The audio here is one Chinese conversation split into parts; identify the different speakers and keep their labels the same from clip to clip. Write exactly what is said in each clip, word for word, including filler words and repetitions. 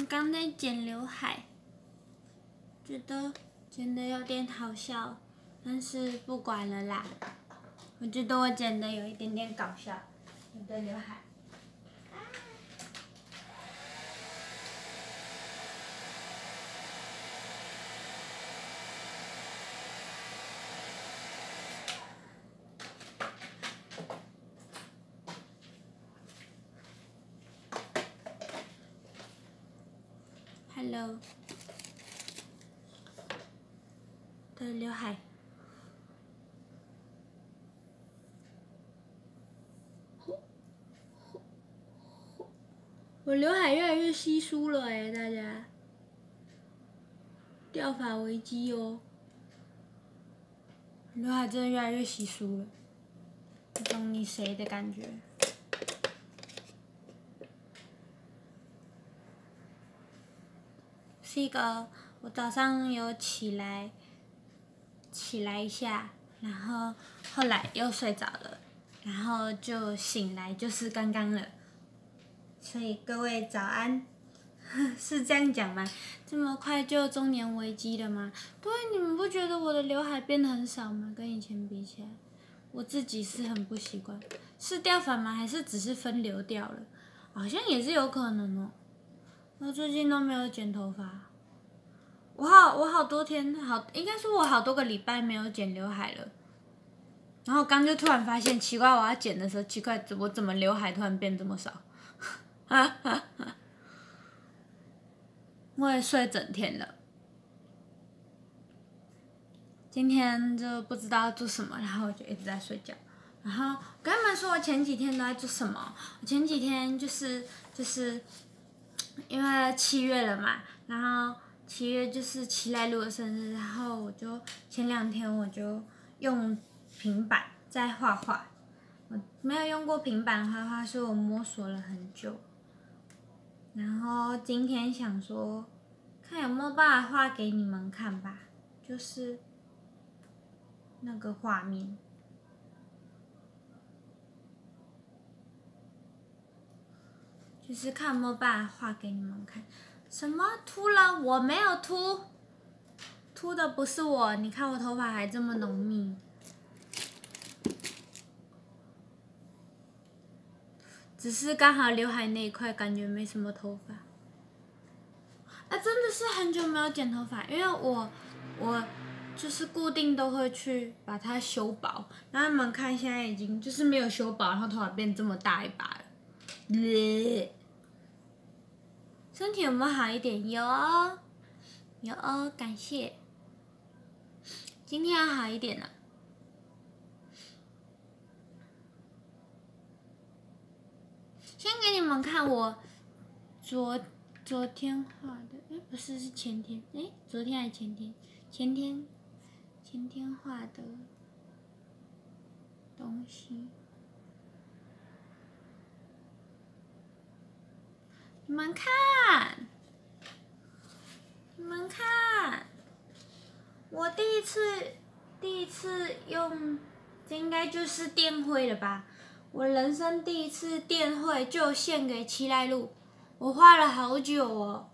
Speaker 1: 刚在剪刘海，觉得剪的有点好笑，但是不管了啦。我觉得我剪的有一点点搞笑，我的刘海。Hello， 的刘海。我刘海越来越稀疏了哎、欸，大家，掉发危机哦！刘海真的越来越稀疏了，我懂你谁的感觉。是一个，我早上有起来，起来一下，然后后来又睡着了，然后就醒来就是刚刚了。所以各位早安，是这样讲吗？这么快就中年危机了吗？对，你们不觉得我的刘海变得很少吗？跟以前比起来，我自己是很不习惯。是掉发吗？还是只是分流掉了？好像也是有可能哦。我最近都没有剪头发，我好我好多天好，应该说我好多个礼拜没有剪刘海了。然后刚就突然发现奇怪，我要剪的时候奇怪，我怎么刘海突然变这么少？哈哈哈！我也睡整天了，今天就不知道要做什么，然后我就一直在睡觉。然后我跟你们说，我前几天都在做什么？我前几天就是就是。因为七月了嘛，然后七月就是齐来路的生日，然后我就前两天我就用平板在画画，我没有用过平板画画，所以我摸索了很久。然后今天想说，看有没有办法画给你们看吧，就是那个画面。就是看有没有办法画给你们看。什么秃了？我没有秃，秃的不是我。你看我头发还这么浓密，只是刚好刘海那一块感觉没什么头发。啊，真的是很久没有剪头发，因为我我就是固定都会去把它修薄。然后你们看现在已经就是没有修薄，然后头发变这么大一把了。呃身体有没有好一点？有哦，有哦，感谢。今天要好一点了。先给你们看我昨昨天画的，哎，不是，是前天，哎，昨天还是前天？前天，前天画的东西。你们看，你们看，我第一次第一次用，这应该就是电绘了吧？我人生第一次电绘就献给七濑路，我画了好久哦。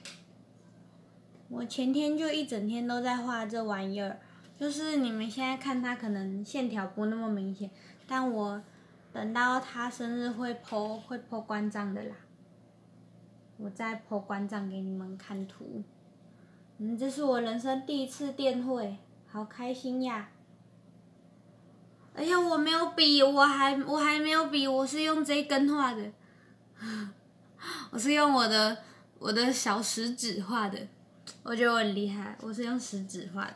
Speaker 1: 我前天就一整天都在画这玩意儿，就是你们现在看它可能线条不那么明显，但我等到他生日会 po 会 po 关账的啦。我再 po 关账给你们看图。嗯，这是我人生第一次电绘，好开心呀！而且我没有笔，我还我还没有笔，我是用这根画的，我是用我的我的小食指画的，我觉得我很厉害，我是用食指画的。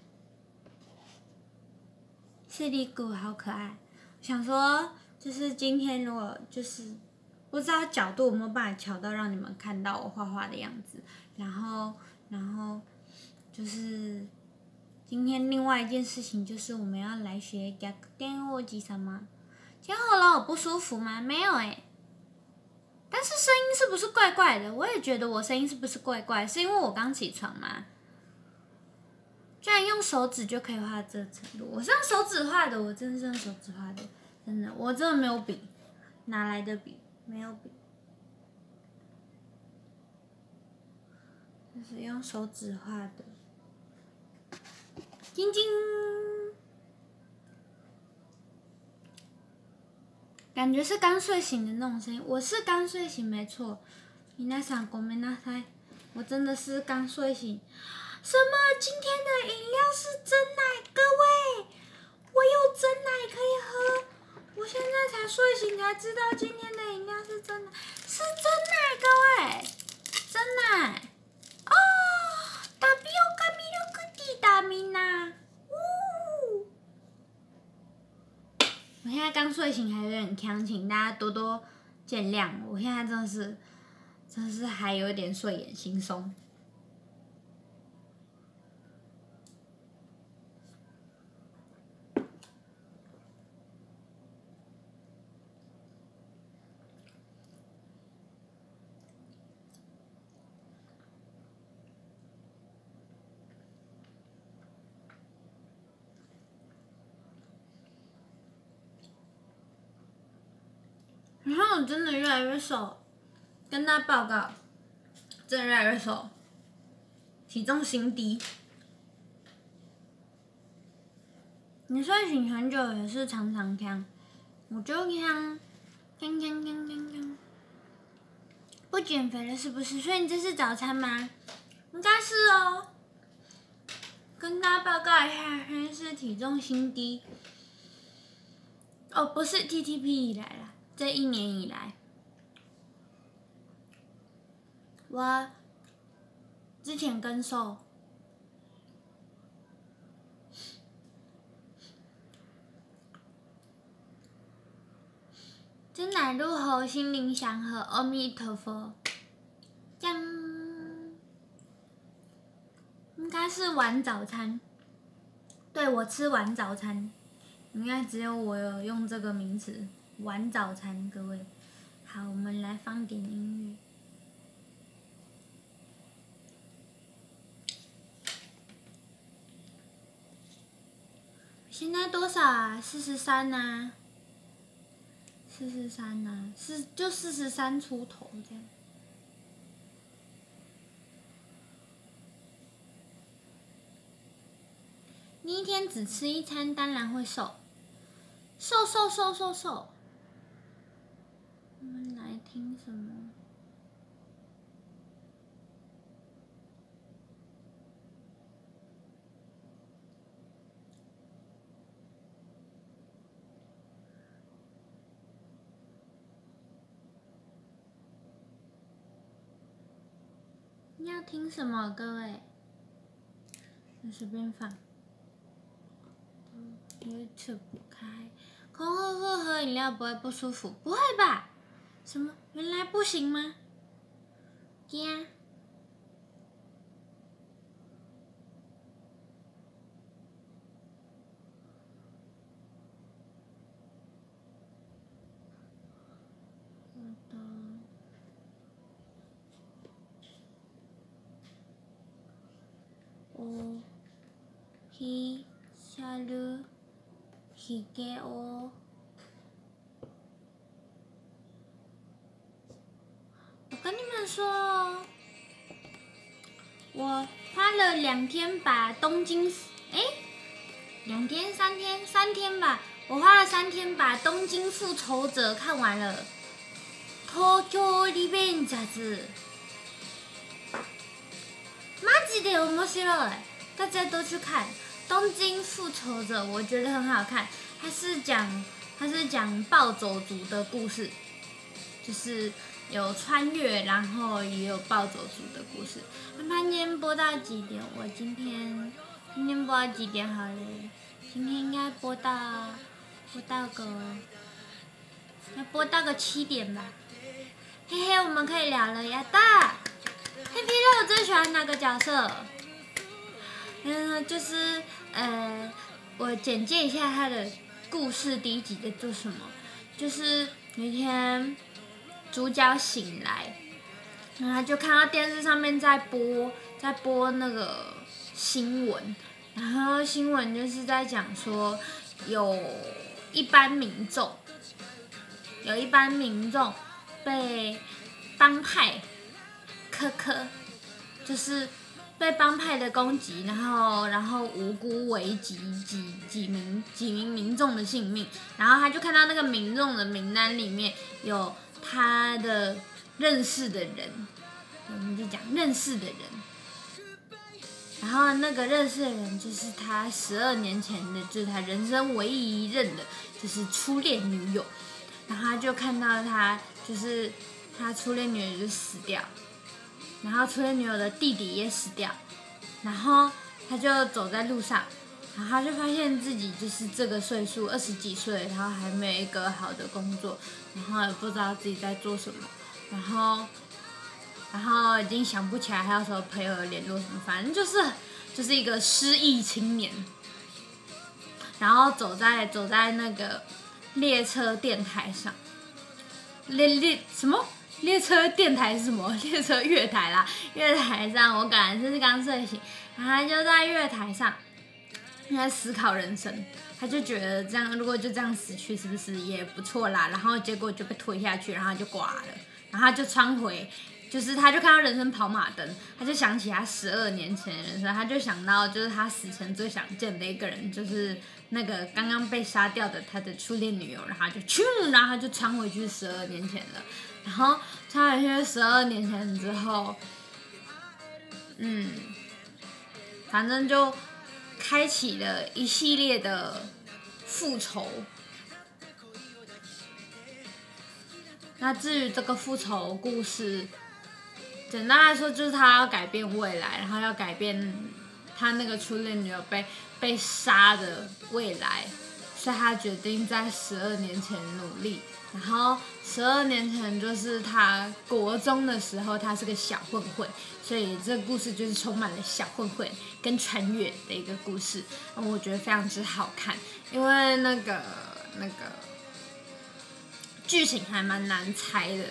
Speaker 1: 视力骨好可爱，想说就是今天如果就是不知道角度有没有办法调到让你们看到我画画的样子，然后然后就是今天另外一件事情就是我们要来学逆転王子様。今天喉咙有不舒服吗？没有哎、欸，但是声音是不是怪怪的？我也觉得我声音是不是怪怪？是因为我刚起床吗？居然用手指就可以画这程度，我是用手指画的，我真的是用手指画的，真的，我真的没有笔，哪来的笔？没有笔。 就是用手指画的。晶晶，感觉是刚睡醒的那种声音。我是刚睡醒，没错。皆さんごめんなさい，我真的是刚睡醒。什么？今天的饮料是真奶？各位，我有真奶可以喝。我现在才睡醒，才知道今天的饮料是真奶，是真奶，各位，真奶。哦，タピオカミルクティーだみんな。呜！我现在刚睡醒，还有点呛，请大家多多见谅。我现在真的是，真的是还有点睡眼惺忪。然后我真的越来越瘦，跟大家报告，真的越来越瘦，体重新低。你睡醒很久也是常常呛，我就呛，呛呛呛呛呛。不减肥了是不是？所以你这是早餐吗？应该是哦。跟大家报告一下，现在是体重新低。哦，不是 T T P 以来啦。这一年以来，我之前更瘦，真奶入喉，心灵祥和，阿弥陀佛。这样，应该是晚早餐。对，我吃晚早餐，应该只有我有用这个名词。晚早餐，各位，好，我们来放点音乐。现在多少啊？四十三呐，四十三呐，是就四十三出头这样。你一天只吃一餐，当然会瘦，瘦瘦瘦瘦瘦。我们来听什么？你要听什么，各位？就随便放。YouTube 开，空腹腹喝饮料不会不舒服？不会吧？什么？原来不行吗？惊！おひさるひげを我跟你们说，我花了两天把东京，哎，两天三天三天吧，我花了三天把《东京复仇者》看完了，《東京リベンジャーズ》。マジで面白い，大家都去看《东京复仇者》，我觉得很好看。它是讲，它是讲暴走族的故事，就是有穿越，然后也有暴走族的故事。看看今天播到几点？我今天今天播到几点好嘞？今天应该播到播到个，要播到个七点吧。嘿嘿，我们可以聊了，亚大。黑皮肉最喜欢哪个角色？嗯，就是呃，我简介一下他的故事，第一集在做什么？就是有一天主角醒来，然后他就看到电视上面在播，在播那个新闻，然后新闻就是在讲说，有一般民众，有一般民众被帮派科科就是被帮派的攻击，然后然后无辜危及几几名几名民众的性命，然后他就看到那个民众的名单里面有他的认识的人，我们就讲认识的人，然后那个认识的人就是他十二年前的，就是他人生唯一一任的，就是初恋女友，然后他就看到他就是他初恋女友就死掉。然后初恋女友的弟弟也死掉，然后他就走在路上，然后他就发现自己就是这个岁数，二十几岁，然后还没有一个好的工作，然后也不知道自己在做什么，然后，然后已经想不起来还有什么朋友联络什么，反正就是就是一个失意青年，然后走在走在那个列车电台上，列列什么？列车电台是什么？列车月台啦，月台上我感觉是刚睡醒，然后他就在月台上，他在思考人生，他就觉得这样如果就这样死去是不是也不错啦？然后结果就被推下去，然后他就挂了，然后他就穿回，就是他就看到人生跑马灯，他就想起他十二年前的人生，他就想到就是他死前最想见的一个人，就是那个刚刚被杀掉的他的初恋女友，然后他就咻，然后他就穿回去十二年前了。然后穿回去十二年前之后，嗯，反正就开启了一系列的复仇。那至于这个复仇故事，简单来说就是他要改变未来，然后要改变他那个初恋女友被被杀的未来，所以他决定在十二年前努力。然后十二年前就是他国中的时候，他是个小混混，所以这个故事就是充满了小混混跟穿越的一个故事，我觉得非常之好看，因为那个那个剧情还蛮难猜的。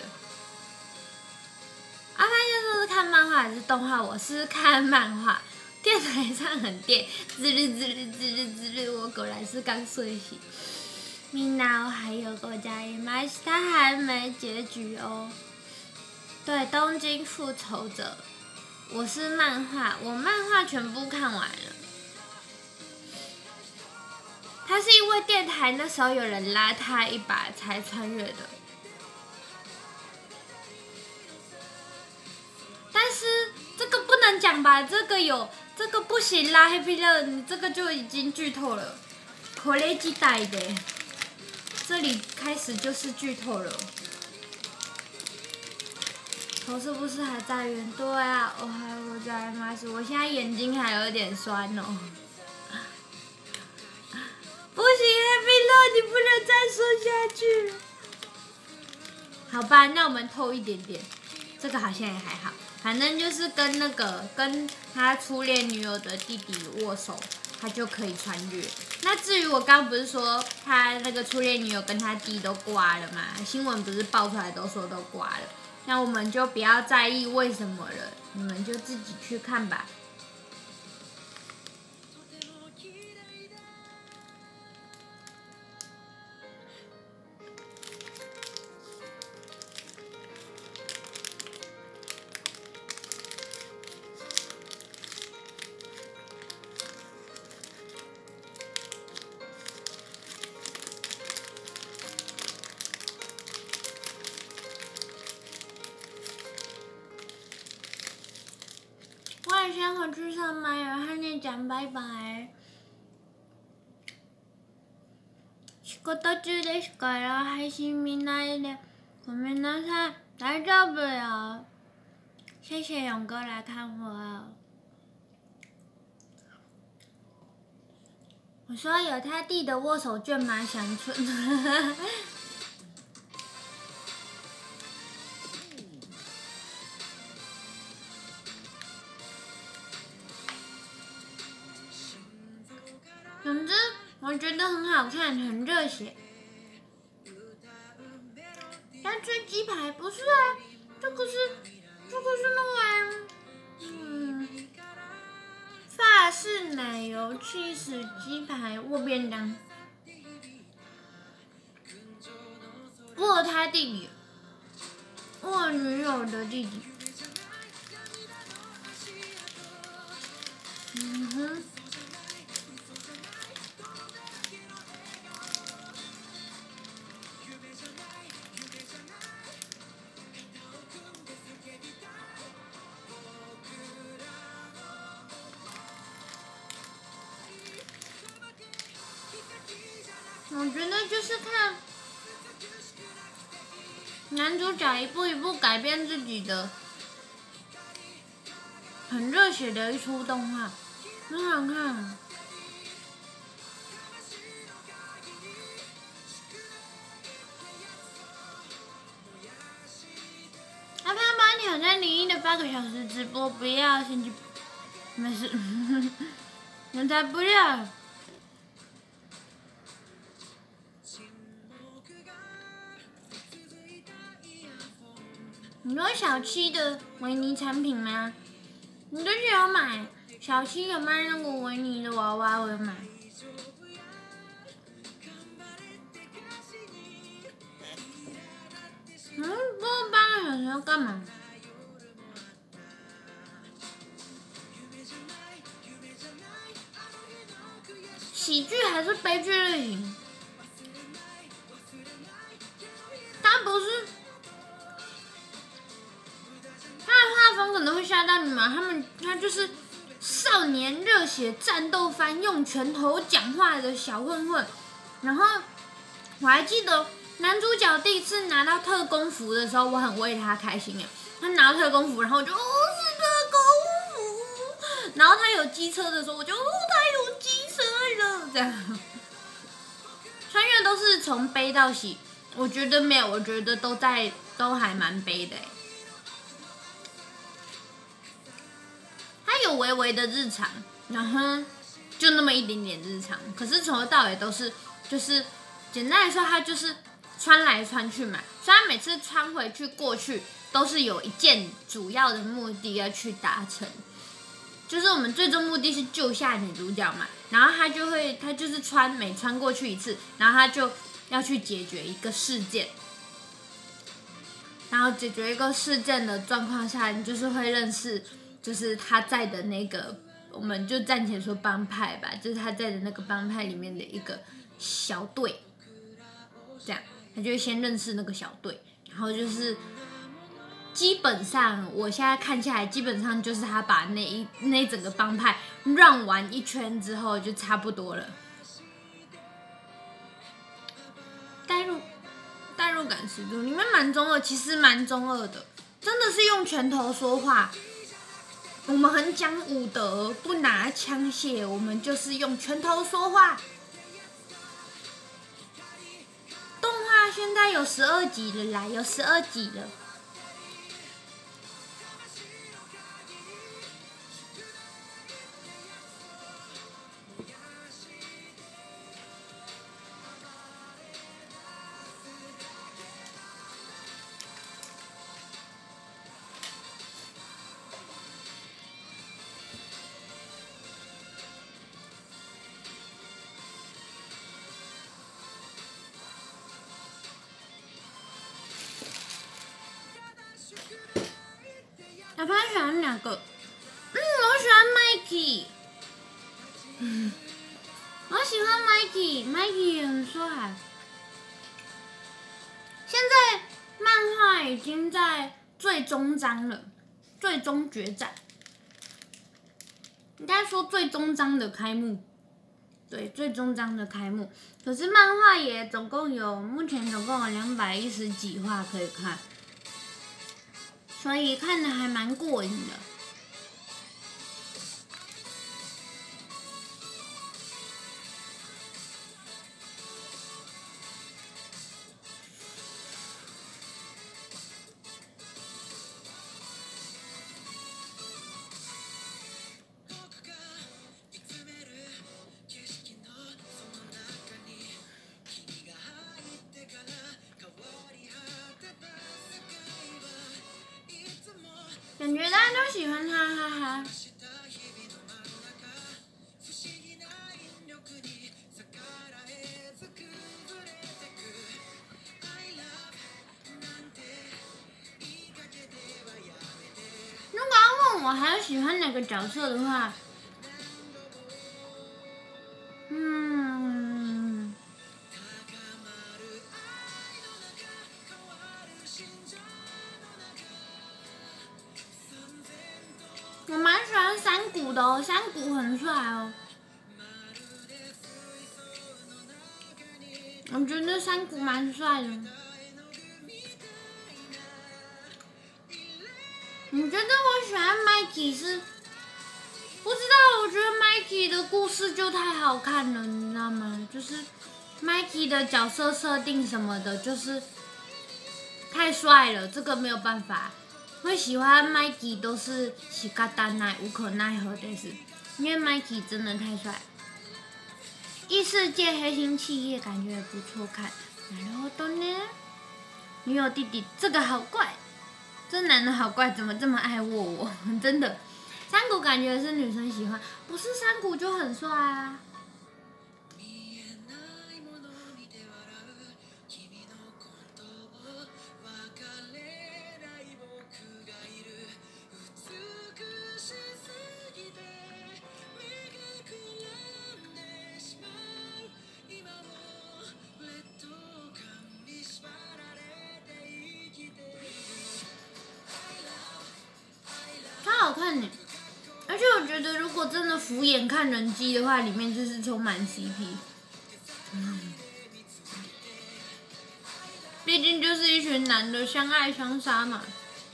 Speaker 1: 阿潘先生是看漫画还是动画？我是看漫画。电台上很电，滋噜滋噜滋噜滋噜，我果然是刚睡醒。みんなおはようございます。它还没结局哦。对，《东京复仇者》，我是漫画，我漫画全部看完了。他是因为电台那时候有人拉他一把才穿越的。但是这个不能讲吧？这个有，这个不行啦 ，Happy Love， 你这个就已经剧透了。これ自体的。这里开始就是剧透了，头是不是还在晕？对啊，我还我在吗？我现在眼睛还有点酸哦。不行 ，Happy Love， 你不能再说下去了。好吧，那我们透一点点，这个好像也还好，反正就是跟那个跟他初恋女友的弟弟握手，他就可以穿越。那至于我刚刚不是说他那个初恋女友跟他弟都挂了嘛？新闻不是爆出来都说都挂了，那我们就不要在意为什么了，你们就自己去看吧。我先回去上班了，和你讲拜拜。仕事中ですから配信見ないでごめんなさい。大丈夫よ。谢谢勇哥来看我。我说有他弟的握手券吗？乡村。总之，我觉得很好看，很热血。要吃鸡排不是啊？这个是，这个是那个，嗯，法式奶油起司鸡排握便当。握他弟弟，握女友的弟弟。 我觉得就是看男主角一步一步改变自己的，很热血的一出动画，很好看。阿胖帮你挑战灵异的八个小时直播，不要先去，没事，我才不要。你有小七的维尼产品吗？你最近有买？小七有卖那个维尼的娃娃，我有买。嗯，播八个小时要干嘛？喜剧还是悲剧类型？它不是，它的画风可能会吓到你嘛？他们它就是少年热血战斗番，用拳头讲话的小混混。然后我还记得男主角第一次拿到特工服的时候，我很为他开心哎。他拿到特工服，然后我就哦是特工服。然后他有机车的时候，我就哦他有机车了，这样。穿越都是从悲到喜，我觉得没有，我觉得都在都还蛮悲的哎。他有微微的日常，然后就那么一点点日常，可是从头到尾都是就是简单来说，他就是穿来穿去嘛，所以他每次穿回去过去都是有一件主要的目的要去达成，就是我们最终目的是救下女主角嘛，然后他就会他就是穿每穿过去一次，然后他就要去解决一个事件，然后解决一个事件的状况下，你就是会认识就是他在的那个，我们就暂且说帮派吧，就是他在的那个帮派里面的一个小队，这样他就会先认识那个小队，然后就是基本上我现在看下来，基本上就是他把那一那整个帮派让完一圈之后就差不多了。代入代入感十足，里面蛮中二，其实蛮中二的，真的是用拳头说话。我们很讲武德，不拿枪械，我们就是用拳头说话。动画现在有十二集了啦，有十二集了。小朋友喜欢哪个？嗯，我喜欢 Mikey。嗯，我喜欢 Mikey，Mikey 也很帅。现在漫画已经在最终章了，最终决战。应该说最终章的开幕，对，最终章的开幕。可是漫画也总共有，目前总共有两百一十几话可以看。所以看的还蛮过瘾的。感觉大家都喜欢他，哈哈。如果要问我还有喜欢哪个角色的话，嗯，我蛮喜欢山谷的哦，山谷很帅哦。 我觉得山谷蛮帅的。你觉得我喜欢 Mikey 是？不知道，我觉得 Mikey 的故事就太好看了，你知道吗？就是 Mikey 的角色设定什么的，就是太帅了，这个没有办法。会喜欢 Mikey 都是喜嘎丹奈无可奈何的事，因为 Mikey 真的太帅。异世界黑心企业感觉也不错看，然后都呢，女友弟弟这个好怪，这男的好怪，怎么这么爱握我？真的，山谷感觉是女生喜欢，不是山谷就很帅啊。好看呢，而且我觉得如果真的俯眼看人机的话，里面就是充满 C P。嗯，毕竟就是一群男的相爱相杀嘛。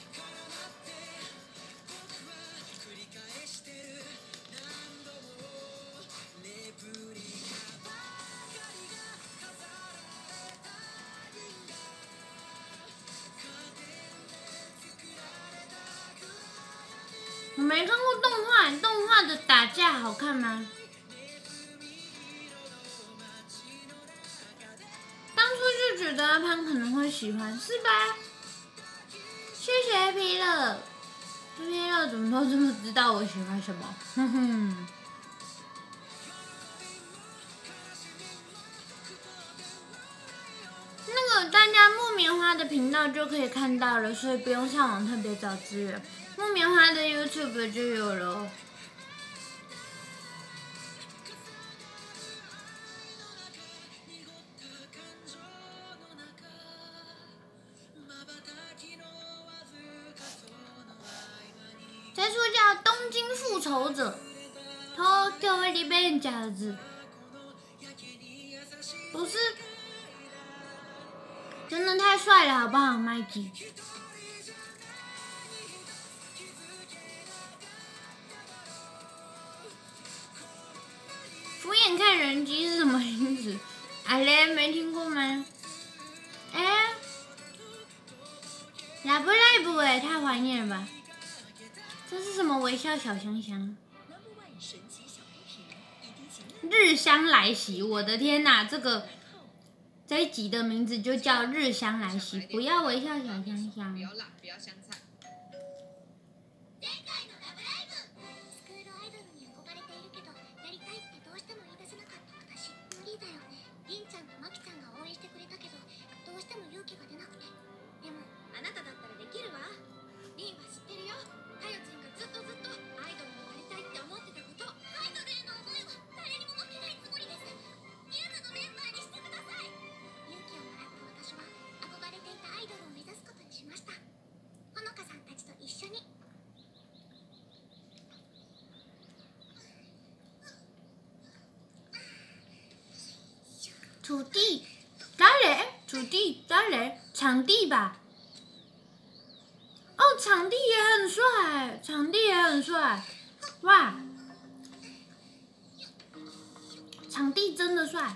Speaker 1: 我没看过动画，动画的打架好看吗？当初就觉得阿潘可能会喜欢，是吧？谢谢 P 乐 ，P 乐怎么都这么知道我喜欢什么？哼哼。那个大家木棉花的频道就可以看到了，所以不用上网特别找资源。木棉花的 YouTube 就有了。这出叫《东京复仇者》，Tokyo Revengers， 不是，真的太帅了，好不好 ，Mikey？俯眼看人机是什么意思？阿雷没听过吗？哎、欸，来不来不哎，太怀念了吧！这是什么微笑小香香？日香来袭！我的天哪，这个这一集的名字就叫日香来袭，不要微笑小香香。不要辣，不要香菜。土地，誰？土地，誰？场地吧。哦，场地也很帅，场地也很帅，哇！场地真的帅。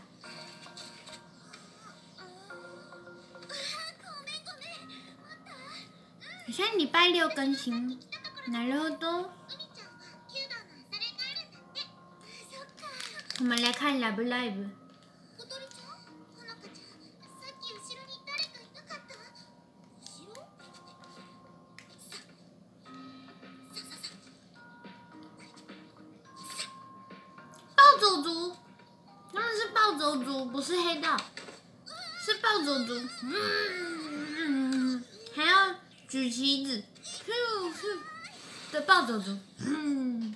Speaker 1: 好像礼拜六更新，なるほど。我们来看 Love Live。暴走族，当然是暴走族，不是黑道，是暴走族。嗯，还要举旗子，咻咻的暴走族。嗯。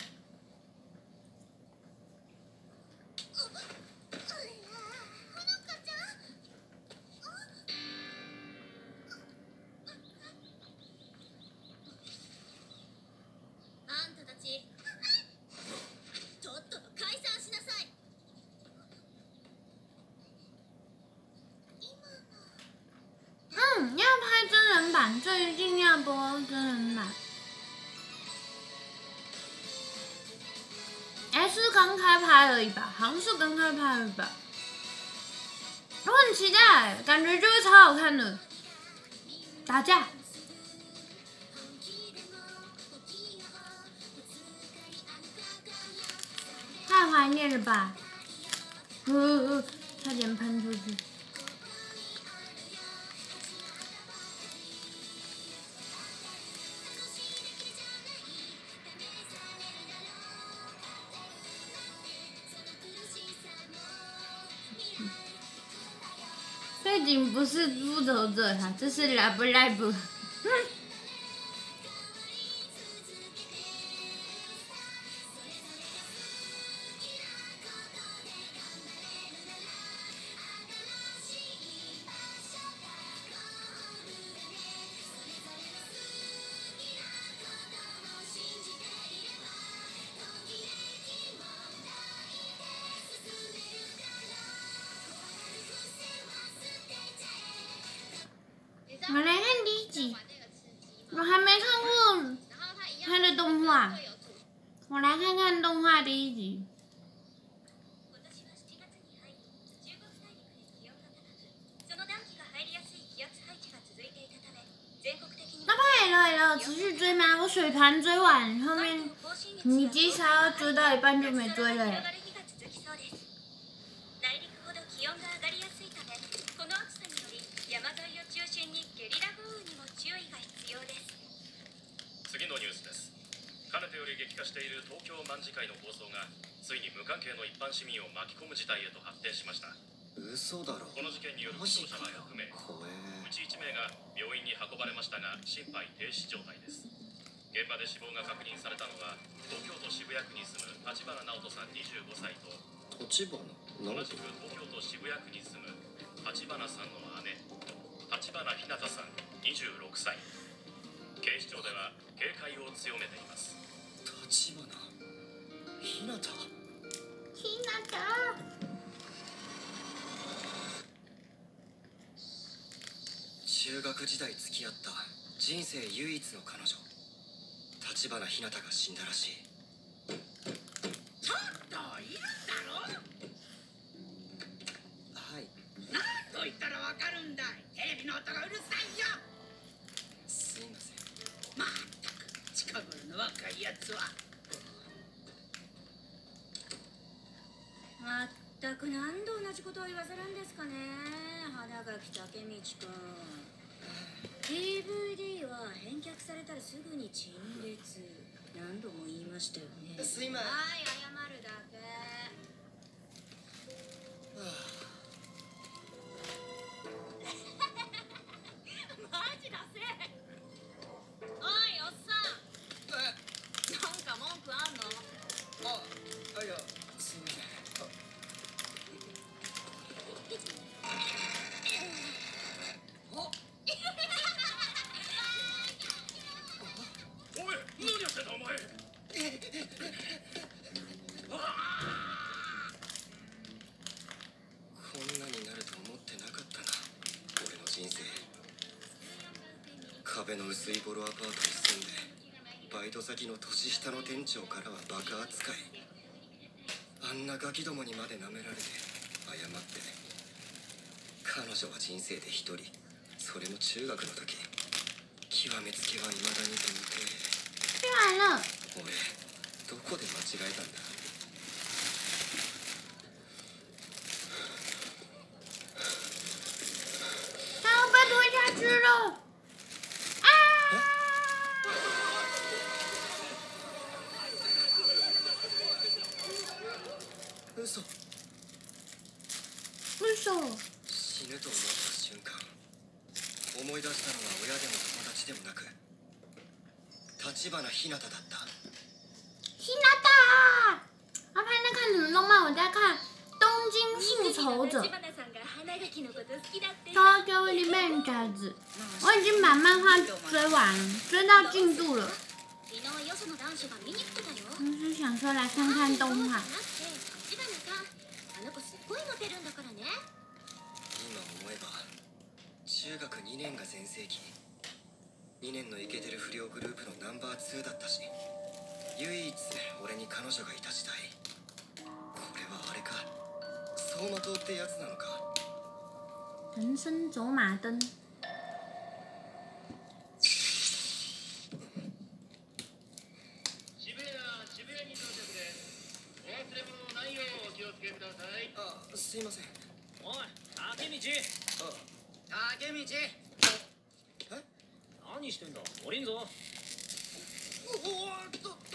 Speaker 1: 拍而已吧，好像是刚开拍而已吧。我很期待，感觉就会超好看的。打架，太怀念了吧！呃呃，差点喷出去。背景不是复仇者哈，这是 Love Live。我来看第一集，我还没看过他的动画，我来看看动画第一集。那快了了，持续追吗？我水团追完，后面你机杀追到一半就没追了耶。
Speaker 2: 次のニュースです。かねてより激化している東京卍会の放送がついに無関係の一般市民を巻き込む事態へと発展しました。
Speaker 3: 嘘だろ。
Speaker 2: この事件による負傷者はひゃくめい、
Speaker 3: 怖え。
Speaker 2: うちいちめいが病院に運ばれましたが心肺停止状態です。現場で死亡が確認されたのは東京都渋谷区に住む立花直人さんにじゅうごさいと
Speaker 3: 立花
Speaker 2: 同じく東京都渋谷区に住む立花さんの姉立花ひなたさんにじゅうろくさい。警視庁では警戒を強めています。
Speaker 3: 立花ひなた
Speaker 1: ひなた
Speaker 3: 中学時代付き合った人生唯一の彼女立花ひなたが死んだらしい。
Speaker 4: ちょっといるんだろ。
Speaker 3: はい。
Speaker 4: 何と言ったらわかるんだい。テレビの音がうるさいよ。
Speaker 3: すいません。
Speaker 4: まったく近頃の若いやつは。
Speaker 5: まったく何度同じことを言わせるんですかね、花垣武道くん。 ディーブイディー は返却されたらすぐに陳列、何度も言いましたよね。
Speaker 3: すいません。
Speaker 5: はい、謝るだけ。マジだせ。おいおっさん、なんか文句あんの？
Speaker 3: あ、いや、すいません。
Speaker 2: おい、何やってんだお前。
Speaker 3: こんなになると思ってなかったな、俺の人生。壁の薄いボロアパートに住んでバイト先の年下の店長からはバカ扱い。あんなガキどもにまで舐められて謝って。彼女は人生で一人、それも中学の時。極めつけは未だに童貞。
Speaker 1: 听完了。
Speaker 3: 俺どこで間違えたんだ。
Speaker 1: 他要被推下去了！啊！
Speaker 3: 嘘。
Speaker 1: 嘘。
Speaker 3: 死ぬと思った瞬間、思い出したのは親でも友達でもなく立花ひなただった。
Speaker 1: ひなた！阿拍那看什么动漫？我在看《东京复仇者》（Tokyo Revengers）。我已经把漫画追完了，追到进度了。我是想说来看看动画。
Speaker 3: 今思えば中学にねんが全盛期。にねんのイケてる不良グループのナンバーツーだったし、唯一俺に彼女がいた時代。こはあれか、走馬灯ってやつなのか。
Speaker 1: 人生走马灯。
Speaker 2: 渋谷渋谷に到着です。お忘れ物ないようお気をつけください。
Speaker 3: あ、すいません。
Speaker 6: おい、竹道。
Speaker 3: あ、
Speaker 4: 竹道。
Speaker 3: え？
Speaker 6: 何してんだ。降りんぞ。
Speaker 3: おおっとっとっと。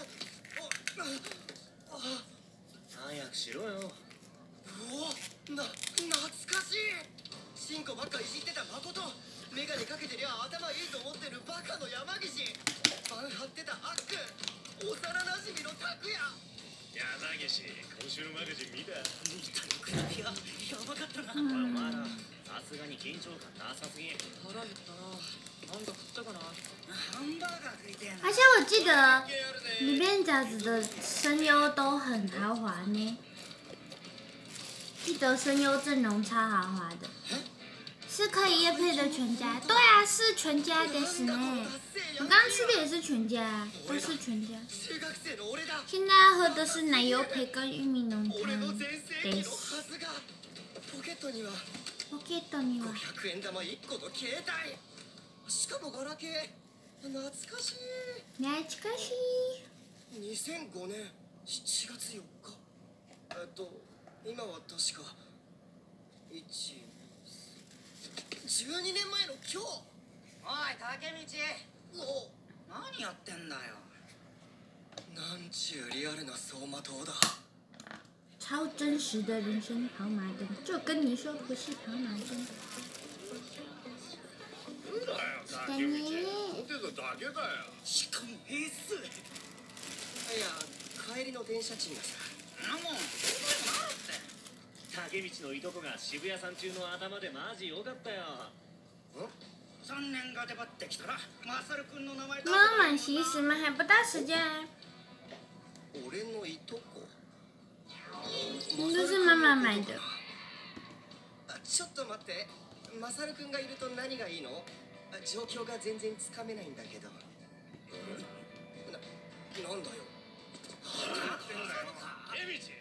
Speaker 3: おあ。
Speaker 6: 早くしろよ。
Speaker 3: うお、な、懐かしい。チンコばっかいじってた誠。メガネかけてりゃ頭いいと思ってるバカの山岸。パン張ってたアック。幼馴染の拓也。
Speaker 2: 山岸、今週のマガジン見た？
Speaker 4: 見たよくないや。やばかったな。
Speaker 6: おい、お前ら、さすがに緊張感なさすぎ。
Speaker 4: 腹減ったな。なんか食ったかな。ハンバーガー食いてえな。
Speaker 1: 而且我记得里面饺子的声优都很豪华呢，记得声优阵容超豪华的，是可以业配的全家。对啊，是全家的是呢。我刚刚吃的也是全家，都是全家。
Speaker 3: 中学生の俺だ。
Speaker 1: 现在喝的是奶油培根玉米浓
Speaker 3: 俺の
Speaker 1: 汤
Speaker 3: 全盛期
Speaker 1: です。
Speaker 3: のはずが。ポケットには
Speaker 1: ポケットには
Speaker 3: ごひゃくえん玉いっこと携帯。しかもガラケー。懐かしい。
Speaker 1: 懐かしい。
Speaker 3: にせんごねんしちがつよっか。えっと今は確かいちじゅうにねんまえの今日。
Speaker 4: おい竹道。
Speaker 3: お、
Speaker 4: 何やってんだよ。
Speaker 3: なんちゅうリアルな走馬灯だ。
Speaker 1: 超真实的人生跑马灯，就跟你说不是跑马灯。
Speaker 2: なんだよ、竹道。ポテトだけだよ。
Speaker 4: しかも平数。
Speaker 3: いや、帰りの電車賃がさ。
Speaker 4: なもん。そうでもなって。
Speaker 6: 竹道のいとこが渋谷さん中の頭でマジ良かったよ。
Speaker 4: 三年が出張ってきたら、マサル君の名前だ。
Speaker 1: 妈妈其实嘛还不到时间啊，
Speaker 3: 俺のいとこ。
Speaker 1: 这是妈妈买的。
Speaker 3: あ、ちょっと待って。マサルくんがいると何がいいの？状況が全然つかめないんだけど。な、なんだよ。
Speaker 2: 竹道。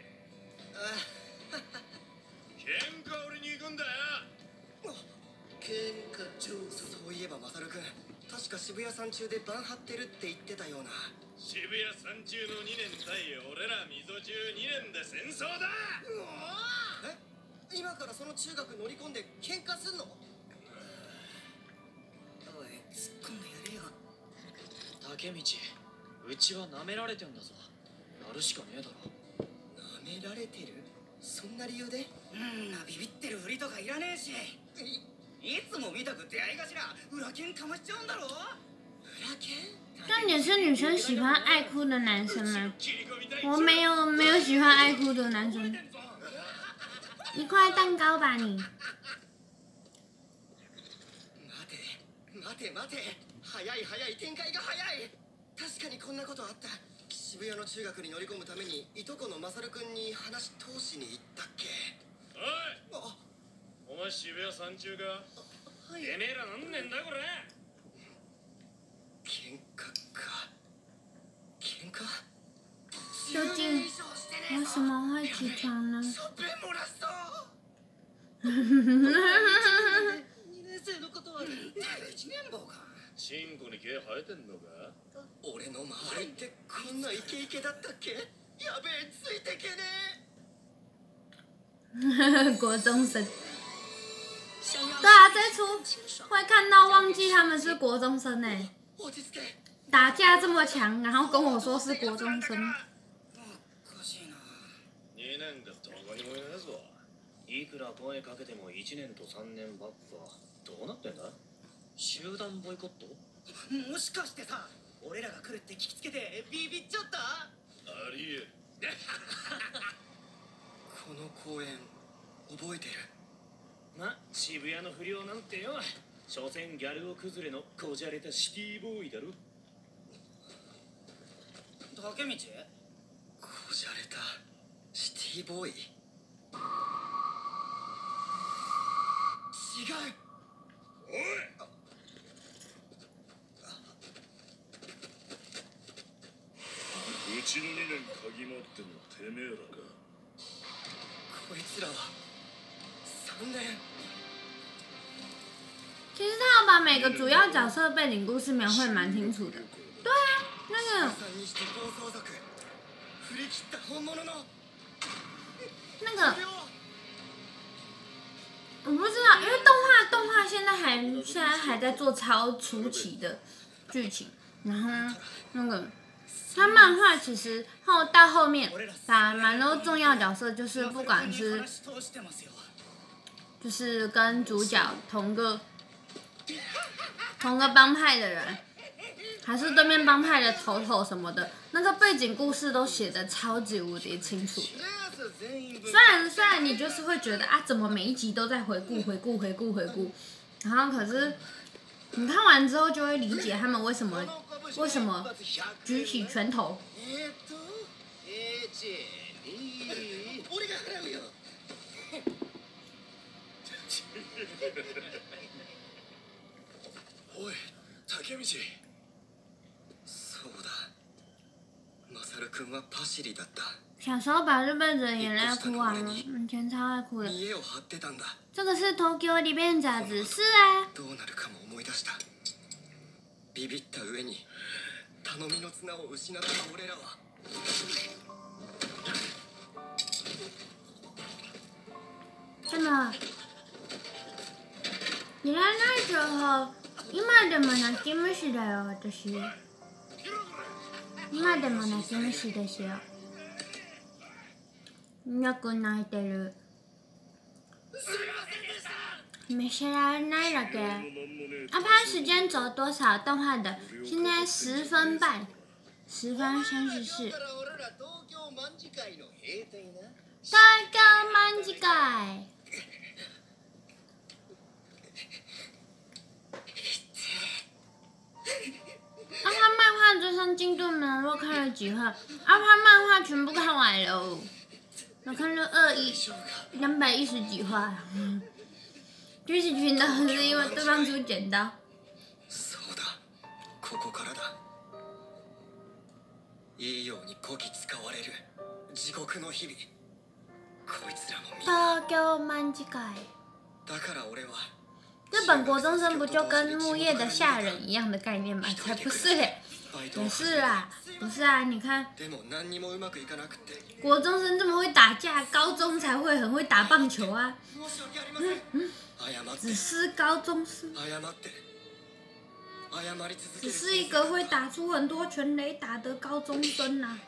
Speaker 2: 喧嘩売りに行くんだよ。
Speaker 3: 喧嘩上手。そういえばマサルくん、確か渋谷山中で番張ってるって言ってたような。
Speaker 2: 渋谷山中のにねん対俺ら溝中にねんで戦争だ。
Speaker 3: え？今からその中学乗り込んで喧嘩すんの？
Speaker 4: おい、突っ込んでやれよ。
Speaker 6: 竹道、うちは舐められてんだぞ。やるしかねえだろ。
Speaker 3: 舐められてる？そんな理由で？
Speaker 4: うんな、ビビってるふりとかいらねえし。いつも見たく出会い頭裏剣かましちゃうんだろ。
Speaker 3: 裏剣？
Speaker 1: 重点是女生喜欢爱哭的男生吗？我没有没有喜欢爱哭的男生。一块蛋糕吧你。
Speaker 3: 待て待て待て、早い早い、展開が早い。確かにこんなことあった。渋谷の中学に乗り込むためにいとこのマサルくんに話通しに行ったっけ。
Speaker 2: おい、
Speaker 3: あ、
Speaker 2: お前渋谷山中か？
Speaker 3: はい。
Speaker 2: てめえらなんねんだこれ。
Speaker 3: 喧嘩か。喧嘩？
Speaker 1: 究竟为什么会起床呢？
Speaker 3: しょべ漏らしそう。にねん生のことは一年坊か。
Speaker 2: チンコに毛生えてんのか？
Speaker 3: 俺の周りってこんなイケイケだったっけ？やべえ、ついてけねえ。
Speaker 1: 国中生。对啊，这出会看到忘记他们是国中生哎，
Speaker 3: 落ち着け。
Speaker 1: 打架这么强，然后跟我说是国中生。
Speaker 4: おかしいな。
Speaker 2: にねんでどこにもいねえぞ。
Speaker 6: いくら声かけてもいちねんとさんねんばっか。どうなってんだ？集団ボイコット？
Speaker 4: もしかしてさ、俺らが来るって聞きつけてビビっちゃった？
Speaker 2: ありえる。
Speaker 3: この公園覚えてる？
Speaker 6: ま、渋谷の不良なんてよ。所詮ギャル男崩れのこじゃれたシティボーイだろ。
Speaker 4: 竹道？
Speaker 3: こじゃれたシティボーイ？違う。
Speaker 2: おい、うちのにねん嗅ぎ回ってんのてめえらか。
Speaker 3: こいつらは三年。
Speaker 1: 其实他有把每个主要角色的背景故事描绘蛮清楚的。对啊，那个
Speaker 3: さんにして暴走族。振り切った本物の。
Speaker 1: 那个。我不知道，因为动画动画现在还现在还在做超初期的剧情，然后那个他漫画其实后到后面把蛮多重要角色，就是不管是就是跟主角同个同个帮派的人，还是对面帮派的头头什么的，那个背景故事都写的超级无敌清楚的。虽然虽然你就是会觉得啊，怎么每一集都在回顾回顾回顾回顾，然后可是你看完之后就会理解他们为什么为什么举起拳头。
Speaker 3: おい、竹道。そうだ。マサル君はパシリだった。
Speaker 1: 小时候把这辈子的眼泪哭完了，以前超爱哭的。
Speaker 3: 見栄を張ってたんだ。
Speaker 1: 这个是 Tokyo Revengers，是啊。
Speaker 3: どうなるかも思い出した。ビビった上に頼みの綱を失った俺らは。
Speaker 1: でもいらない情報、今でも泣き虫だよ私。今でも泣き虫ですよ。よく泣いてる。没谁来那了给。啊，拍时间轴多少？动画的现在十分半，十分三十四。東京卍會。阿潘漫画追上进度呢？我看了几话，阿潘漫画全部看完了。我看了二一两百一十几话，剧情群的是因为对方出剪刀。
Speaker 3: そうだ、ここからだ。いいようにこき使われる地獄の日々。こいつらもみんな。
Speaker 1: 東京卍會。
Speaker 3: だから俺は。
Speaker 1: 日本国中生不就跟木叶的下人一样的概念吗？才不是嘞，也是啦，不是啊，你看，国中生这么会打架，高中才会很会打棒球啊。嗯嗯，只是高中生，只是一个会打出很多全垒打的高中生啊。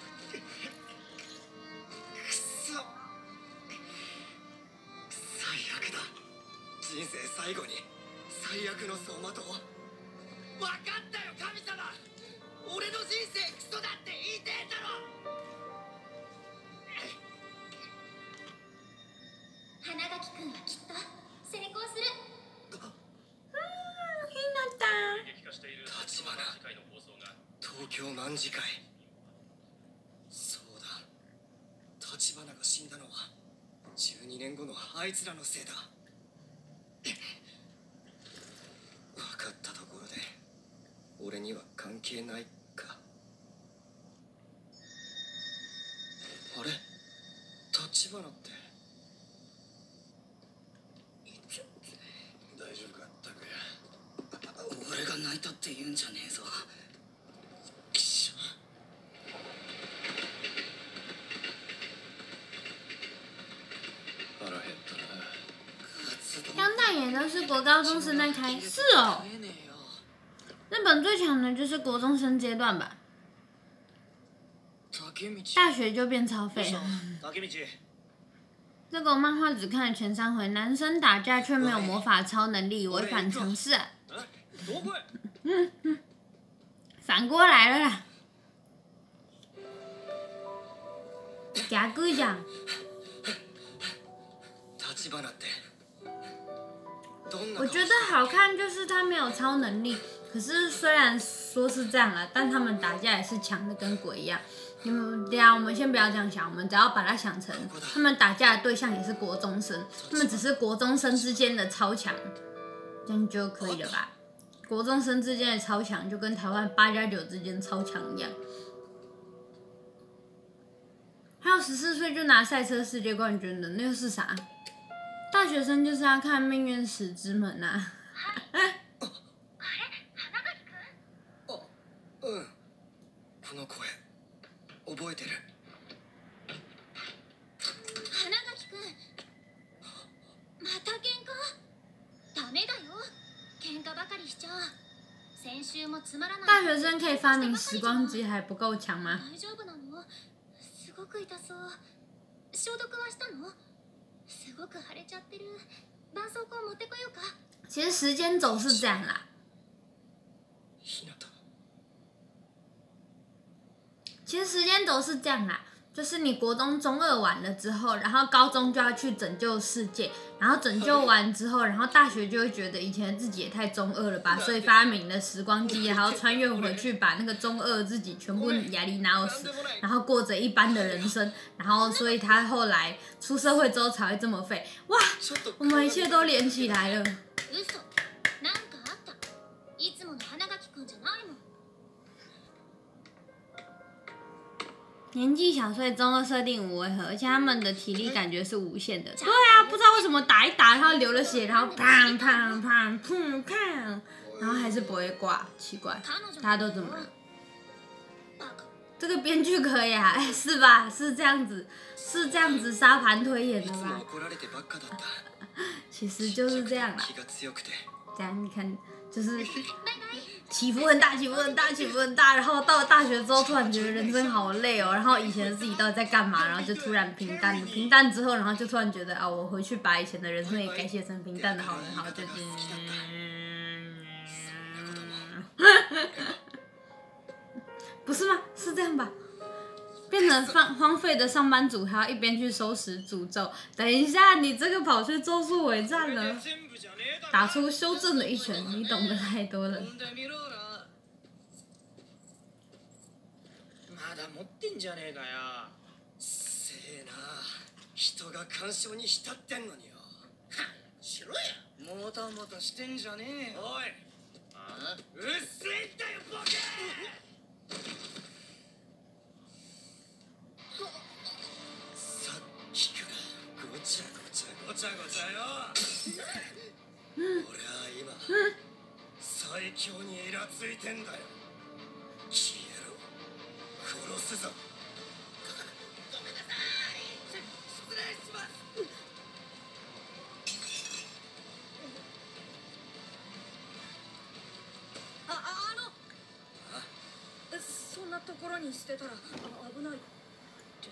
Speaker 3: 人生最後に最悪の走馬灯。分かったよ神様。俺の人生クソだって言いてえだろ。
Speaker 5: 花垣君はきっと成功する。
Speaker 1: ひなた。
Speaker 3: 立花、東京卍会。そうだ、立花が死んだのはじゅうにねんごのあいつらのせいだ。分かったところで俺には関係ないか。あれ、立花って大丈夫か拓也。俺が泣いたって言うんじゃねえぞ。きしょ。腹減ったな。
Speaker 1: 当代也都是国高中生在开，是哦。日本最强的就是国中生阶段吧，大学就变超废了。这个漫画只看了前三回，男生打架却没有魔法超能力，违反常识啊！嗯嗯，反过来了啦！逆じゃん。我觉得好看就是他没有超能力，可是虽然说是这样啊，但他们打架也是强的跟鬼一样。你们等下我们先不要这样想，我们只要把它想成他们打架的对象也是国中生，他们只是国中生之间的超强，这样就可以了吧？国中生之间的超强就跟台湾八加九之间的超强一样。还还有十四岁就拿赛车世界冠军的，那又是啥？大学生就是要看命运石之门啊！
Speaker 3: うんこの声覚えてる。
Speaker 5: 花垣くんまた喧嘩？ダメだよ喧嘩ばかりしちゃ先週もつまらない
Speaker 1: 大学生可以发明时光机还不够强吗？
Speaker 5: 大丈夫なの？すごく痛そう。消毒はしたの？すごく腫れちゃってる。絆創膏持ってこようか。
Speaker 1: 其实时间轴是这样啦。
Speaker 3: ひなた。
Speaker 1: 其实时间轴是这样啦，就是你国中中二完了之后，然后高中就要去拯救世界，然后拯救完之后，然后大学就会觉得以前的自己也太中二了吧，所以发明了时光机，然后穿越回去把那个中二的自己全部压力拿死，然后过着一般的人生，然后所以他后来出社会之后才会这么废。哇，我们一切都连起来了。
Speaker 5: 嘘、なんかあった？いつもの花垣くんじゃないもん。
Speaker 1: 年纪小，所以中二设定无违和，而且他们的体力感觉是无限的。对啊，不知道为什么打一打，然后流了血，然后砰砰砰砰砰，然后还是不会挂，奇怪，大家都怎么了？这个编剧可以啊，哎，是吧？是这样子，是这样子沙盘推演的吧？其实就是这样啦。这样你看，就是起伏很大，起伏很大，起伏很大，然后到了大学之后，突然觉得人生好累哦，然后以前的自己到底在干嘛？然后就突然平淡了，平淡之后，然后就突然觉得啊，我回去把以前的人生也改写成平淡的好人好，就是，不是吗？是这样吧？变成荒荒废的上班族，还要一边去收拾诅咒。等一下，你这个跑去咒术回战了，打出修正的一拳，你懂得太多了。
Speaker 6: まだ持ってんじゃねえかよ。
Speaker 3: せえな、人が干渉に浸ってんのによ。
Speaker 4: しろや。もたもたしてんじゃねえよ。
Speaker 3: おい、
Speaker 4: あうっせえんだよボケ。
Speaker 3: さっきからごちゃごちゃごちゃごちゃよ。俺は今最強にイラついてんだよ。消えろ、殺すぞ。
Speaker 4: ごめんなさい。失礼します。あ、あの。あ、そんなところに捨てたらあ危ないです。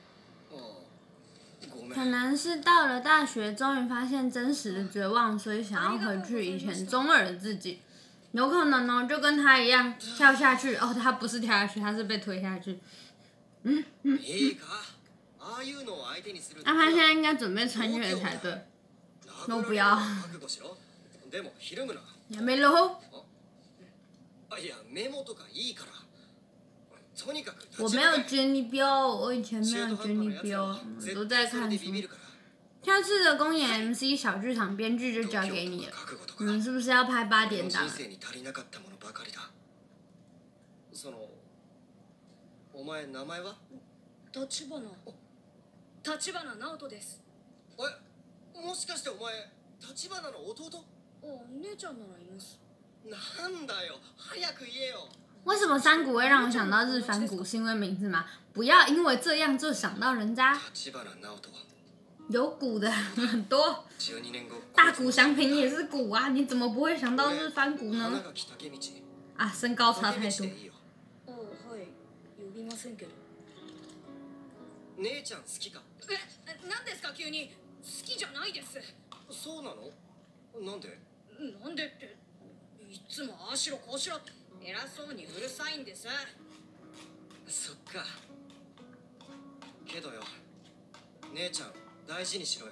Speaker 1: 可能是到了大学，终于发现真实的绝望，所以想要回去以前中二的自己。有可能哦，就跟他一样跳下去。哦，他不是跳下去，他是被推下去。嗯嗯嗯。那他现在应该准备穿越才对。都不要。やめろ。我没有军力标，我以前没有军力标，我都在看书。下次的公演 M C 小剧场编剧就交给你了，你们是不是要拍八点档？
Speaker 3: お前名前は？
Speaker 5: 立花。立花直人です。
Speaker 3: え、もしかしてお前立花の弟？
Speaker 5: お姉ちゃんならいます。
Speaker 3: なんだよ、早く言えよ。
Speaker 1: 为什么山谷会让我想到日反谷？是因为名字吗？不要因为这样就想到人家。有谷的很多，大谷翔平也是谷啊，你怎么不会想到日反谷呢？啊，身高差太多。
Speaker 3: 姉ちゃん好きか？
Speaker 5: え、何ですか急に？好きじゃないです。
Speaker 3: そうなの？なんで？
Speaker 5: なんでって、いつもああしろこうしろって偉そうにうるさいんです。
Speaker 3: そっか。けどよ、姉ちゃん大事にしろよ。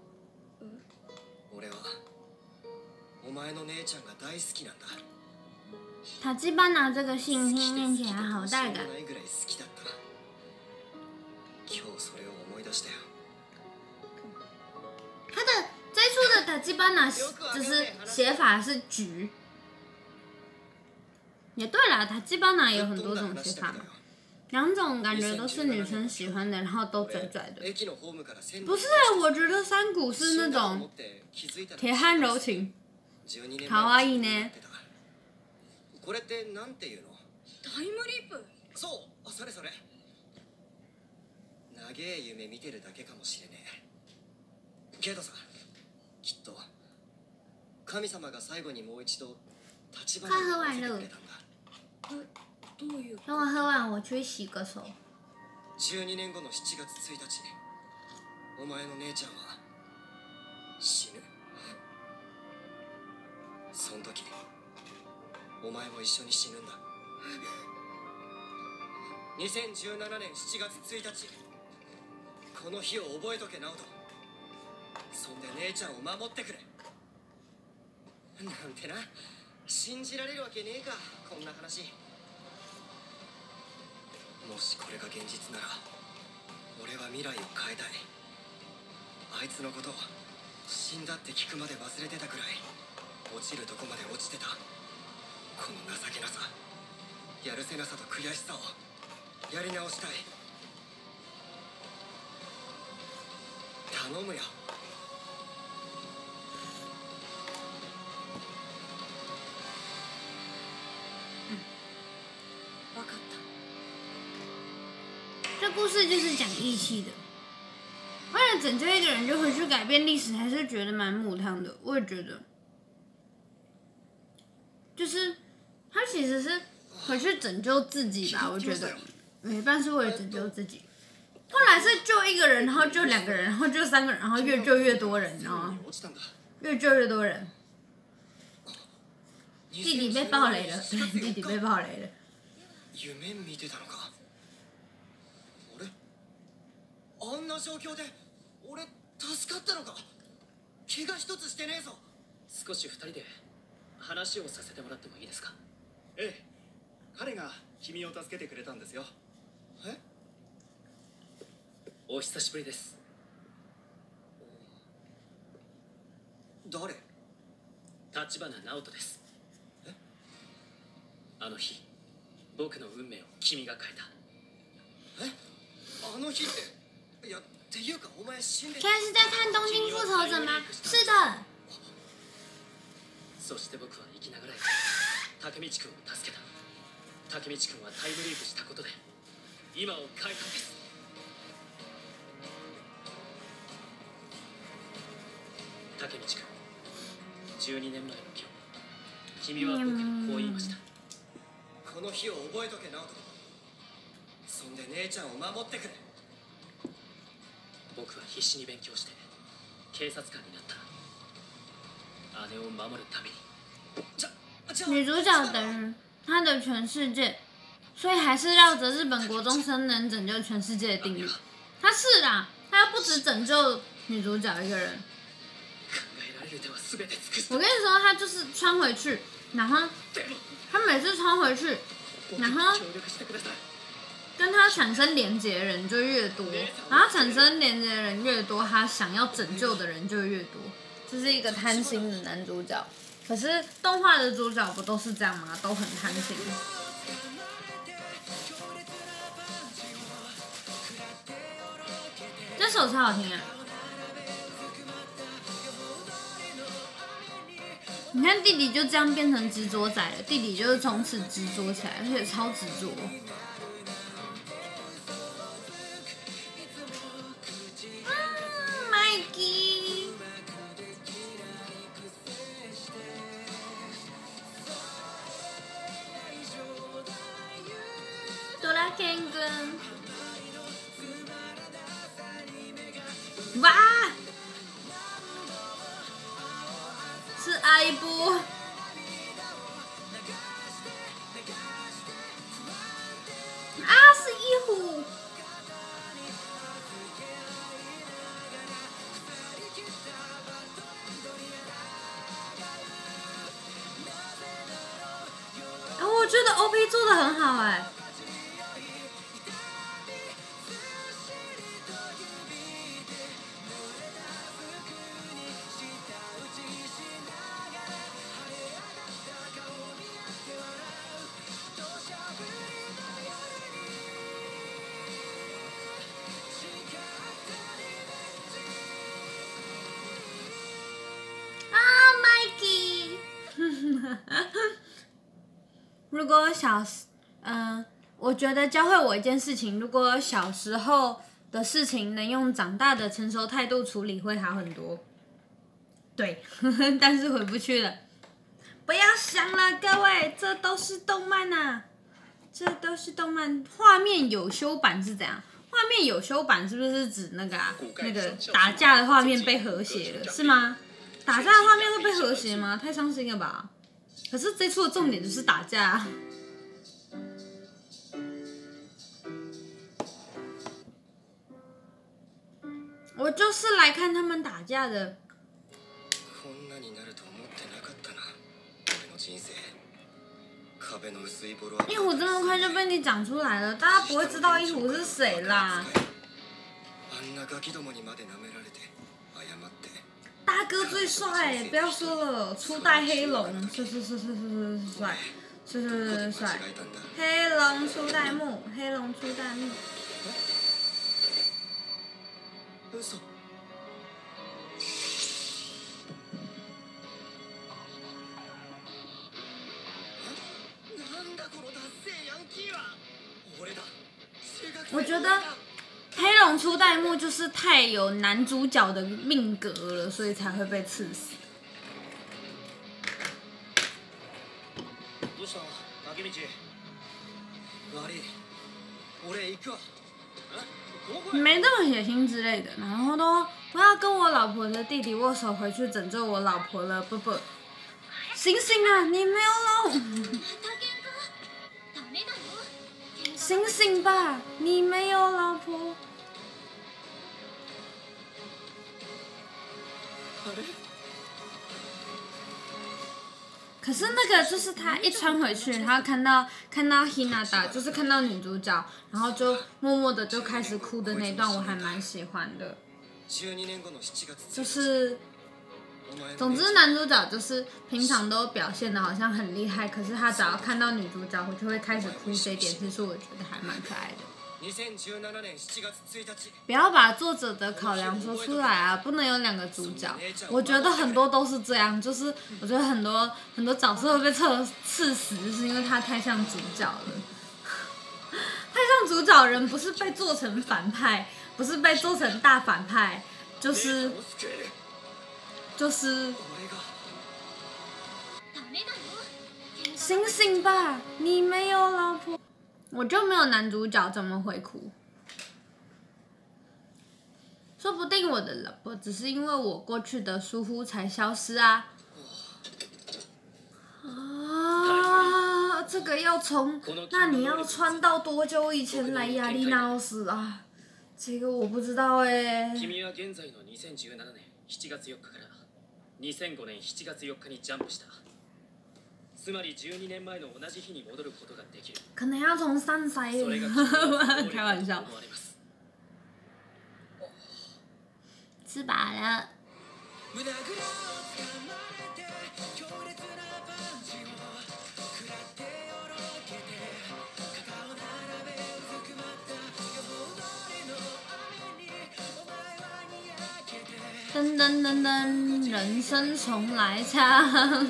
Speaker 3: 俺はお前の姉ちゃんが大好きなんだ。
Speaker 1: 立花这个姓听念起来好带感。
Speaker 3: 今日それを思い出したよ。
Speaker 1: 他的这一出的立花就是写法是菊。也对啦，立花也有很多种写法嘛。 两种感觉都是女生喜欢的，然后都拽拽的。
Speaker 3: 駅のホームから線路
Speaker 1: 不是、我觉得山谷是那种铁汉柔情。かわいいね。
Speaker 3: これってなんていうの？
Speaker 5: タイムリープ。
Speaker 3: そうそれそれ。長え夢見てるだけかもしれねえけどさ、きっと神様が最後にもう一度立花に会わせてくれたんだ。
Speaker 5: どういう？
Speaker 1: 等我喝完，我去洗个手。
Speaker 3: じゅうにねんごのしちがつついたち、お前の姉ちゃんは死ぬ。その時お前も一緒に死ぬんだ。にせんじゅうななねんしちがつついたち、この日を覚えとけ直人。そんで姉ちゃんを守ってくれ。なんてな、信じられるわけねえかこんな話。もしこれが現実なら俺は未来を変えたい。あいつのことを死んだって聞くまで忘れてたくらい落ちるとこまで落ちてた。この情けなさ、やるせなさと悔しさをやり直したい。頼むよ。
Speaker 5: わかった。
Speaker 1: 这故事就是讲义气的，为了拯救一个人就回去改变历史，还是觉得蛮母汤的。我也觉得，就是他其实是回去拯救自己吧，我觉得有一半是为了拯救自己。后来是救一个人，然后救两个人，然后救三个人，然后越救越多人，你知道吗？越救越多人。弟弟被爆雷了，弟弟被爆雷了。
Speaker 3: 夢見てたのか。俺あんな状況で俺助かったのか。怪我一つしてねえぞ。
Speaker 6: 少し二人で話をさせてもらってもいいですか？
Speaker 4: ええ、彼が君を助けてくれたんですよ。
Speaker 3: え？
Speaker 6: お久しぶりです。
Speaker 3: 誰？
Speaker 6: 立花直人です。
Speaker 3: え？
Speaker 6: あの日僕の運命を君が変えた。
Speaker 3: え？あの日って、いやっていうかお前死んで。
Speaker 1: 现在是在看《东京复仇者》吗？是的。
Speaker 6: そして僕は生きながらえ竹道くんを助けた。竹道くんはタイムリープしたことで今を変えたんです。竹道くん、じゅうにねんまえの今日、君は僕にこう言いました。
Speaker 3: この日を覚えとけ直人。そんで姉ちゃんを守ってくれ。
Speaker 6: 僕は必死に勉強して警察官になった。姉を守るために。
Speaker 3: じゃじゃ
Speaker 1: 女主角等于她的全世界，所以还是绕着日本国中生能拯救全世界的定律。她是啦，她又不止拯救女主角一个人。我跟你说，她就是穿回去，然后她每次穿回去，然后跟她产生连结的人就越多，然后产生连结的人越多，她想要拯救的人就越多。这是一个贪心的男主角，可是动画的主角不都是这样吗？都很贪心。这首超好听啊！你看弟弟就这样变成执着仔了，弟弟就是从此执着起来，而且超执着。嗯，麦基。ドラケン君，哇，是阿一波，啊，是一虎，啊，我觉得 O P 做的很好哎。 如果小时，嗯、呃，我觉得教会我一件事情，如果小时候的事情能用长大的成熟态度处理，会好很多。对，但是回不去了。不要想了，各位，这都是动漫呐、啊，这都是动漫。画面有修版是怎样？画面有修版是不是指那个啊？那个打架的画面被和谐了，是吗？打架的画面会被和谐吗？太伤心了吧！可是这出的重点就是打架。我就是来看他们打架的。一虎这么快就被你讲出来了，大家不会知道一虎是谁啦。大哥最帅，不要说了，初代黑龙，帅帅帅帅帅帅帅帅帅帅，黑龙初代目，黑龙初代目。我觉得黑龙初代目就是太有男主角的命格了，所以才会被刺死。没这么血腥之类的，然后都不要跟我老婆的弟弟握手回去拯救我老婆了，不不，醒醒啊，你没有龙。醒醒吧，你没有老婆。可是那个就是他一穿回去，然后看到看到 Hinata， 就是看到女主角，然后就默默的就开始哭的那段，我还蛮喜欢的。就是。总之，男主角就是平常都表现的好像很厉害，可是他只要看到女主角，我就会开始哭。这一点其实我觉得还蛮可爱的。不要把作者的考量说出来啊，不能有两个主角。我觉得很多都是这样，就是我觉得很多很多角色会被刺刺死，就是因为他太像主角了。太像主角人不是被做成反派，不是被做成大反派，就是。就是醒醒吧，你没有老婆。我就没有男主角怎么会哭？说不定我的老婆只是因为我过去的疏忽才消失啊！啊，这个要从……那你要穿到多久以前来亚历纳奥斯啊？这个我不知道哎、欸。
Speaker 6: にせんごねんしちがつよっかにジャンプした。つまりじゅうにねんまえの同じ日に戻ることができる。
Speaker 1: 可能要从三歳。开玩笑。吃饱了。噔噔噔噔，人生重来唱。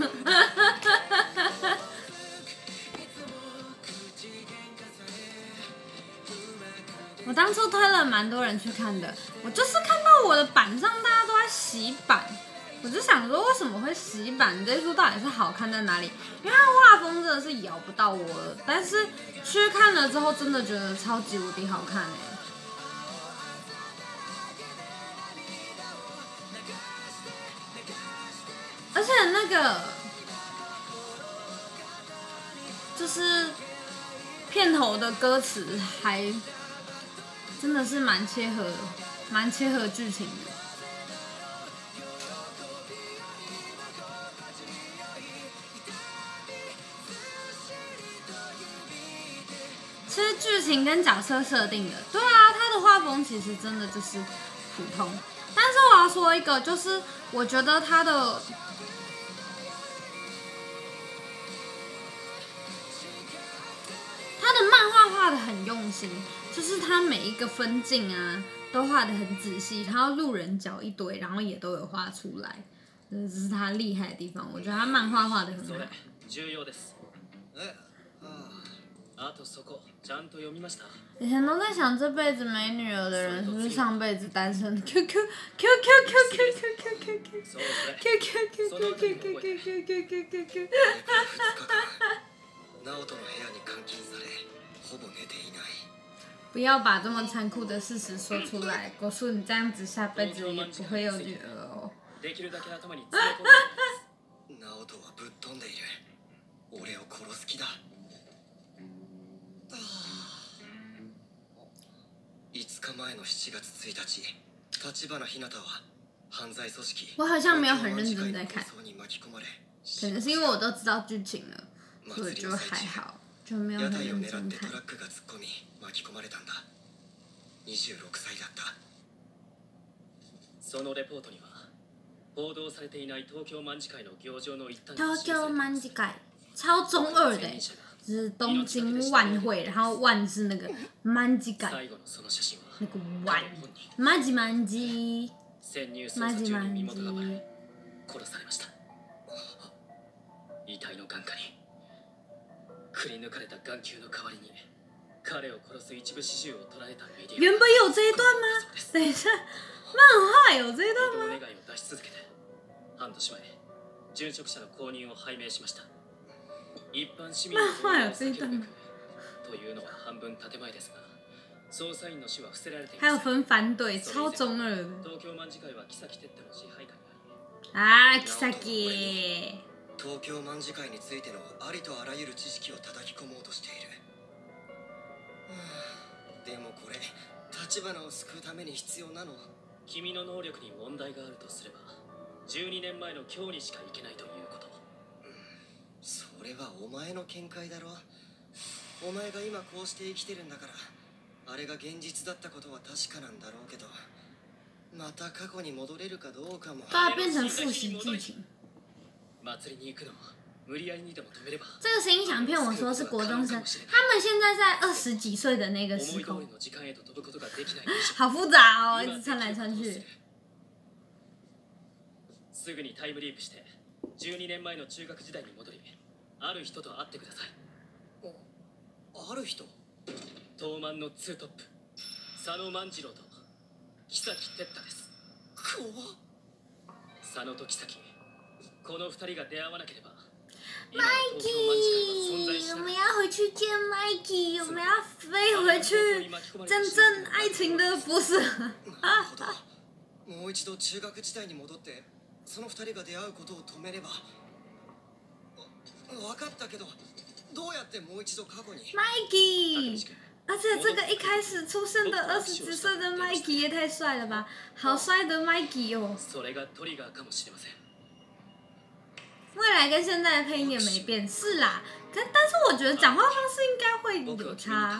Speaker 1: 我当初推了蛮多人去看的，我就是看到我的板上大家都在洗版，我就想说为什么会洗版？这一出到底是好看在哪里？因为它画风真的是咬不到我了，但是去看了之后真的觉得超级无敌好看哎、欸。而且那个就是片头的歌词还真的是蛮切合，蛮切合剧情的。其实剧情跟角色设定的，对啊，他的画风其实真的就是普通。但是我要说一个，就是我觉得他的。他的漫画画的很用心，就是他每一个分镜啊都画的很仔细，然后路人角一堆，然后也都有画出来，这是他厉害的地方。我觉得他漫画画的很好。
Speaker 6: あとそこちゃんと読みました。
Speaker 1: 以前都在想，这辈子没女儿的人是不是上辈子单身？Q Q Q Q Q Q Q Q Q Q Q Q
Speaker 6: そうそれ
Speaker 1: Q Q Q Q Q Q Q Q Q Q Q。
Speaker 3: 直人の部屋に監禁され、ほぼ寝ていない。
Speaker 1: 不要把这么残酷的事实说出来，果树，你这样子下辈子也不会有女儿哦。
Speaker 6: できるだけ頭に詰め込んで
Speaker 3: 直人はぶっ飛んでいる。俺を殺す気だ。いつかまえのしちがつついたち、立花ひなたは犯罪組織
Speaker 1: 我好像没有很认真在看，
Speaker 3: に巻き込まれ、
Speaker 1: 可能是因为我都知道剧情了，所以就还好，就没有
Speaker 3: 屋
Speaker 1: 很
Speaker 3: 台を狙っ
Speaker 1: 认真看。
Speaker 3: てトラックが突っ込み巻き込まれたんだ。にじゅうろくさいだった。
Speaker 6: そのレポートには報道されていない東京卍会の行状の一端が
Speaker 1: 東京
Speaker 6: 記されています。
Speaker 1: 卍会超中二的，就是东京万会，然后万是那个卍会，
Speaker 6: 最後のその写真は
Speaker 1: 那个万，マジマンジ。
Speaker 6: 潜入捜
Speaker 1: マ
Speaker 6: 査中
Speaker 1: ジマンジ
Speaker 6: に身元がバレ殺されました。遺体の眼下にくり抜かれた眼球の代わりに彼を殺す一部始終を捉えたメディア。
Speaker 1: 原本有这一段吗？等一下，漫画有这一段吗？
Speaker 6: 移動願いを出し続けて半年前殉職者の購入を拝命しました。一般市民の動画を避けるべくというのは半分建前ですが、捜査員の死は伏せられてい
Speaker 1: 还有
Speaker 6: ます。
Speaker 1: 分反对，超中二的。
Speaker 6: 東京卍会は木崎哲太の支配下にあり、
Speaker 1: あー、キサキ。
Speaker 3: 東京卍会についてのありとあらゆる知識を叩き込もうとしている。でもこれ立花を救うために必要なの？
Speaker 6: 君の能力に問題があるとすればじゅうにねんまえの今日にしかいけないということ。
Speaker 3: それはお前の見解だろ。お前が今こうして生きてるんだから、あれが現実だったことは確かなんだろうけど、また過去に戻れるかどうかも。
Speaker 1: 都要变成复习剧情。
Speaker 6: 祭りに行くのも無理やりにでも止めれば。
Speaker 1: 这个声音想骗我说是国中生，他们现在在二十几岁的那个时空，好复杂哦，一直穿来穿去。
Speaker 6: すぐにタイムリープしてじゅうにねんまえの中学時代に戻り、ある人と会ってください。
Speaker 3: ある人？
Speaker 6: 東卍のツートップ佐野万次郎と木崎哲太です。
Speaker 3: 怖っ。
Speaker 6: 佐野と木崎、この二人が出会わなければ
Speaker 1: 麦基，我们要回去见麦基，我们要飞回去真正爱情的不是。
Speaker 3: もう一度中学時代に戻ってその二人が出会うことを止めれば。分かったけど、どうやってもう一度過去に？
Speaker 1: 麦基，而且这个一开始出现的二十几岁的麦基也太帅了吧，好帅的麦基哦。
Speaker 6: それがトリガーかもしれません。
Speaker 1: 未来跟现在的配音也没变，是啦，可但是我觉得讲话方式应该会有差。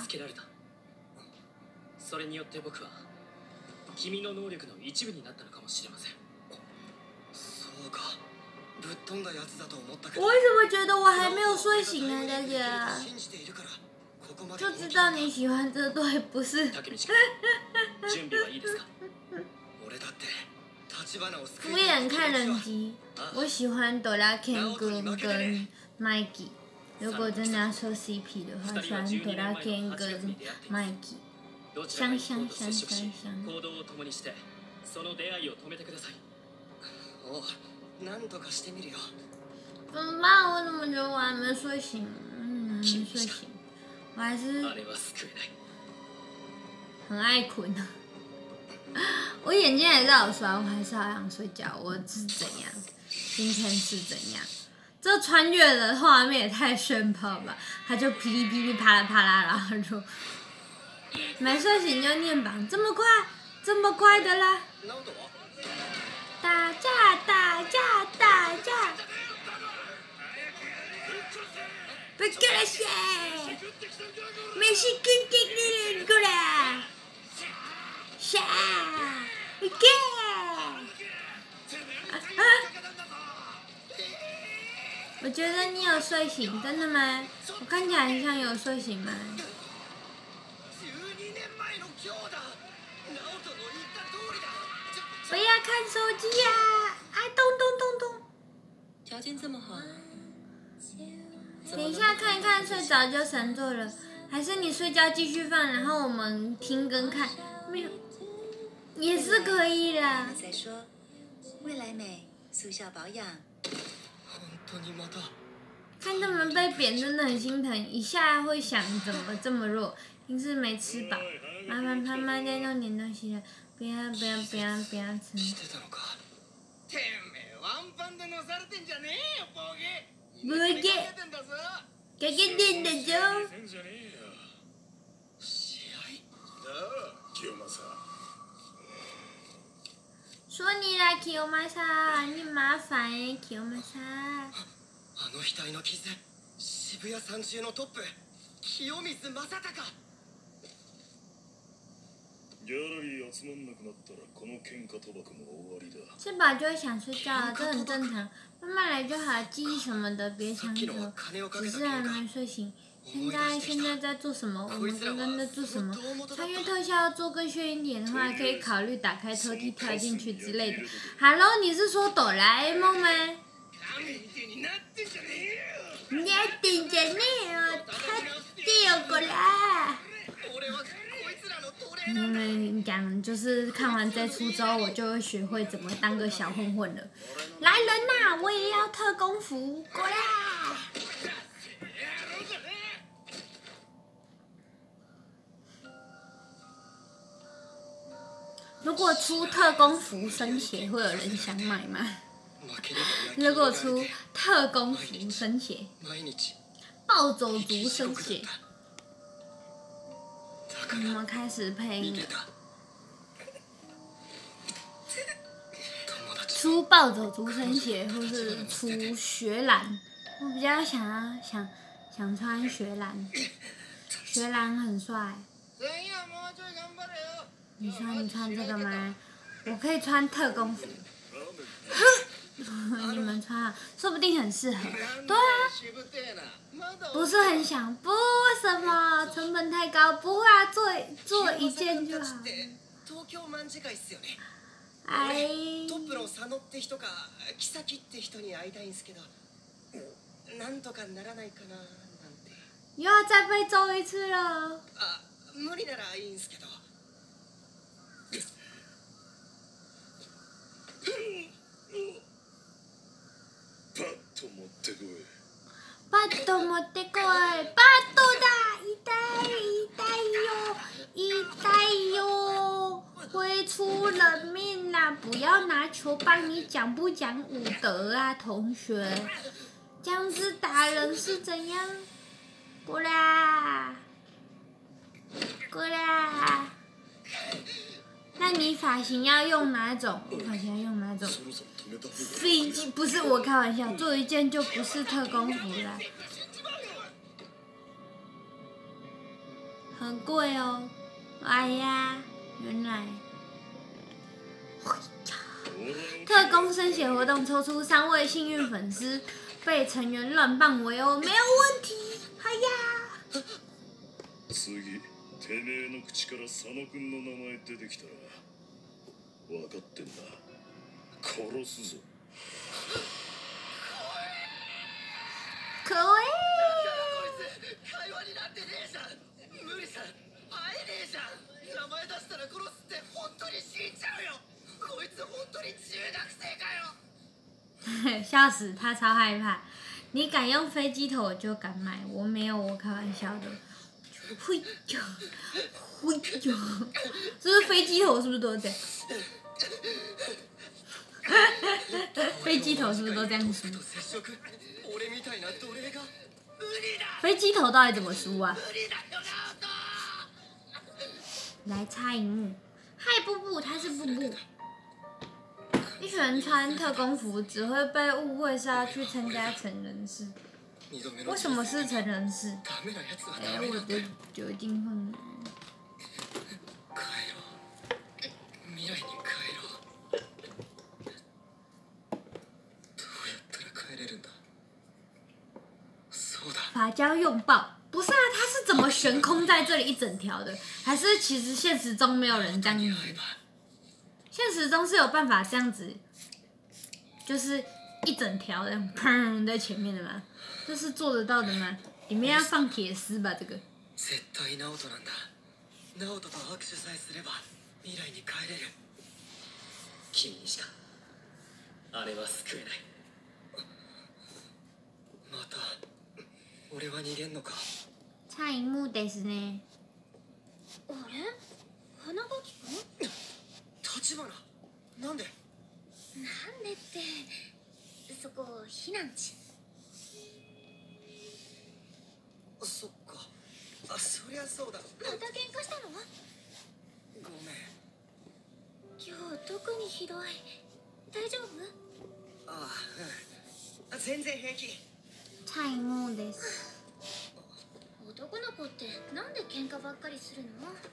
Speaker 6: それによって僕は君の能力の一部になったのかもしれません。
Speaker 3: そうか、ぶっ飛んだやつだと思ったけど。
Speaker 1: 我为什么觉得我还没有睡醒呢，大家？就知道你喜欢这对，不是？
Speaker 6: 準備はいいですか？
Speaker 3: 俺だって立花を救
Speaker 1: 敷衍看人机，我喜欢哆啦 A 梦跟麦基。如果真的要说 C P 的话，喜欢哆啦 A 梦跟麦基。香香香香香。
Speaker 6: 行動を共にしてその出会いを止めてください。
Speaker 3: おう、なんとかしてみるよ。
Speaker 1: 怎么办？我怎么觉得我还没睡醒？嗯，还没睡醒，我还是很爱困。我眼睛还是有酸，我还是好想睡觉。我是怎样？今天是怎样？这穿越的画面也太炫炮了吧！他就噼里噼里啪啦啪啦，然后就没睡醒就念榜，这么快，这么快的啦！打架打架打架！不给了些，没事跟给你过来。下一个，我觉得你有睡醒，真的吗？我看起来很像有睡醒吗？不要看手机呀！哎，咚咚咚咚。
Speaker 7: 条件这么好，
Speaker 1: 等一下看一看，睡着就神作了。还是你睡觉继续放，然后我们听跟看，没有，也是可以的。
Speaker 7: 再说，未来美，速效保养。
Speaker 1: 看他们被扁真的很心疼，一下会想怎么这么弱，平时没吃饱，麻烦妈妈再弄点东西了，不要不要不要不要吃。
Speaker 4: てめえワンパンで乗されてんじゃねえよボケ。
Speaker 1: ボケ。かけてんだぞ。说你啦，清正さん，你麻烦欸，清正さん。
Speaker 3: あの額の傷、渋谷三中のトップ、清水正孝。
Speaker 2: ギャラリー集まんなくなったらこの喧嘩賭博も終わりだ。
Speaker 1: 吃饱就会想睡觉了，这很正常，慢慢来就好，记忆什么的别强求，只是还没睡醒。现在现在在做什么？我们刚刚在做什么？穿越特效要做更炫一点的话，可以考虑打开抽屉跳进去之类的。Hello， 你是说哆啦 A 梦吗？你要顶着你哦，他掉过来。你们讲就是看完这出之后，我就会学会怎么当个小混混了。来人呐，我也要特工服，过来！如果出特工服生血，会有人想买吗？如果出特工服生血，暴走族生血，我们开始配音了。出暴走族生血，或是出雪蓝，我比较想要想想穿雪蓝，雪蓝很帅。你穿你穿这个吗？我可以穿特工服。你们穿啊，说不定很适合。对啊，不是很想，不什么成本太高，不会啊，做做一件就好。哎。
Speaker 3: トップの佐野って人か木崎って人に会いたいんすけど、なんとかならないかななんて。
Speaker 1: 又要再被揍一次了。
Speaker 3: あ、無理ならいいんすけど。
Speaker 2: パッと持ってこい。
Speaker 1: パッと持ってこい。パッとだ。痛い痛いよ痛いよ。会出人命啦！不要拿球棒，你讲不讲武德啊，同学？这样子打人是怎样？过来，过来。那你发型要用哪种？发型要用哪种？飞机不是我开玩笑，做一件就不是特工服啦，很贵哦。哎呀，原来。特工生血活动抽出三位幸运粉丝，被成员乱棒围殴，没有问题。哎呀！
Speaker 2: 次、てめえの口から佐野くんの名前出てきたら、分かってんな。殺すぞ。
Speaker 1: 可愛い。
Speaker 4: 会話になってねえじゃん。無理さ、会えねえじゃん。名前出したら殺すって本当に死んじゃうよ。こいつ本当に中学生か
Speaker 1: よ！笑死，他超害怕。你敢用飞机头，我就敢买。我没有，我开玩笑的。嘿呦，嘿呦，是不是飞机头？是不是都这样？飞机头是不是都这样输？飞机头到底怎么输啊？来擦荧幕。嗨，布布，他是布布。一群人穿特工服，只会被误会是要去参加成人式。为什么是成人式？哎，我的酒精放哪？法胶拥抱，不是啊，它是怎么悬空在这里一整条的？还是其实现实中没有人这样子？现实中是有办法这样子，就是一整条这样砰在前面的吗？这是做得到的吗？里面要放铁丝吧？这个。
Speaker 3: 絶対ナオトなんだ。ナオトと握手さえすれば未来に帰れる。
Speaker 6: 君にしかあれは救えない。
Speaker 3: また俺は逃げんのか。
Speaker 1: 差一幕ですね。
Speaker 5: あれ花垣くん
Speaker 3: 立花なんで。
Speaker 5: なんでってそこ避難地。
Speaker 3: そっか。あ、そりゃそうだ。
Speaker 5: また喧嘩したの？
Speaker 3: ごめん。
Speaker 5: 今日特にひどい。大丈夫？
Speaker 3: ああ、うん、全然平気。
Speaker 1: 差一幕です。
Speaker 5: 男の子ってなんで喧嘩ばっかりするの？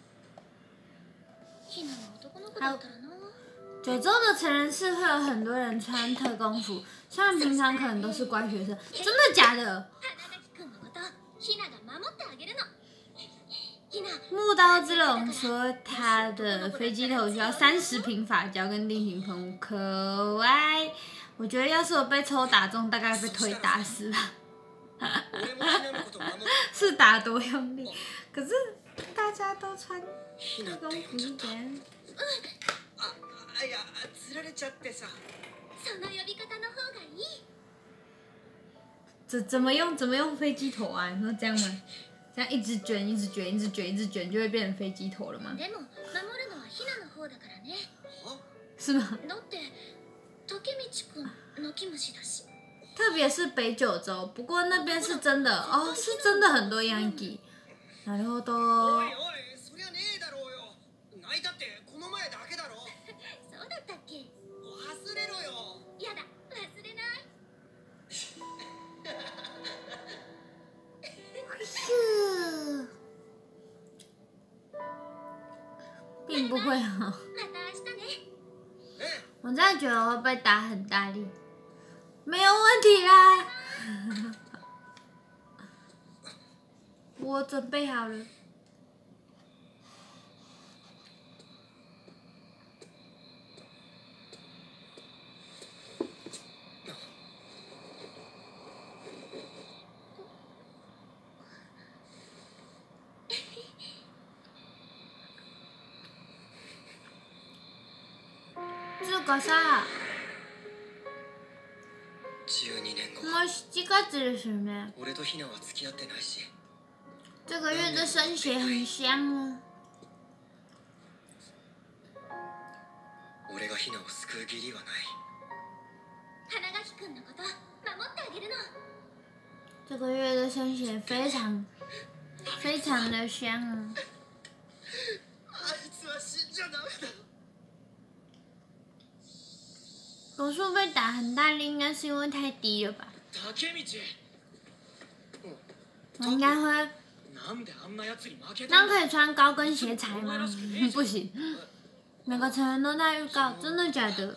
Speaker 5: ひなの男の子だったらな。
Speaker 1: 九州的成人式会有很多人穿特工服，虽然平常可能都是乖学生。真的假的？木刀之龙说他的飞机头需要三十瓶发胶跟定型喷雾，可爱。我觉得要是我被抽打中，大概被推打死吧。是打多用力？可是大家都穿特工服一点。
Speaker 3: あ、いや、釣られちゃってさ。
Speaker 5: その呼び方の方がいい。
Speaker 1: 怎怎么用怎么用飞机头啊？你说这样吗？这样一直卷一直卷一直卷一直卷就会变成飞機頭了吗？
Speaker 5: でも守るのはひなの方だからね。
Speaker 1: 是吗？
Speaker 5: だって竹道くん泣き虫だし。
Speaker 1: 特别是北九州，不过那边是真的哦，是真的很多 Yankee。なるほど。
Speaker 3: おいおい、そりゃねえだろうよ。泣いたってこの前だけだろ。
Speaker 5: そうだったっけ？
Speaker 3: 忘れろよ。
Speaker 5: やだ、忘れない。
Speaker 1: 是，并不会哦。
Speaker 5: また明日ね。
Speaker 1: 我真的觉得我会被打很大力，没有问题啦。我准备好了。つうかさ、
Speaker 3: じゅうにねんご。
Speaker 1: もうしちがつですよね。
Speaker 3: 俺とひなは付き合ってないし。
Speaker 1: 这个月的生血很香哦。
Speaker 3: 俺がひなを救う義理はない。
Speaker 5: 花垣くんのこと守ってあげるの。
Speaker 1: 这个月的生血非常非常的香哦。
Speaker 3: あいつは死んじゃダメだ。
Speaker 1: 罗素被打很大力，应该是因为太低了吧？
Speaker 6: 竹道。
Speaker 1: 我应该会。
Speaker 6: なんであんなやつに負けた
Speaker 1: 那可以穿高跟鞋踩吗？不行。每个成员都在预告，真的假的？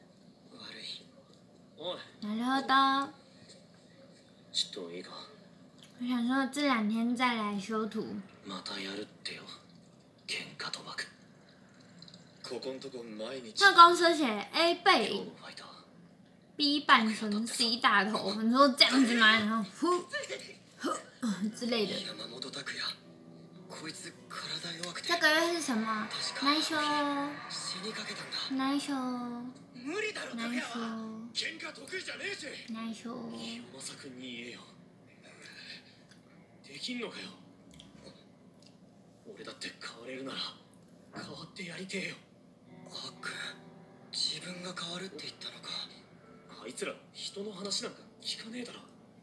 Speaker 1: なるほど。
Speaker 6: ちょっといいか。
Speaker 1: 我想说这两天再来修图。
Speaker 6: またやるってよ。喧嘩賭博。
Speaker 3: ここんとこ毎日。
Speaker 1: 那公司写 A 背 ，B 半身 ，C 大头，你说这样子吗？然后呼呼之类的。
Speaker 3: 山本拓也。こいつ体弱くて。
Speaker 1: 这个月是什么？内緒。
Speaker 3: 死にかけたんだ。
Speaker 1: 内緒。
Speaker 3: 無理だろ
Speaker 1: 内緒。
Speaker 3: 喧嘩得意じゃねえし。
Speaker 1: 内緒。
Speaker 6: 山佐君に言えよ。できんのかよ。俺だって変われるなら変わってやりてえよ。
Speaker 3: あっくん、自分が変わるって言ったのか。
Speaker 6: あいつら人の話なんか聞かねえだろ。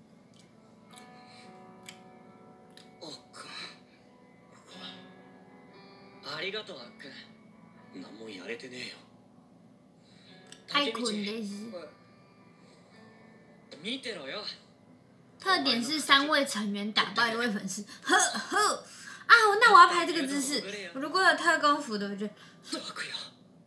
Speaker 3: あっくん。
Speaker 6: ありがとう、あっくん。何もやれてねえよ。
Speaker 1: 愛くんです。
Speaker 6: 見てろよ。
Speaker 1: 特点是三位成员打爆一位粉丝，呵呵啊！那我要拍这个姿势。如果有特工服的，我就。
Speaker 3: 拓也。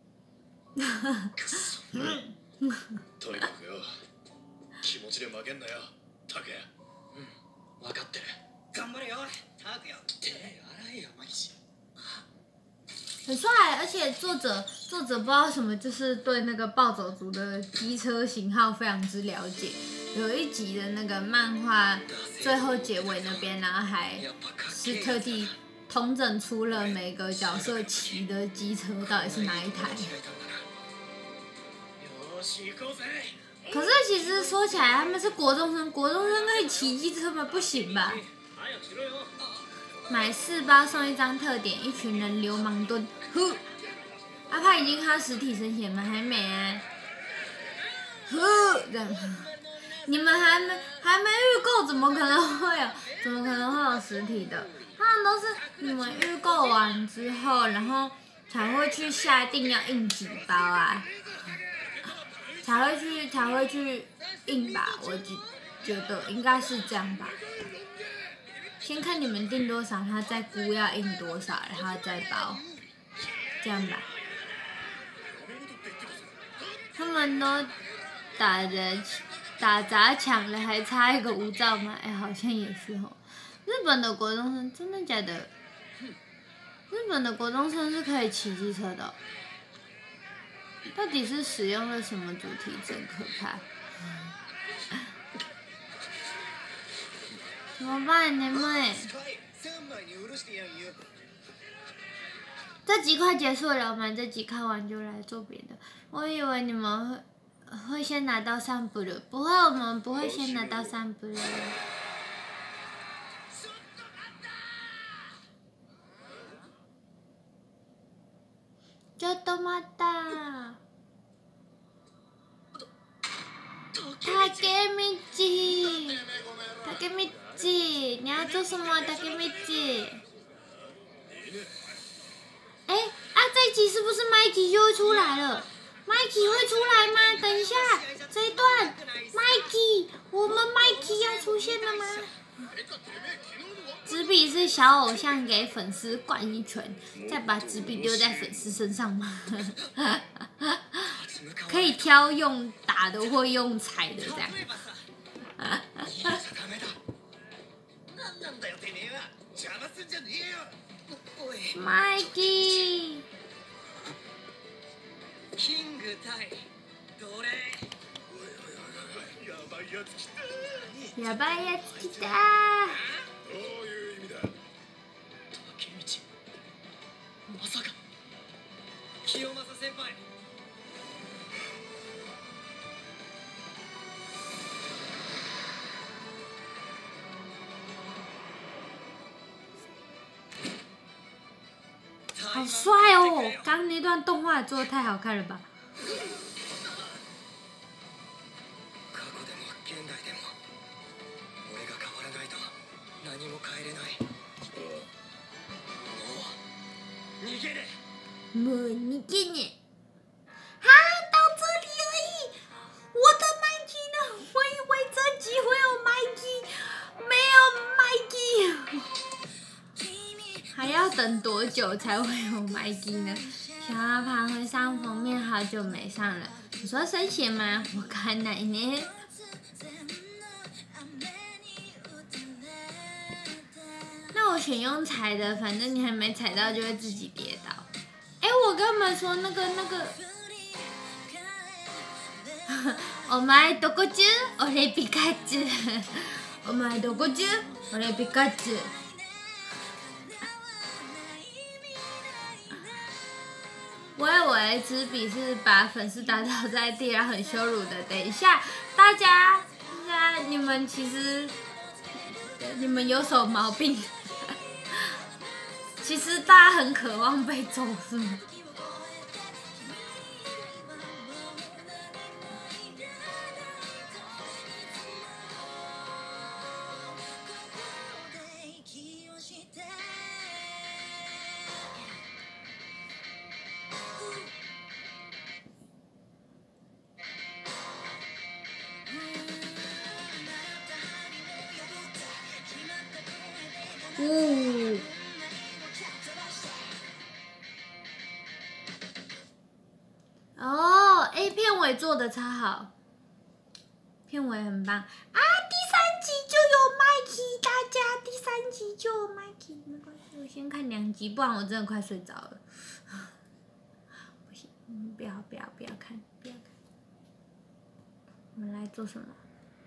Speaker 2: とにかくよ、気持ちで負けんなよ、拓也。
Speaker 6: うん、分かってる。
Speaker 3: 頑張れよ、拓也。
Speaker 6: 手洗えよ、マキシ。
Speaker 1: 很帅，而且作者作者不知道什么，就是对那个暴走族的机车型号非常之了解。有一集的那个漫画最后结尾那边，然后还是特地统整出了每个角色骑的机车到底是哪一台。可是其实说起来，他们是国中生，国中生可以骑机车吗？不行吧？买四包送一张特点，一群人流氓蹲。呼，阿帕已经看到实体生写吗？还没啊。呼，这样。你们还没还没预购，怎么可能会有？怎么可能会有实体的？他们都是你们预购完之后，然后才会去下定要印几包啊，才会去才会去印吧？我觉觉得应该是这样吧。先看你们订多少，他再估要印多少，然后再包，这样吧。他们都打着打砸抢了，还差一个无照吗？哎，好像也是哦。日本的国中生真的假的？日本的国中生是可以骑机车的哦。到底是使用了什么主题？真可怕。怎么办？你们？这集快结束了，我们这集看完就来做别的。我以为你们会会先拿到三部的，不会，我们不会先拿到三部的。ちょっと待った。タケミチ。タケミチ，你要做什么？タケミチ。哎，啊，这一集是不是 Mikey 就会出来了 ？Mikey 会出来吗？等一下，这一段 Mikey， 我们 Mikey 要出现了吗？纸笔是小偶像给粉丝灌一拳，再把纸笔丢在粉丝身上吗？可以挑用打的或用踩的这样。Mikey。やばいやつ来た。
Speaker 3: どういう意味だ。
Speaker 4: 竹道。まさか。清正先輩。
Speaker 1: 好帅哦！刚那段动画做的太好看了吧？
Speaker 3: 過去でも現代でも俺が変わらないと何も変えれない。もう逃げれ。
Speaker 1: もう逃げね。啊，到这里而已。我的麦基呢？我以为这集会有麦基，没有麦基。还要等多久才会有麦基呢？小阿胖会上封面，好久没上了。你说生写吗？我看奶奶。那我选用踩的，反正你还没踩到就会自己跌倒。哎，我跟你们说那个那个。お前どこ中？俺ピカチュウ。お前どこ中？俺ピカチュウ。我以为纸笔是把粉丝打倒在地，然后很羞辱的。等一下，大家，大家，你们其实，你们有什么毛病？其实大家很渴望被揍，是吗？呜、哦，哎，片尾做的超好，片尾很棒啊！第三集就有 Mikey， 大家第三集就有 Mikey， 没关系，我先看两集，不然我真的快睡着了。 不要不要不要看不要看。我们来做什么？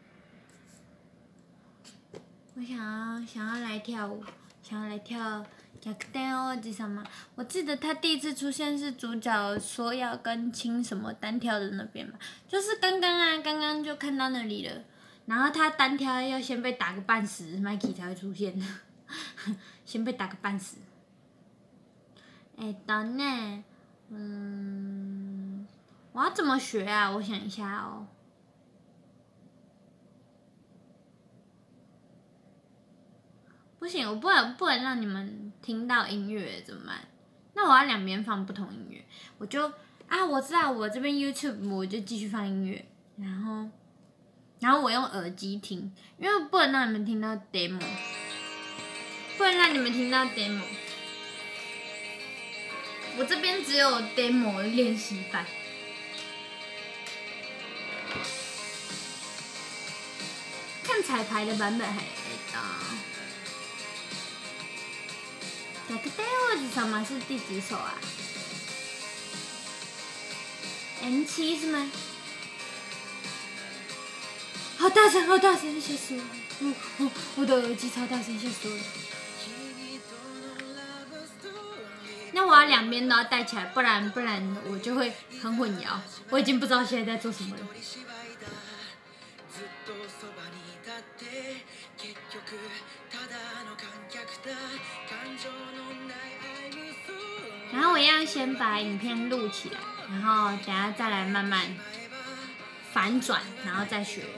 Speaker 1: 我想要想要来跳舞，想要来跳逆転王子様。我记得他第一次出现是主角说要跟亲什么单挑的那边吧，就是刚刚啊，刚刚就看到那里了。然后他单挑要先被打个半死 ，Mikey 才会出现，先被打个半死。哎，等呢，嗯，我要怎么学啊？我想一下哦。不行，我不能不能让你们听到音乐怎么办？那我要两边放不同音乐，我就啊，我知道我这边 YouTube 我就继续放音乐，然后然后我用耳机听，因为不能让你们听到 demo， 不能让你们听到 demo。我这边只有 demo 练习版。看彩排的版本还可到。逆転王子様是第几首啊 ？M 七是吗？好大声，好大声，吓死我了！我我我的耳机超大声，吓死我了。那我要两边都要带起来，不然不然我就会很混淆。我已经不知道现在在做什么了。然后我要先把影片录起来，然后等下再来慢慢反转，然后再学。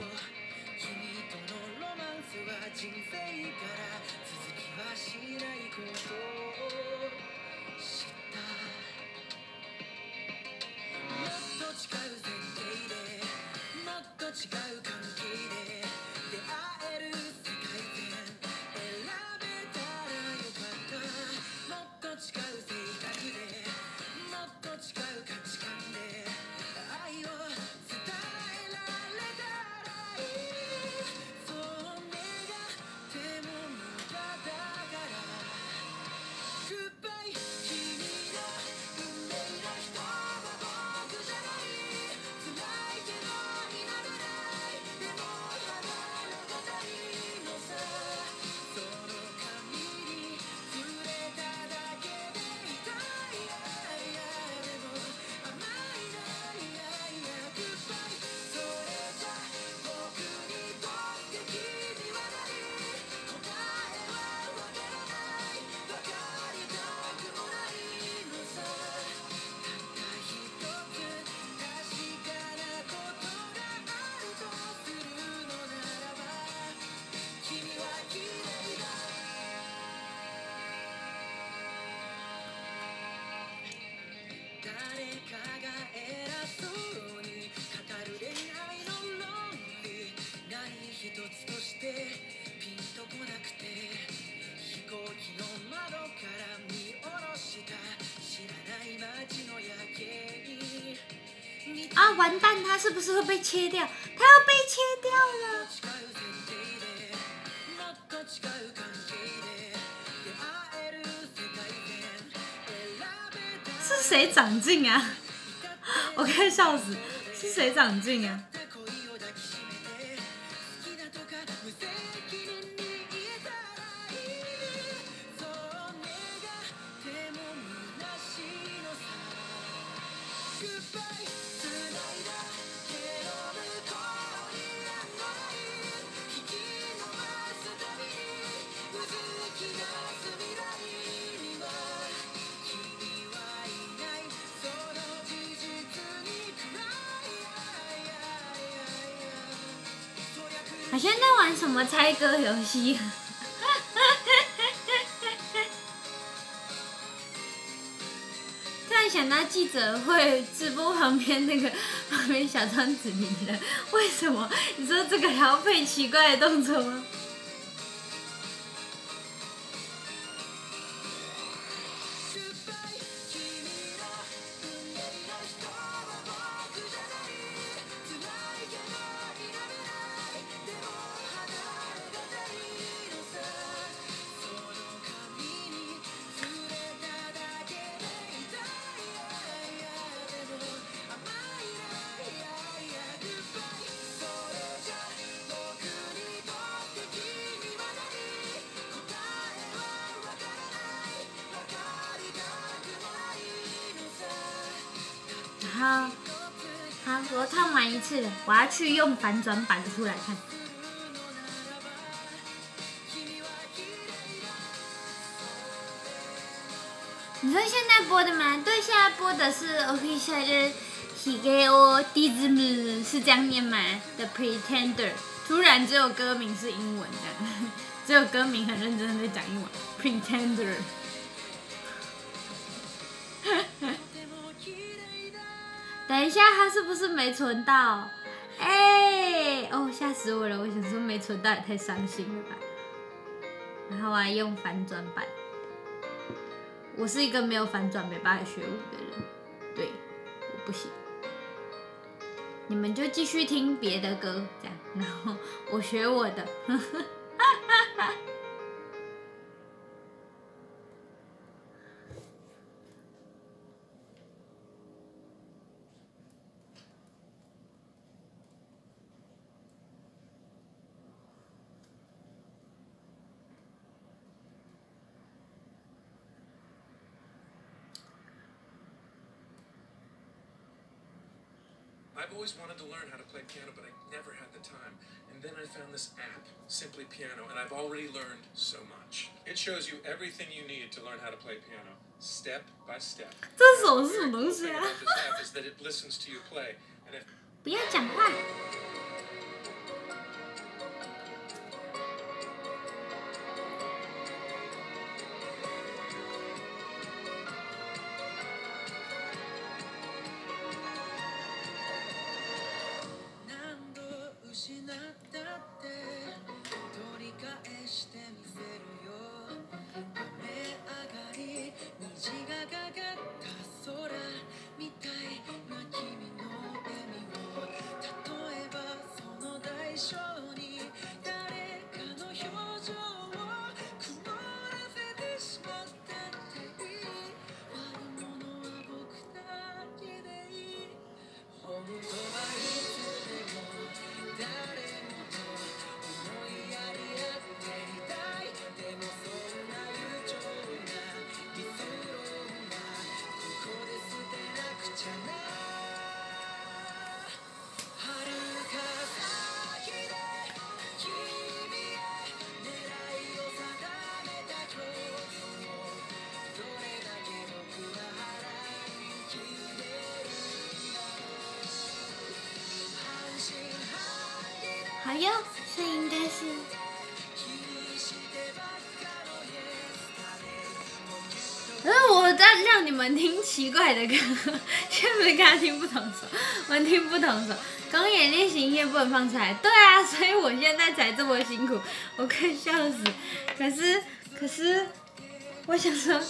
Speaker 1: 啊，完蛋！他是不是会被切掉？他要被切掉了！是谁长进啊？我快笑死！是谁长进啊？好像在玩什么猜歌游戏。突然想到记者会直播旁边那个旁边小窗子里的人，为什么？你说这个还要配奇怪的动作吗？ 然后，好，我看完一次了，我要去用反转版出来看。你说现在播的吗？对，现在播的是 official ヒゲオディズム，是这样念吗 ？The Pretender。突然只有歌名是英文的，只有歌名很认真的在讲英文。Pretender。等一下，他是不是没存到？哎、欸，哦，吓死我了！我想说没存到也太伤心了吧。然后我还用反转版。我是一个没有反转没办法学舞的人，对，我不行。你们就继续听别的歌，这样，然后我学我的。
Speaker 8: I've always wanted to learn how to play piano, but I never had the time. And then I found this app, Simply Piano, and I've already learned so much. It shows you everything you need to learn how to play piano, step by step.
Speaker 1: 这首是什么东西啊？
Speaker 8: This app is that it listens to you play, and if
Speaker 1: 不要讲话。好哟，这应该是。然后我在让你们听奇怪的歌，现在跟他听不同首，我们听不同首。公演练习音乐不能放出来，对啊，所以我现在才这么辛苦，我快笑死。可是，可是，我想说，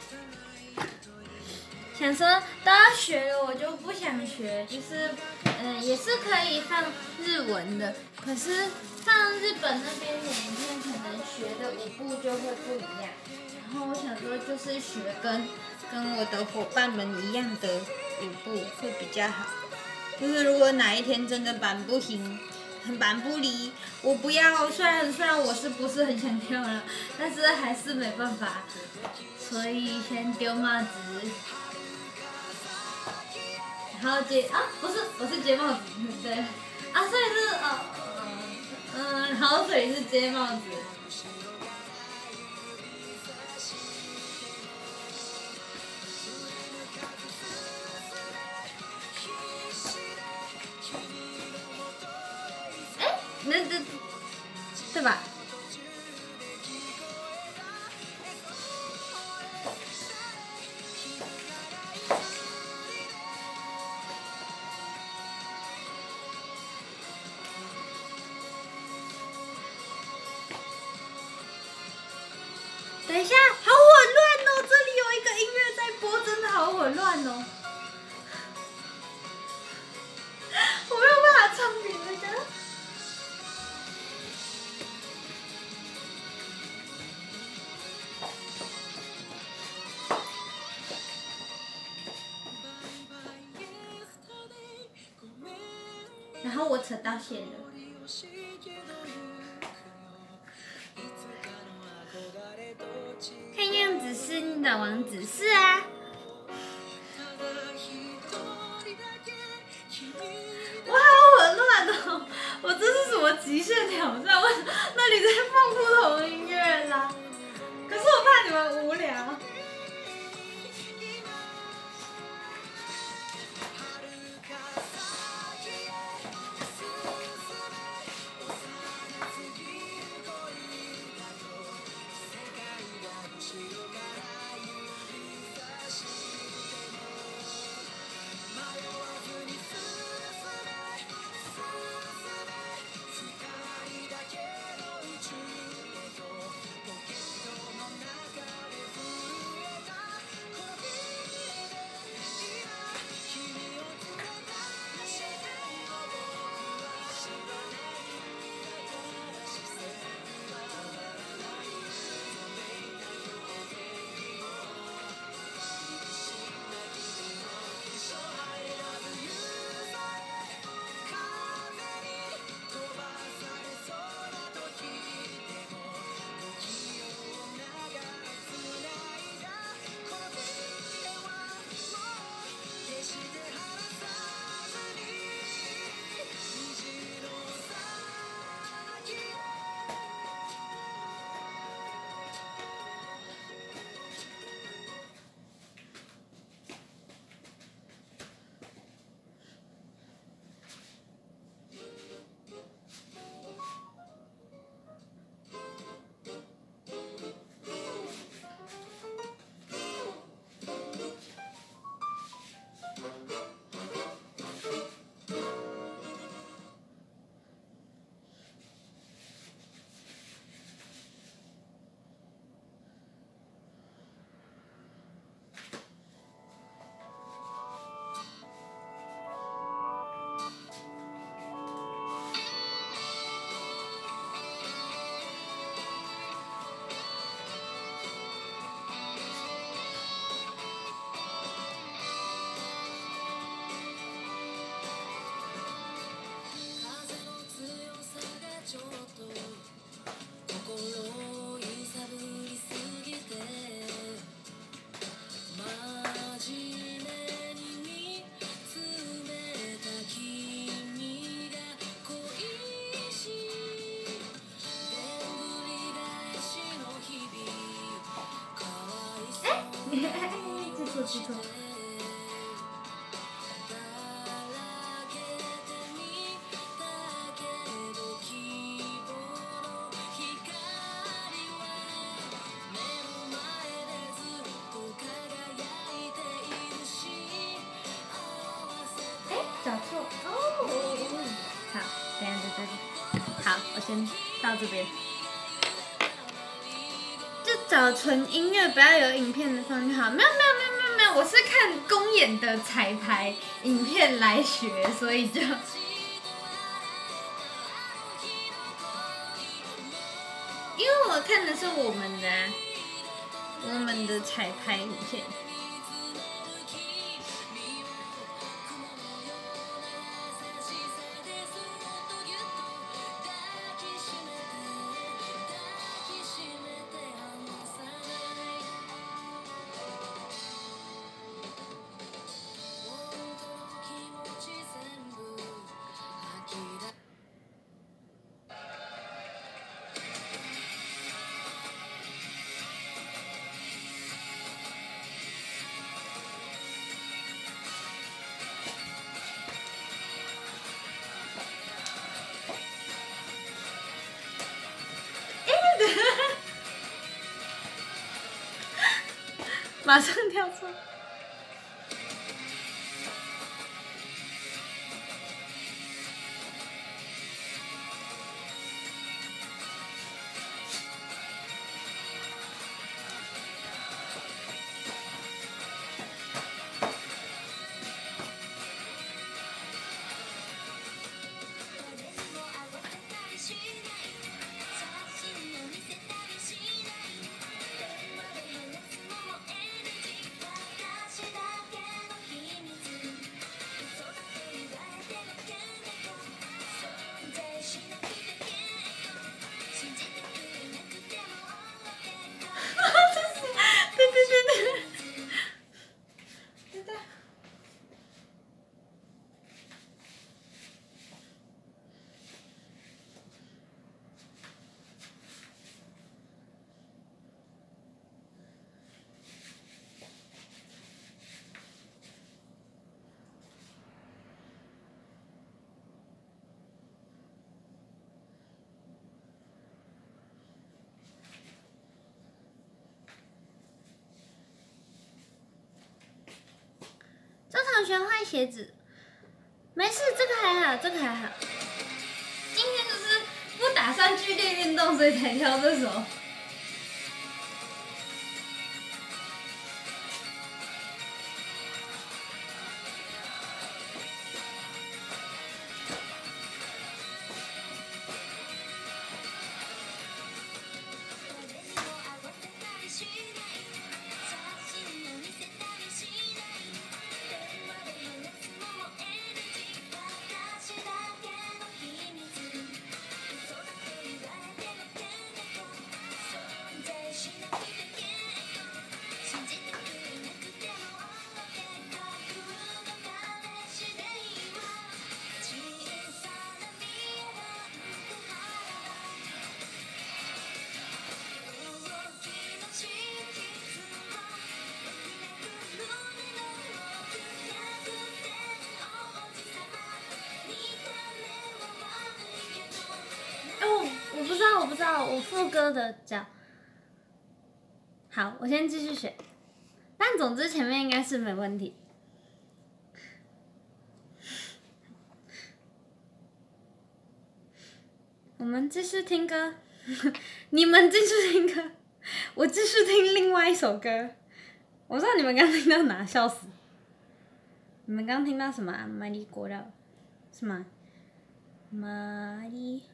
Speaker 1: 想说都要学了，我就不想学，就是，嗯、呃，也是可以放日文的，可是放日本那边的影片，可能学的舞步就会不一样。然后我想说，就是学跟跟我的伙伴们一样的舞步会比较好。就是如果哪一天真的板不行，很板不离，我不要。虽然虽然我是不是很想跳了，但是还是没办法，所以先丢帽子。然后接啊，不是，我是接帽子，对，啊，所以是呃嗯，然后所以是接帽子。那这对吧？等一下，好混乱哦！这里有一个音乐在播，真的好混乱哦！我没有办法唱别的歌。然后我扯到线了。看样子是你的王子，是啊。 极限挑战，我那里在放不同音乐啦。可是我怕你们无聊。记错记错。哎，找错哦。好，等一下等等。好，我先到这边。就找纯音乐，不要有影片的放就好。没有没有没有没有没有，我是看公演的彩排影片来学，所以就。因为我看的是我们的、啊，我们的彩排影片。马上跳错。 学坏鞋子，没事，这个还好，这个还好。今天就是不打算剧烈运动，所以才挑这首。我不知道，我不知道，我副歌的叫好，我先继续选。但总之前面应该是没问题。我们继续听歌，你们继续听歌，我继续听另外一首歌。我不知道你们刚听到哪，笑死！你们刚听到什么啊？玛丽国绕是吗？玛丽。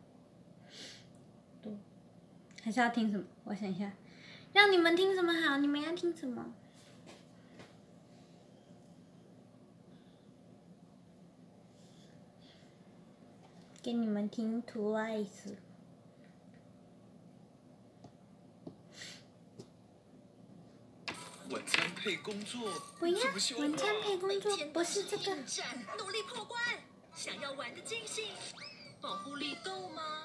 Speaker 1: 还是要听什么？我想一下，让你们听什么好？你们要听什么？给你们听 Twice。
Speaker 9: 晚餐配工作，
Speaker 1: 不要，晚餐配工作不是这个。
Speaker 5: 努力破关，想要玩得尽兴，保护力够吗？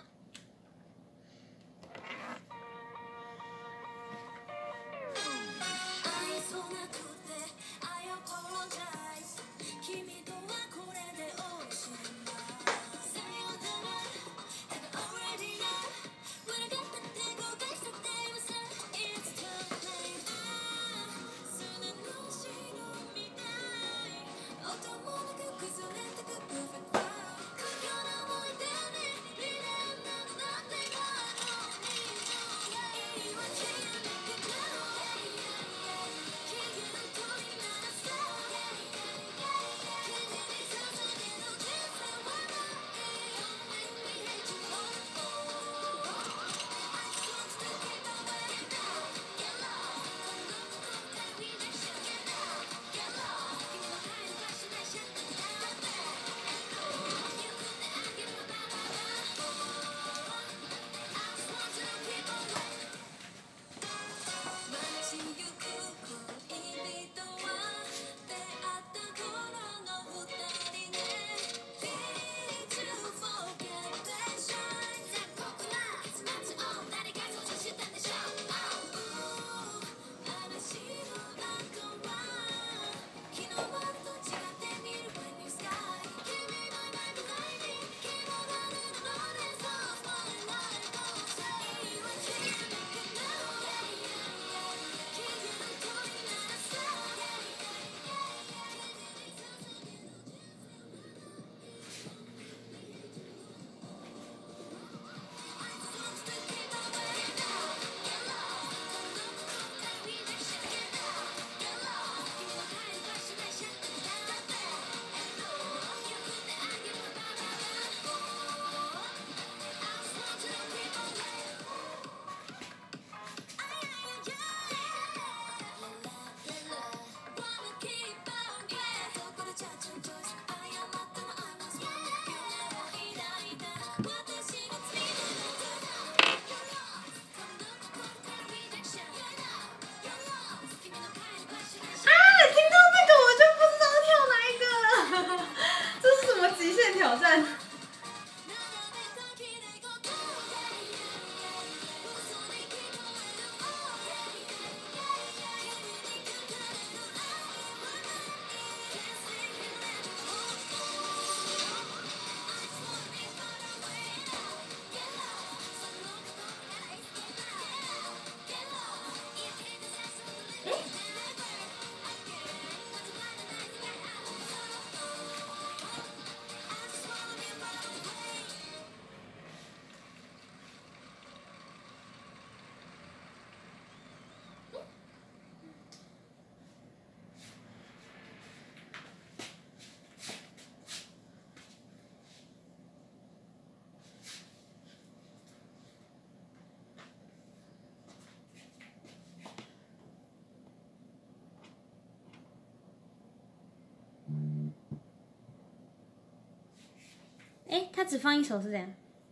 Speaker 1: 哎，他只放一首是这样。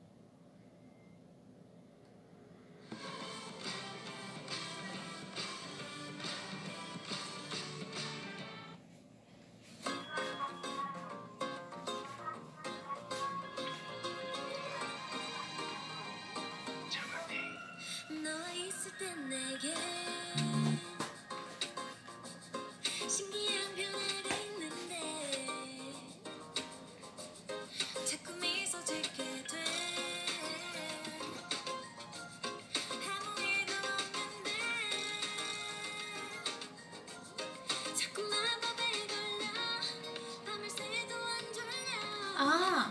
Speaker 1: 啊。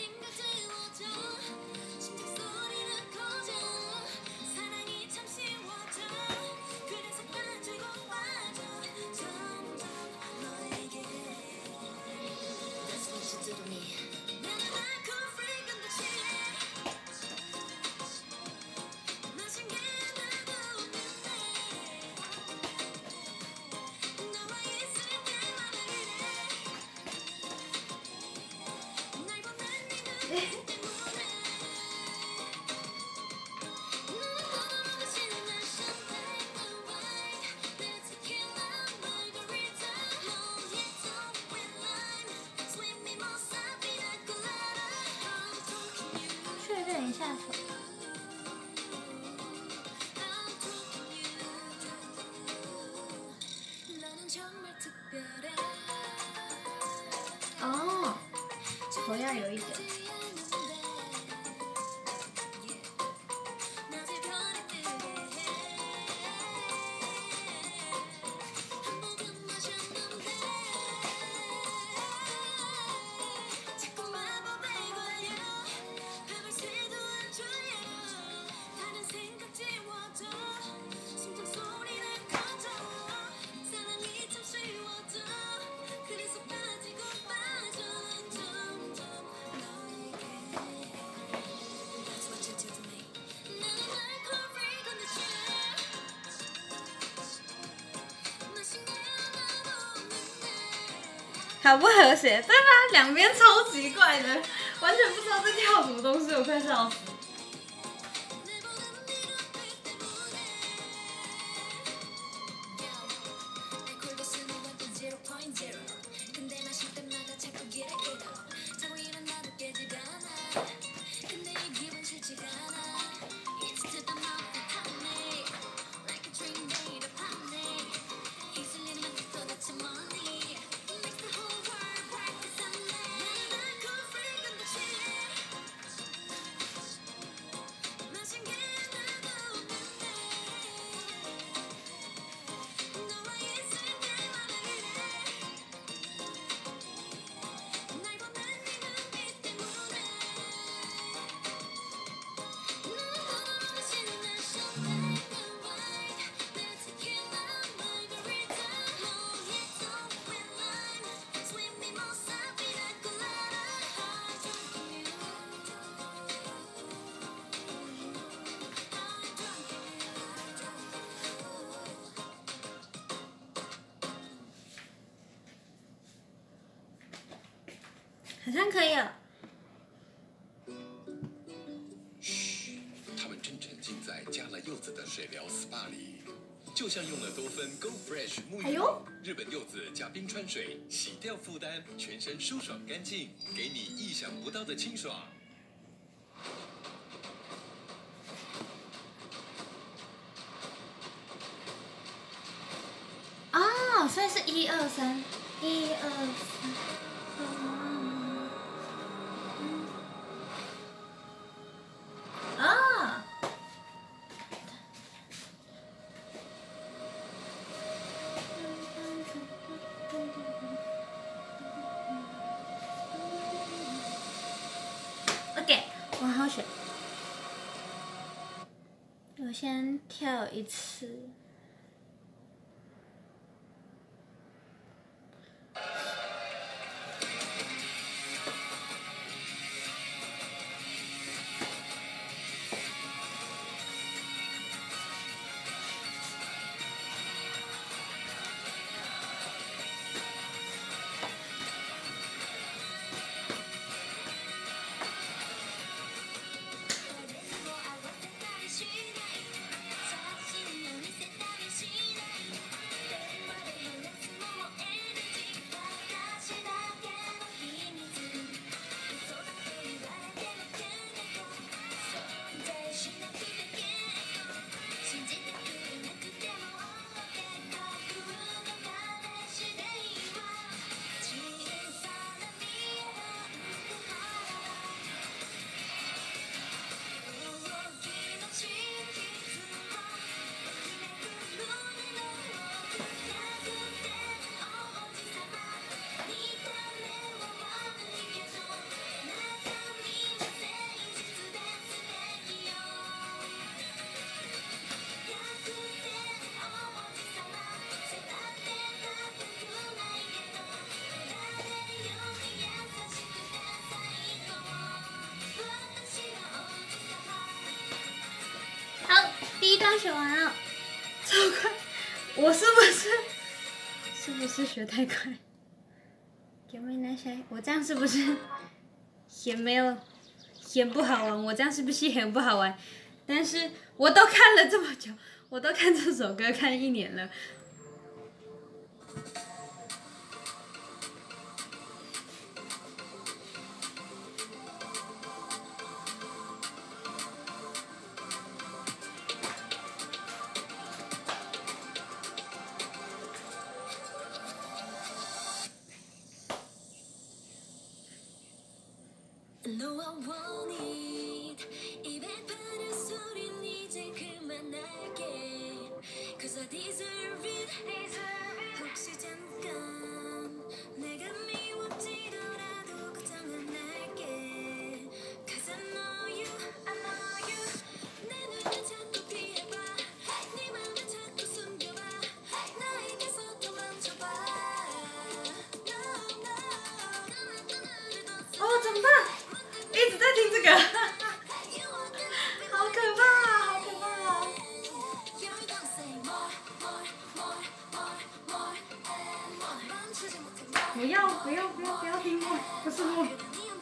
Speaker 1: 确认一下手。哦，头要有一点。 好不和谐，对吧？两边超级怪的，完全不知道在跳什么东西，我快笑死。 好像可以了。
Speaker 9: 嘘，他们正沉浸在加了柚子的水疗 S P A 里，就像用了多芬 Go Fresh 沐浴
Speaker 1: 哎呦，
Speaker 9: 日本柚子加冰川水，洗掉负担，全身舒爽干净，给你意想不到的清爽。
Speaker 1: 哦，所以是一二三，一二三。 啊！OK， 我好选。我先跳一次。 写完了，超快！我是不是是不是学太快？有没有那些？我这样是不是也没有也不好玩？我这样是不是也不好玩？但是我都看了这么久，我都看这首歌看一年了。不要不要不要不要听我，不是我。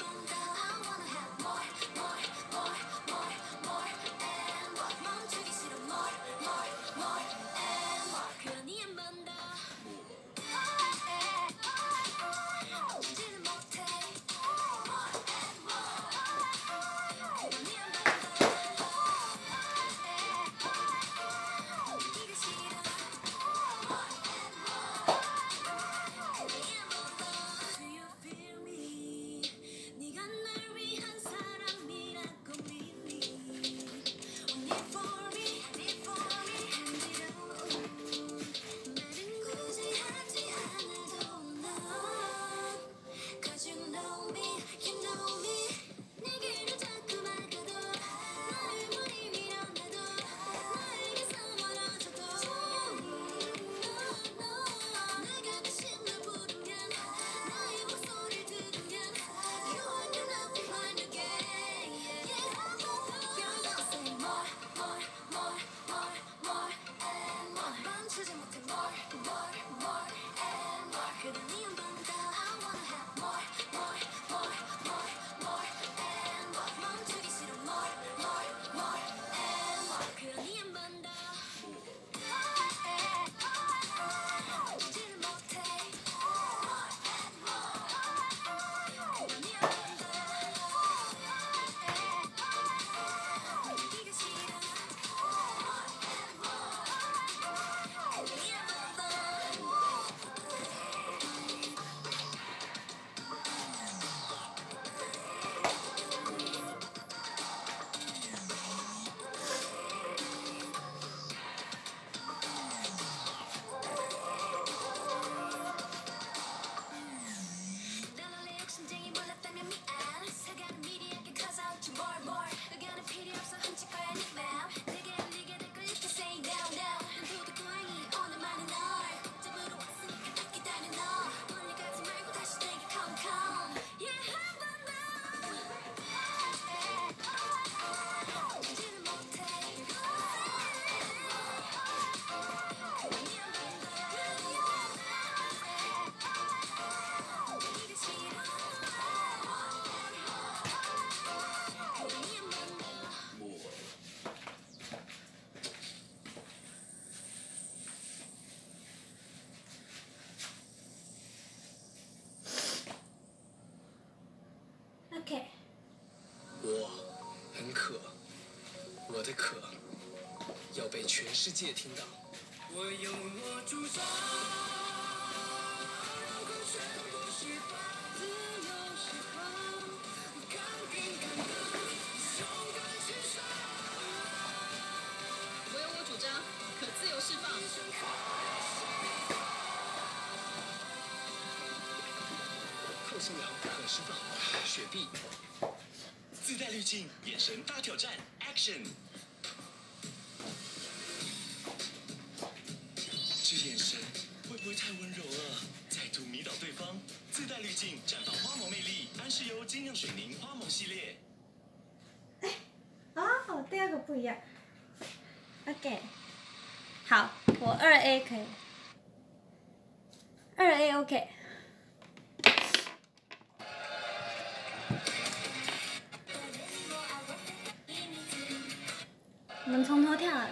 Speaker 9: 我很渴，我的渴要被全世界听到。我用我主张，让空全部释放，自由释放，敢拼敢当，勇敢去闯。我有我主张，可自由释放。后心凉可释放，雪碧。自带滤镜，眼神大挑战 ，Action！ 这眼神会不会太温柔了？再度迷倒对方。自带滤镜，绽放花萌魅力，安视油精酿水凝花萌系列。
Speaker 1: 哎，哦，第二个不一样。 OK， 好，我二 A 可以，二 A OK。我们从头跳了。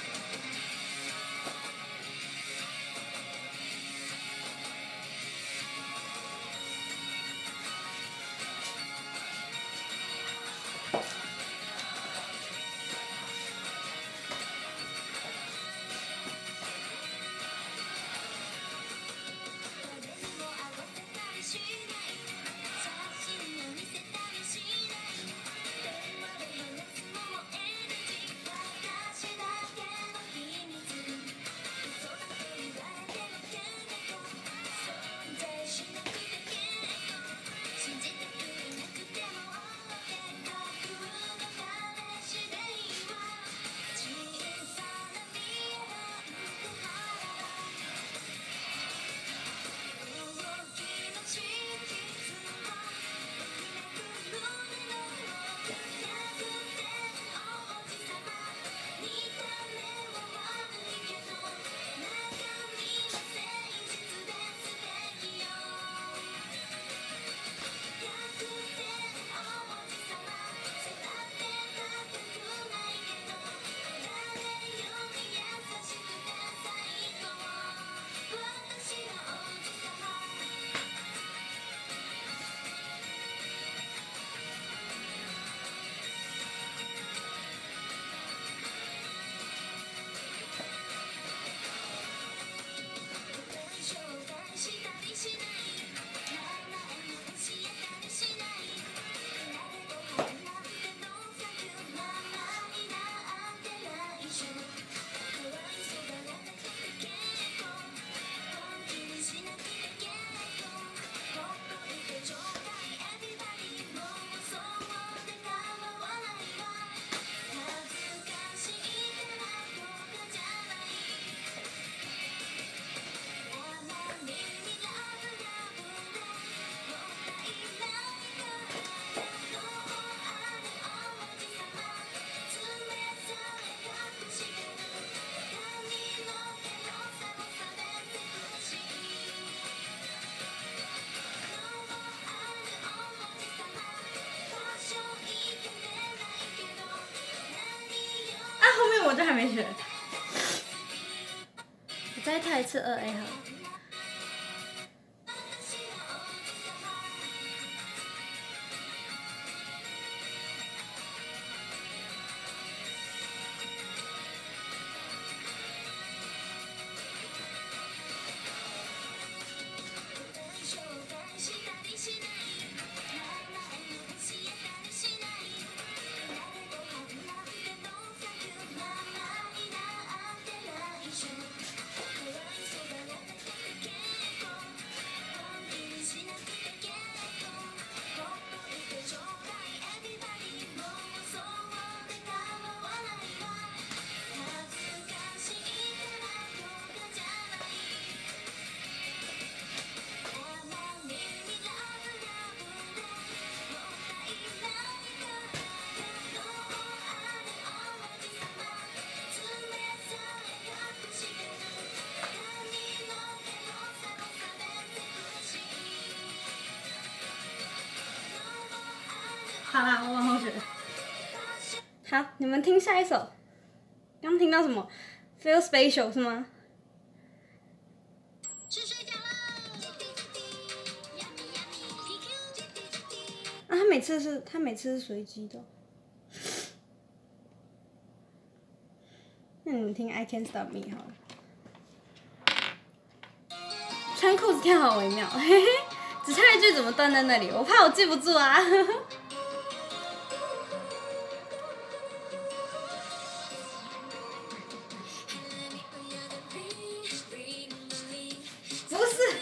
Speaker 1: 我这还没学，我再跳一次二 A 好了。好啦，我往后学。好，你们听下一首。刚听到什么 ？Feel Special 是吗？
Speaker 5: 吃水饺了！
Speaker 1: 啊，他每次是，他每次是随机的。那你们听 I Can't Stop Me 好了。穿裤子跳好微妙，嘿嘿，只差一句怎么断在那里？我怕我记不住啊。不是。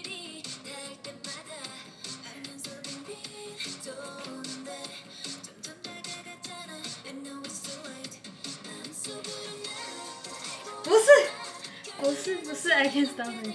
Speaker 1: 不是，不是，不是 I Can't Stop Me。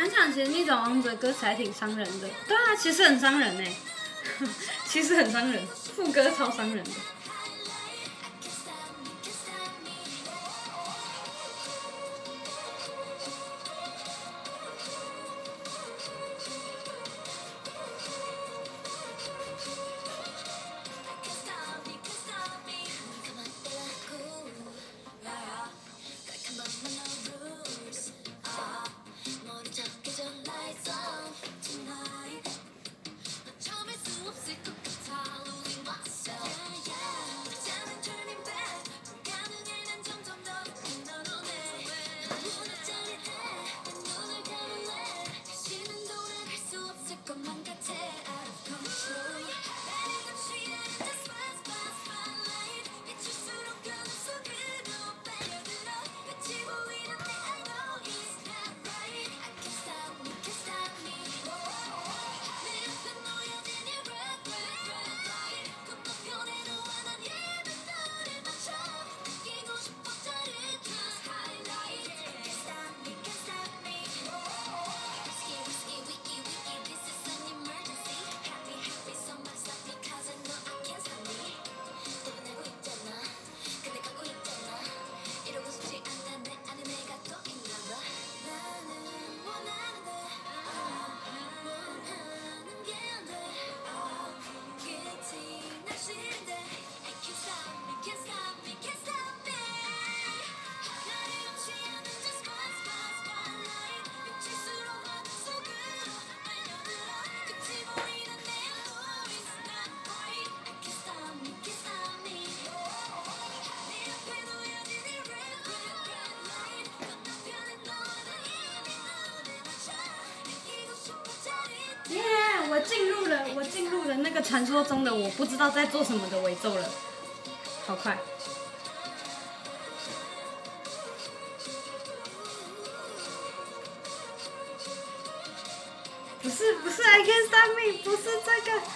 Speaker 1: 想想，其实那种王者歌词还挺伤人的。对啊，其实很伤人哎，其实很伤人，副歌超伤人的。我进入了，我进入了那个传说中的我不知道在做什么的尾奏了，好快！不是不是 ，I Can't Stop Me， 不是这个。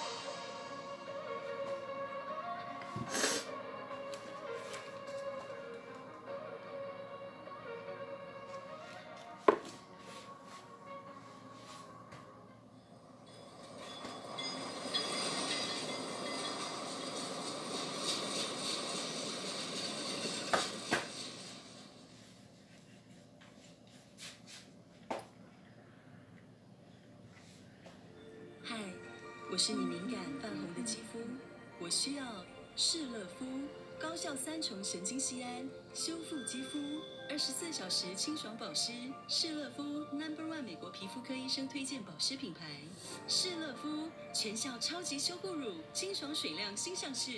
Speaker 7: 我是你敏感泛红的肌肤，我需要士乐肤高效三重神经酰胺修复肌肤，二十四小时清爽保湿。士乐肤 Number One 美国皮肤科医生推荐保湿品牌，士乐肤全效超级修护乳，清爽水亮新上市。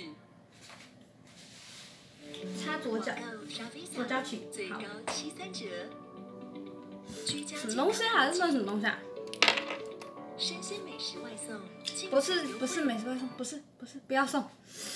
Speaker 1: 擦左脚，左脚起，
Speaker 7: 最高七三折。
Speaker 1: 什么东西啊？这是什么东西啊？
Speaker 7: 生鲜美食外送，
Speaker 1: 不是不是美食外送，不是不是，不要送。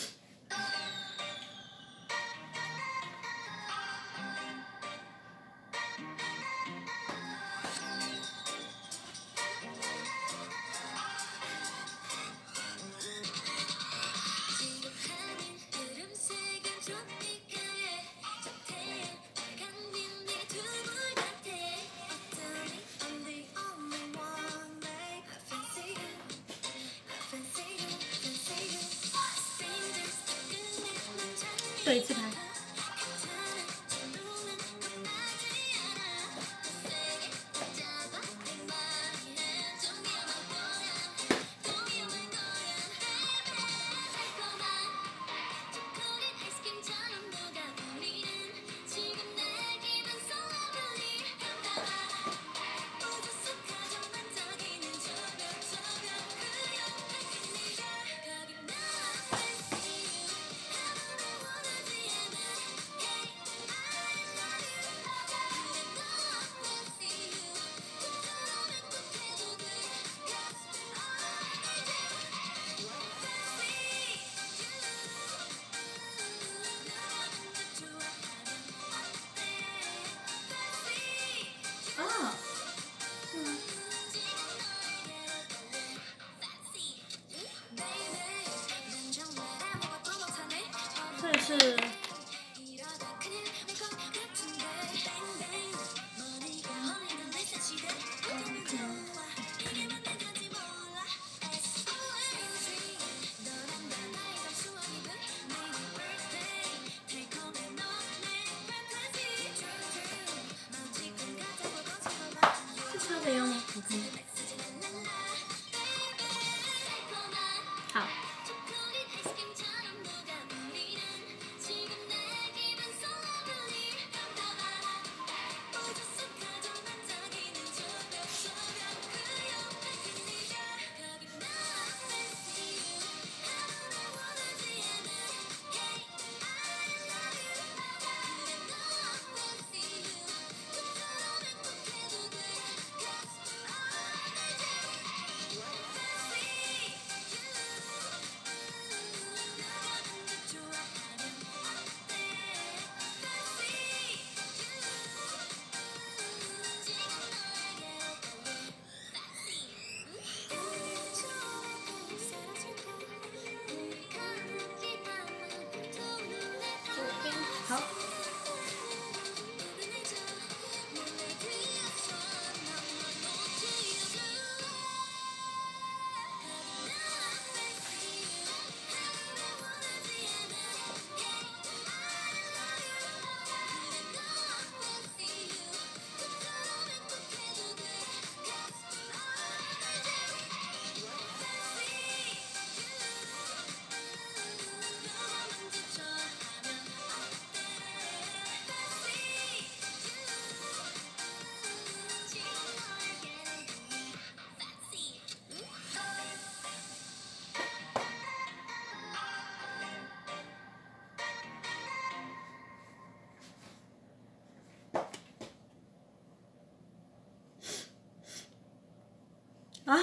Speaker 1: 对，自拍。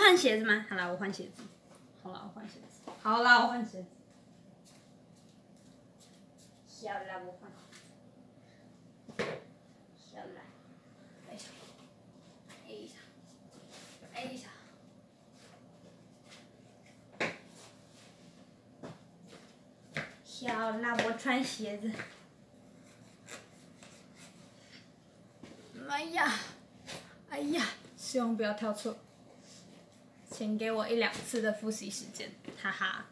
Speaker 1: 换鞋子吗？好啦，我换鞋子。好啦，我换鞋子。好啦，我换鞋子。小啦，我换。小啦。哎呀，哎呀，哎呀。小啦，我穿鞋子。哎呀，哎呀，希望不要跳错。请给我一两次的复习时间，哈哈。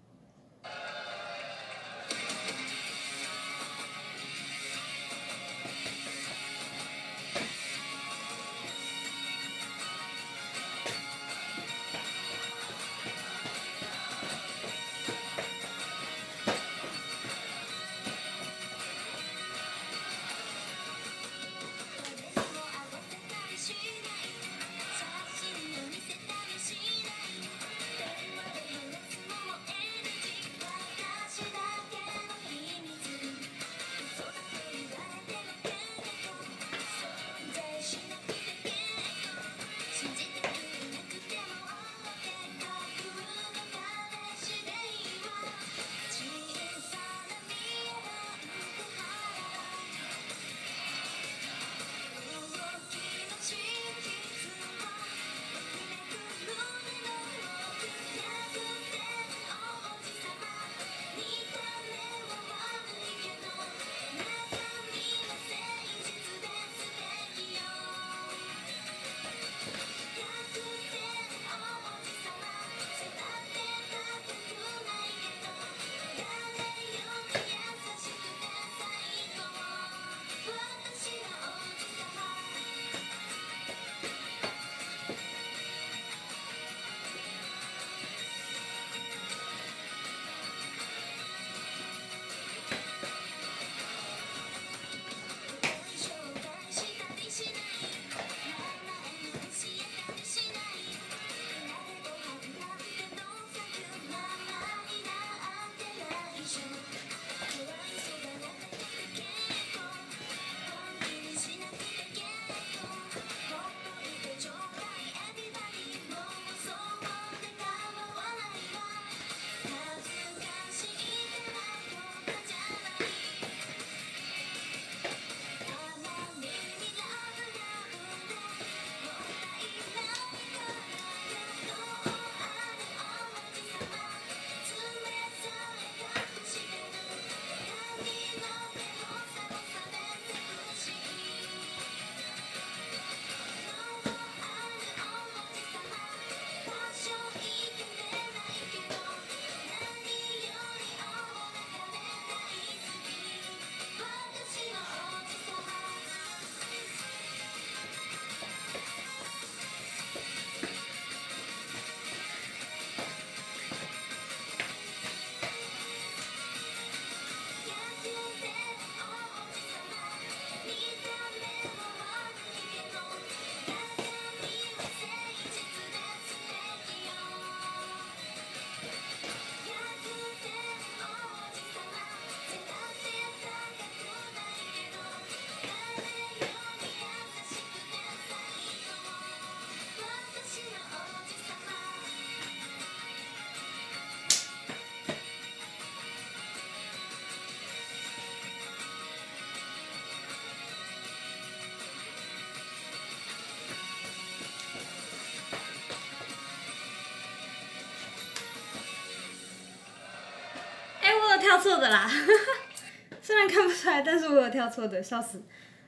Speaker 1: 跳错的啦，虽然看不出来，但是我有跳错的，笑死。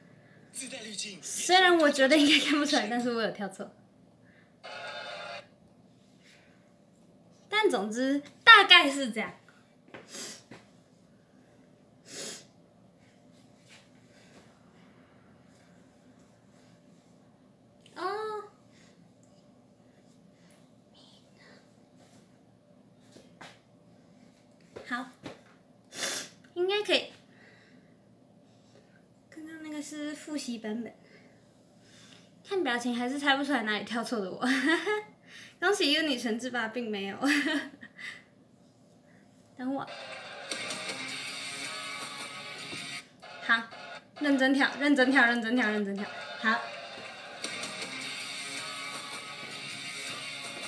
Speaker 1: 虽然我觉得应该看不出来，但是我有跳错。但总之大概是这样。哦。好。应该可以。刚刚那个是复习版本，看表情还是猜不出来哪里跳错的我。恭喜 Uni 陈志吧，并没有。等我。好，认真跳，认真跳，认真跳，认真跳。好。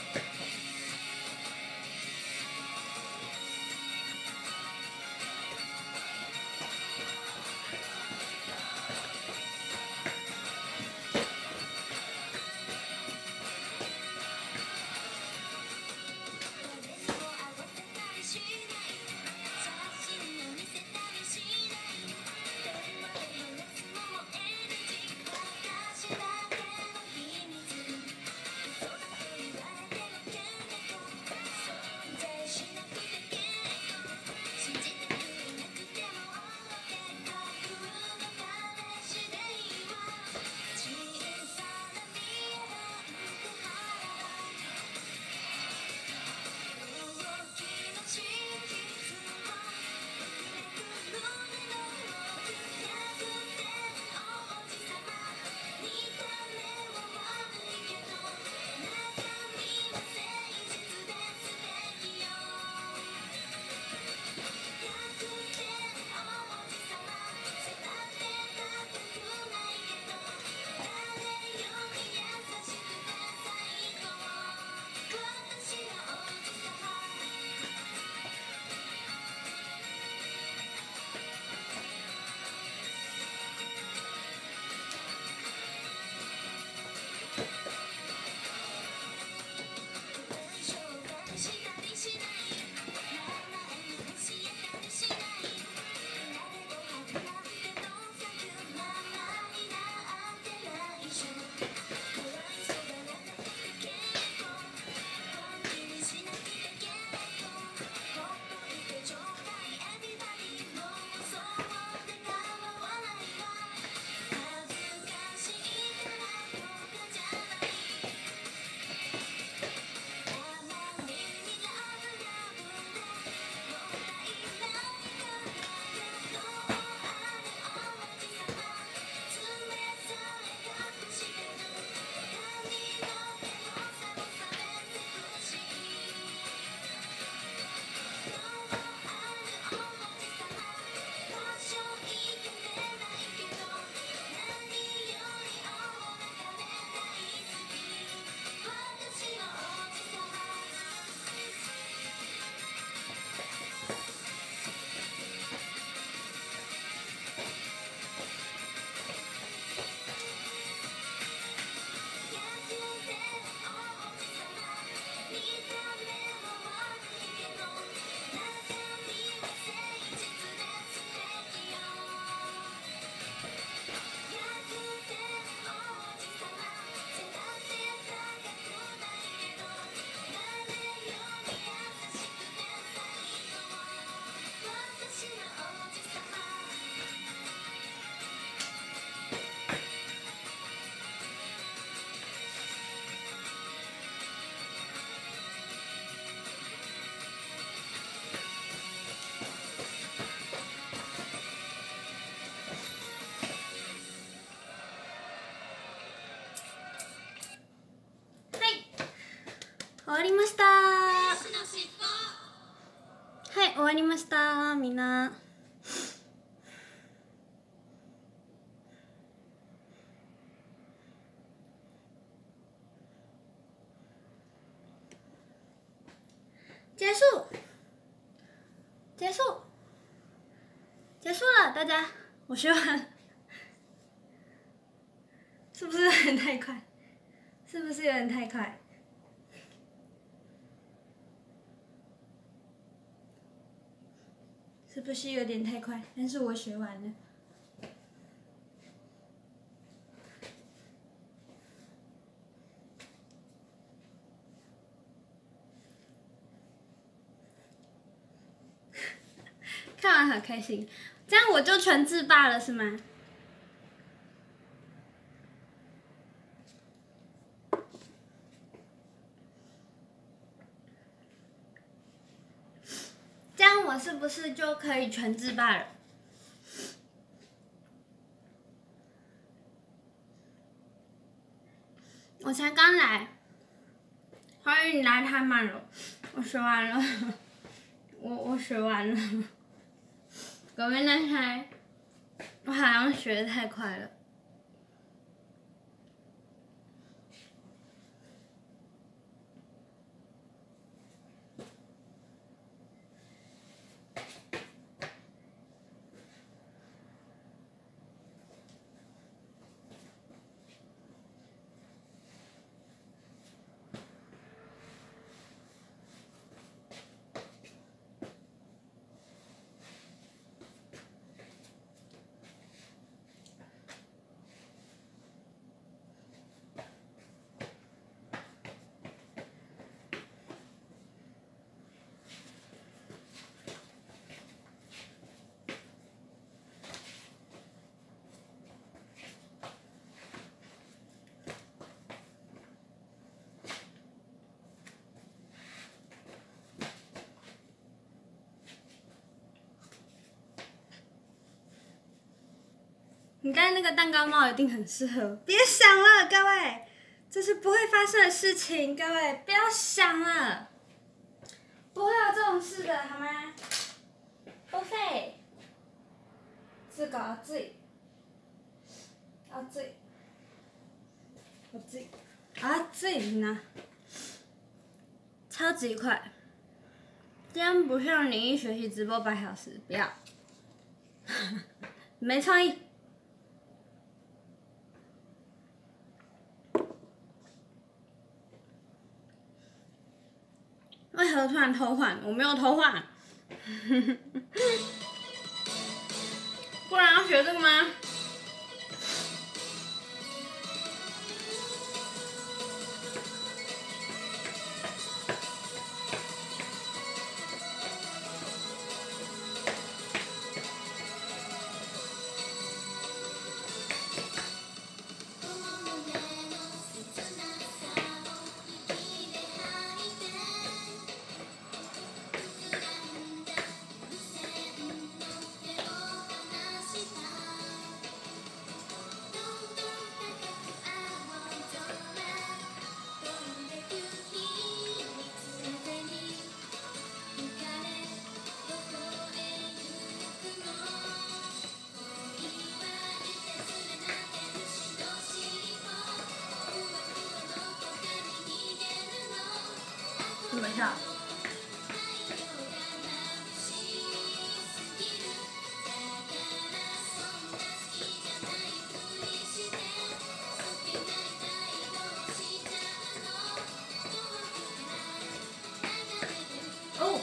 Speaker 1: 終わりました。はい、終わりました。みんな。结束，结束，结束了，大家，我学完，是不是有点太快？是不是有点太快？是不是有点太快？但是我学完了。看完很开心，这样我就全自霸了是吗？这样我是不是就可以全自霸了？我才刚来，欢迎你来太慢了，我学完了，我我学完了。ごめんなさい，我好像学得太快了。你刚才那个蛋糕帽一定很适合，别想了，各位，这是不会发生的事情，各位不要想了，不会有这种事的，好吗？不会，这个熱い、熱い、熱い、熱い呢，超级快，这样不像你一学期直播八小时，不要，没创意。为何突然偷换？我没有偷换，不然要学这个吗？怎么笑？哦，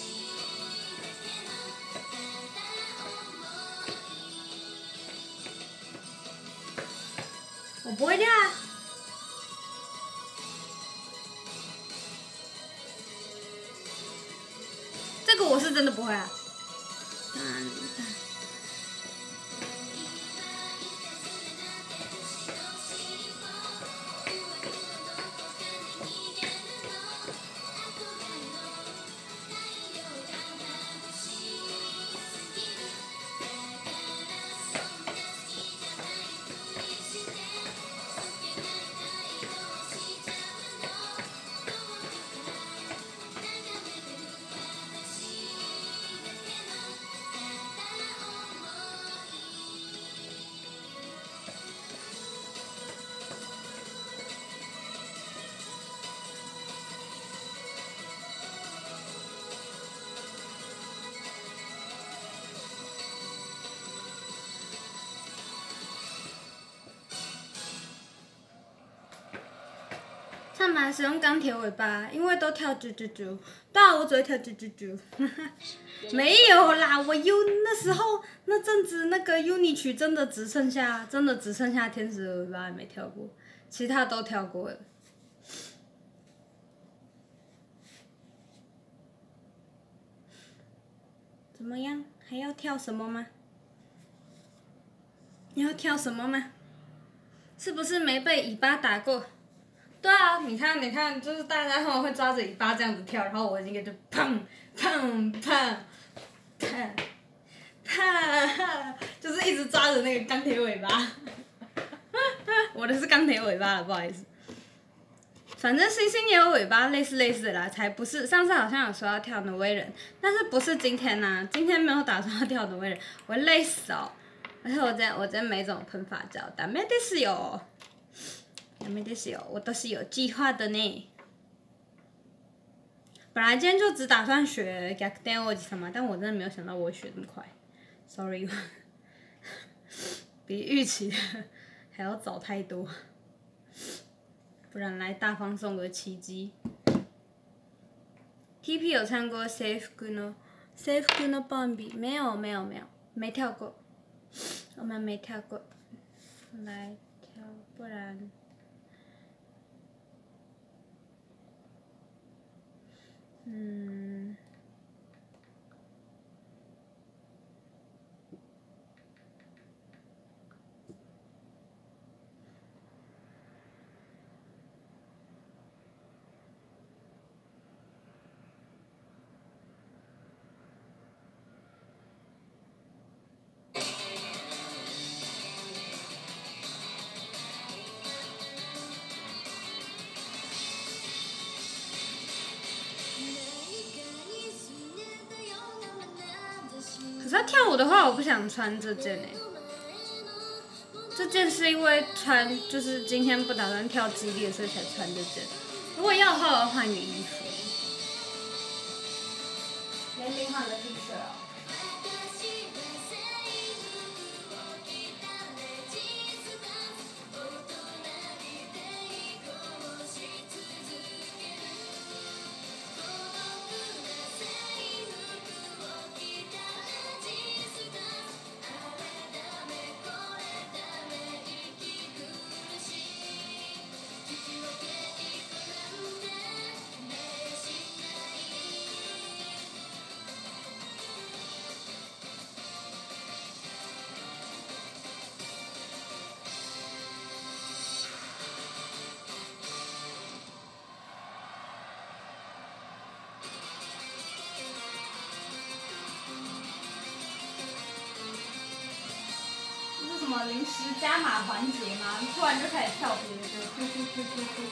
Speaker 1: 我不会跳啊。这个我是真的不会啊。嗯。 他们还使用钢铁尾巴，因为都跳啾啾啾。对啊，我只会跳啾啾啾。没有啦，我 U 那时候那阵子那个 Uni 曲真的只剩下真的只剩下天使的尾巴还没跳过，其他都跳过了。怎么样？还要跳什么吗？你要跳什么吗？是不是没被尾巴打过？对啊，你看，你看，就是大家他们会抓着尾巴这样子跳，然后我应该就砰砰砰砰砰，就是一直抓着那个钢铁尾巴。我的是钢铁尾巴了，不好意思。反正星星也有尾巴，类似类似的啦，才不是。上次好像有说要跳挪威人，但是不是今天呐、啊？今天没有打算要跳挪威人，我会累死哦。而且我今天我今天没怎么喷发胶，ダメですよ。ダメですよ，我都是有计划的呢。本来今天就只打算学逆転王子什么，但我真的没有想到我会学那么快 ，sorry， 比预期的还要早太多。不然来大方送个奇迹。T P 有唱过制服の制服のバンビ，没有没有没有没跳过，我们没跳过，来跳，不然。嗯，可是要跳舞的话，我不想穿这件诶、欸。这件是因为穿，就是今天不打算跳激烈，所以才穿这件。如果要的话，我要换个衣服。联名换个 T 恤哦。什么临时加码环节吗？突然就开始跳别的歌，呼呼呼呼呼。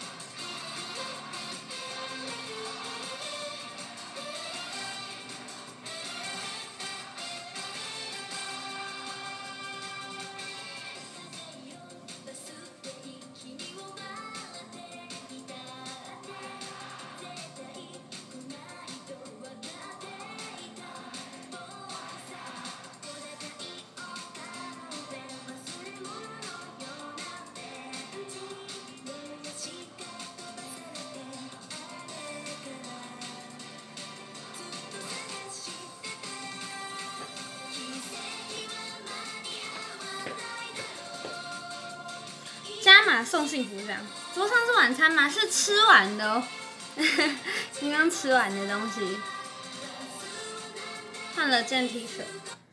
Speaker 1: 加码送幸福奖，桌上是晚餐吗？是吃完的哦，刚刚吃完的东西。换了件 T 恤，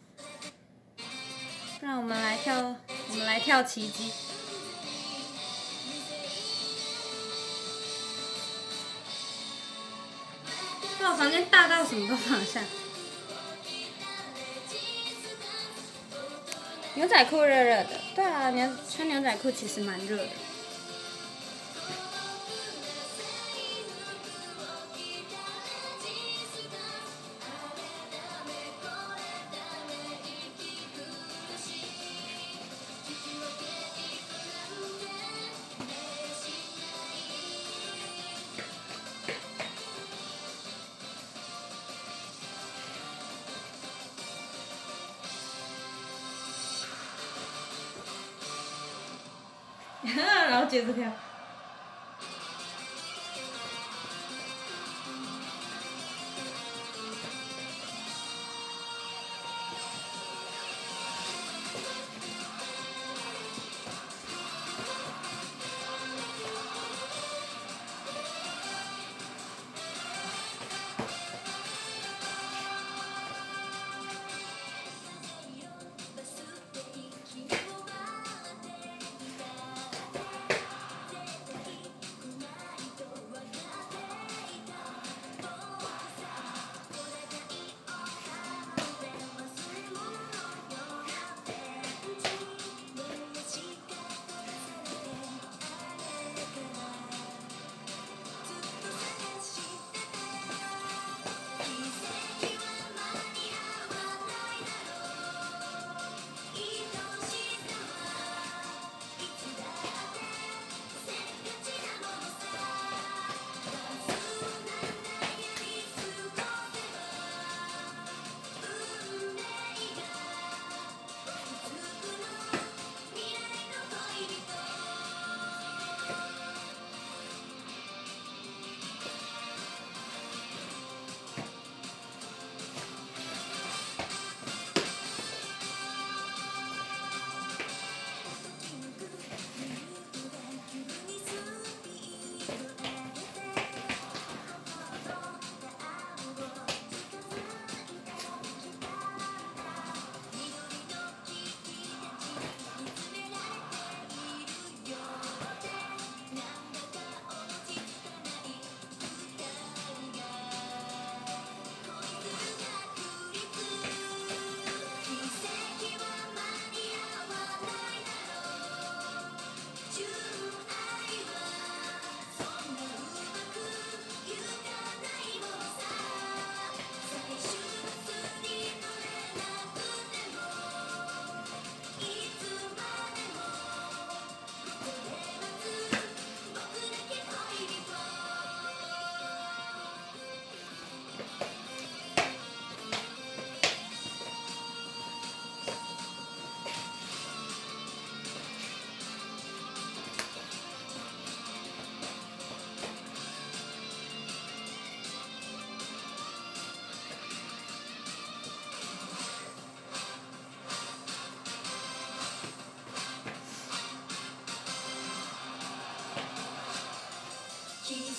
Speaker 1: 不然我们来跳，我们来跳奇迹。哇，房间大到什么都放得下。牛仔裤热热的，对啊，牛穿牛仔裤其实蛮热的。然后接着跳。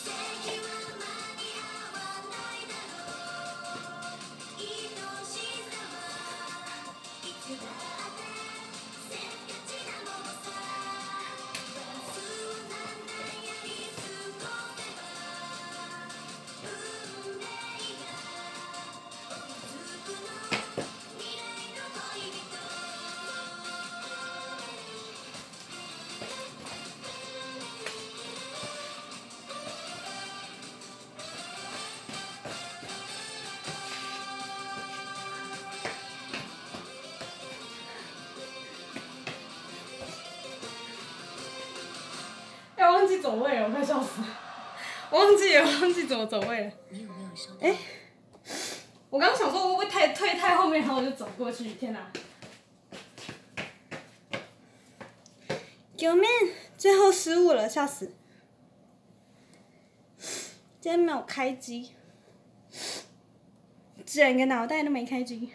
Speaker 1: 忘记走位了，我快笑死了！忘记了，忘记怎么走位了。哎、欸，我刚想说我会不会太退太后面，然后我就走过去。天哪！救命！最后失误了，笑死！今天没有开机，整个脑袋都没开机。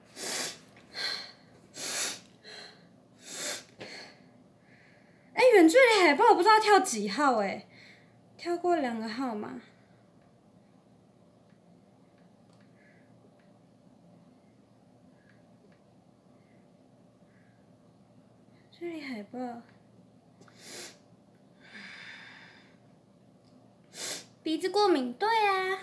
Speaker 1: 哎、欸，远距离海报我不知道跳几号哎、欸，跳过两个号码。距离海报，鼻子过敏，对啊。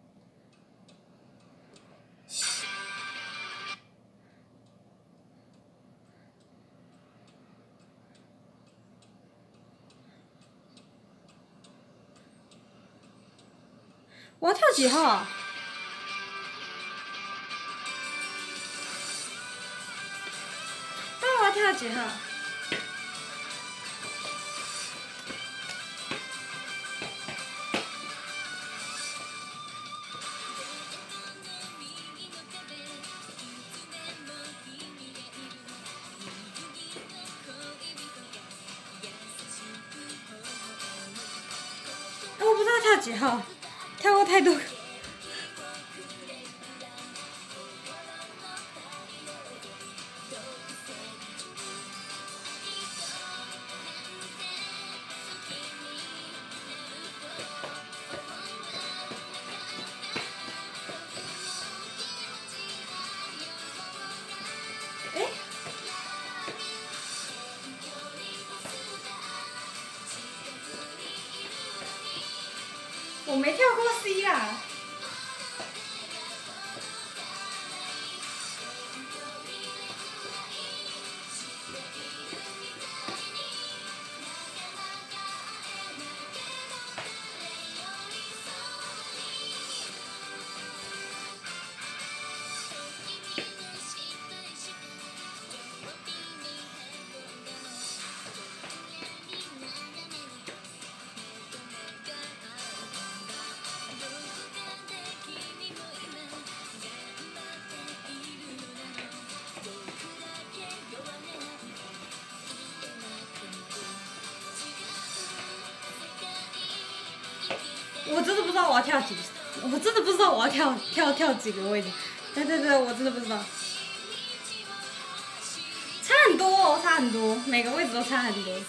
Speaker 1: 我要跳几号啊？那我要跳几号？我不知道跳几号。跳过太多。哎、欸，我没跳过 C 啦。我真的不知道我要跳几，我真的不知道我要跳跳跳几个位置。对对对，我真的不知道。差很多哦，差很多，每个位置都差很多。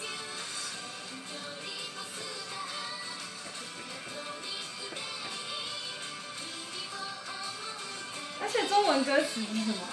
Speaker 1: 而且中文歌词是什么？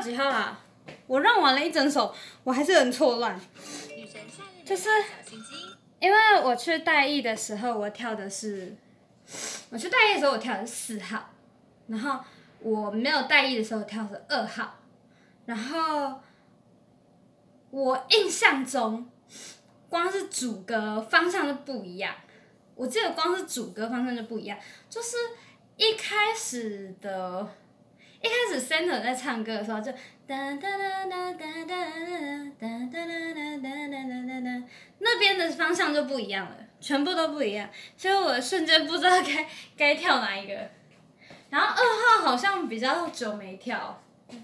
Speaker 1: 几号啦？我让完了一整首，我还是很错乱。就是因为我去代役的时候，我跳的是，我去代役的时候我跳的是四号，然后我没有代役的时候跳的是二号，然后我印象中，光是主歌方向就不一样。我记得光是主歌方向就不一样，就是一开始的。一开始 center 在唱歌的时候就哒哒哒哒哒哒哒哒哒哒哒哒，那边的方向就不一样了，全部都不一样，所以我瞬间不知道该该跳哪一个。然后二号好像比较久没跳。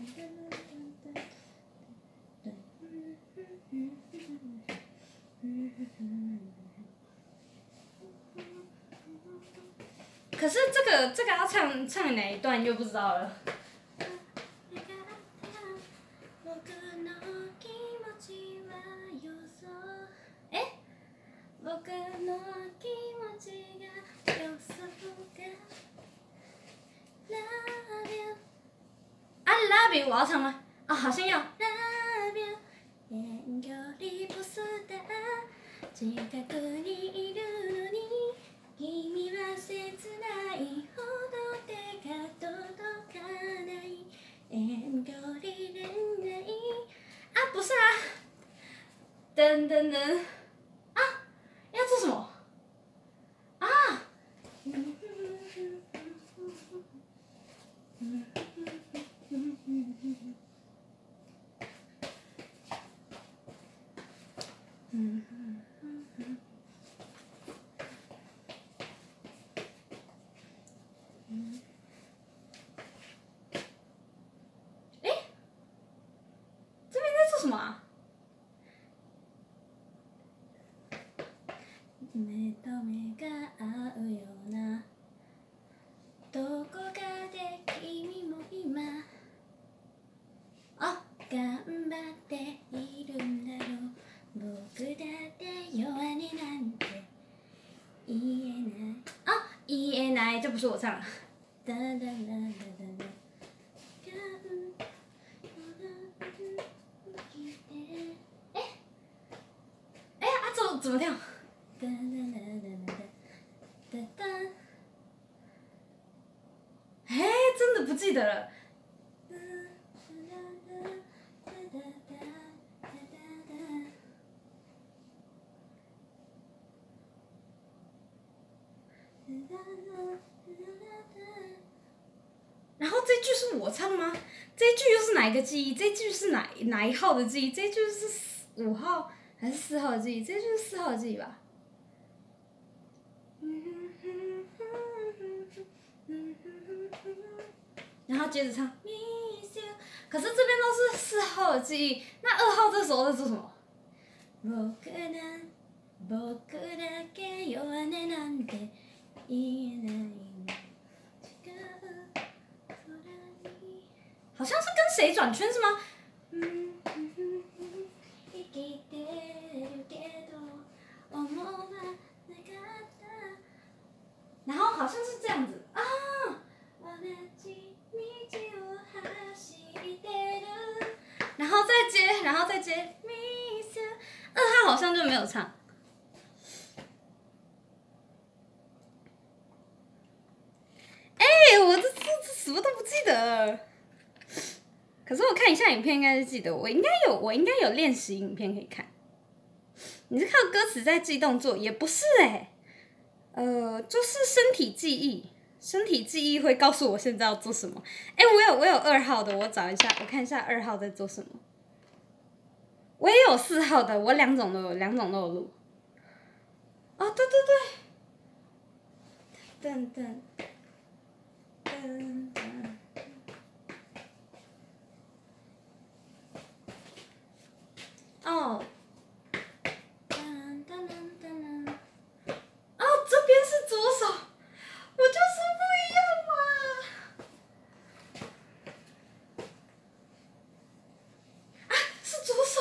Speaker 1: 可是这个这个要唱唱哪一段就不知道了。哎，啊 ，Love you， 我要唱吗？啊，好像要。Love you， 遠距離ポスター近くにいるのに君は切ないほど手が届かない遠距離恋愛啊，不是啊，噔噔噔，啊，要做什么？啊，嗯哎，这边在做什么啊？目と目が合うようなどこかで君も今あ頑張っているんだろう僕だって弱音なんて言えない啊言えない这不是我唱的哒哒哒哒哒哒哎哎啊怎怎么跳哒哒哒哒哒哒哒，哎，真的不记得了。然后这句是我唱吗？这句又是哪一个记忆？这句是哪哪一号的记忆？这句是五号还是四号的记忆？这句是四号的记忆吧？然后接着唱，可是这边都是四号的记忆，那二号这时候在做什么？好像是跟谁转圈是吗？然后好像是这样子啊。然后再接，然后再接。二号好像就没有唱。哎、欸，我这这这什么都不记得。可是我看一下影片，应该是记得。我应该有，我应该有练习影片可以看。你是靠歌词在记动作，也不是哎、欸。呃，就是身体记忆，身体记忆会告诉我现在要做什么。哎、欸，我有我有二号的，我找一下，我看一下二号在做什么。我也有四号的，我两种都有，两种都有录。哦，对对对。噔噔噔噔。哦。哦，这边是左手，我就说不一样嘛。啊，是左手。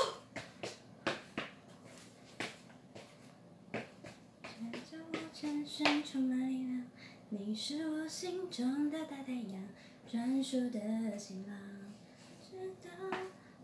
Speaker 1: 全身充满力量，你是我心中的大太阳，专属的新郎。直到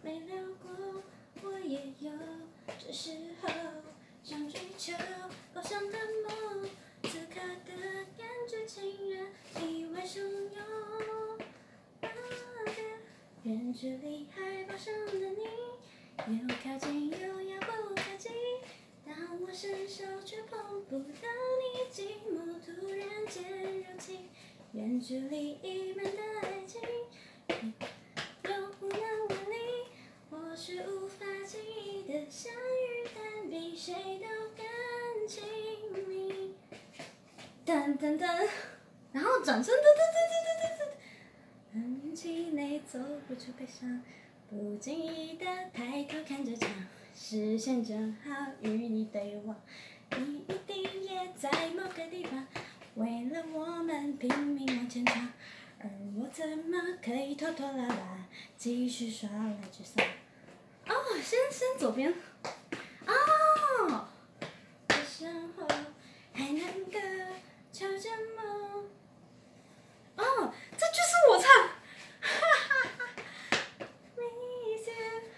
Speaker 1: 没流过，我也有这时候想追求偶像的梦，此刻的感觉竟然意外汹涌。啊，远距离海报上的你，又靠近又要不靠近，当我伸手却碰不到你，寂寞突然间入侵。远距离一般的爱情，又无能为力，或许无法轻易的相遇，但比谁都更亲密。噔噔噔，然后转身，噔噔噔噔噔噔噔，很气馁，走不出悲伤，不经意的抬头看着墙，视线正好与你对望，你一定也在某个地方。为了我们拼命往前闯，而我怎么可以拖拖拉拉，继续耍赖沮丧？哦，先先左边。哦，这生活还能够朝着梦。哦，这就是我唱。哈哈哈 ，Miss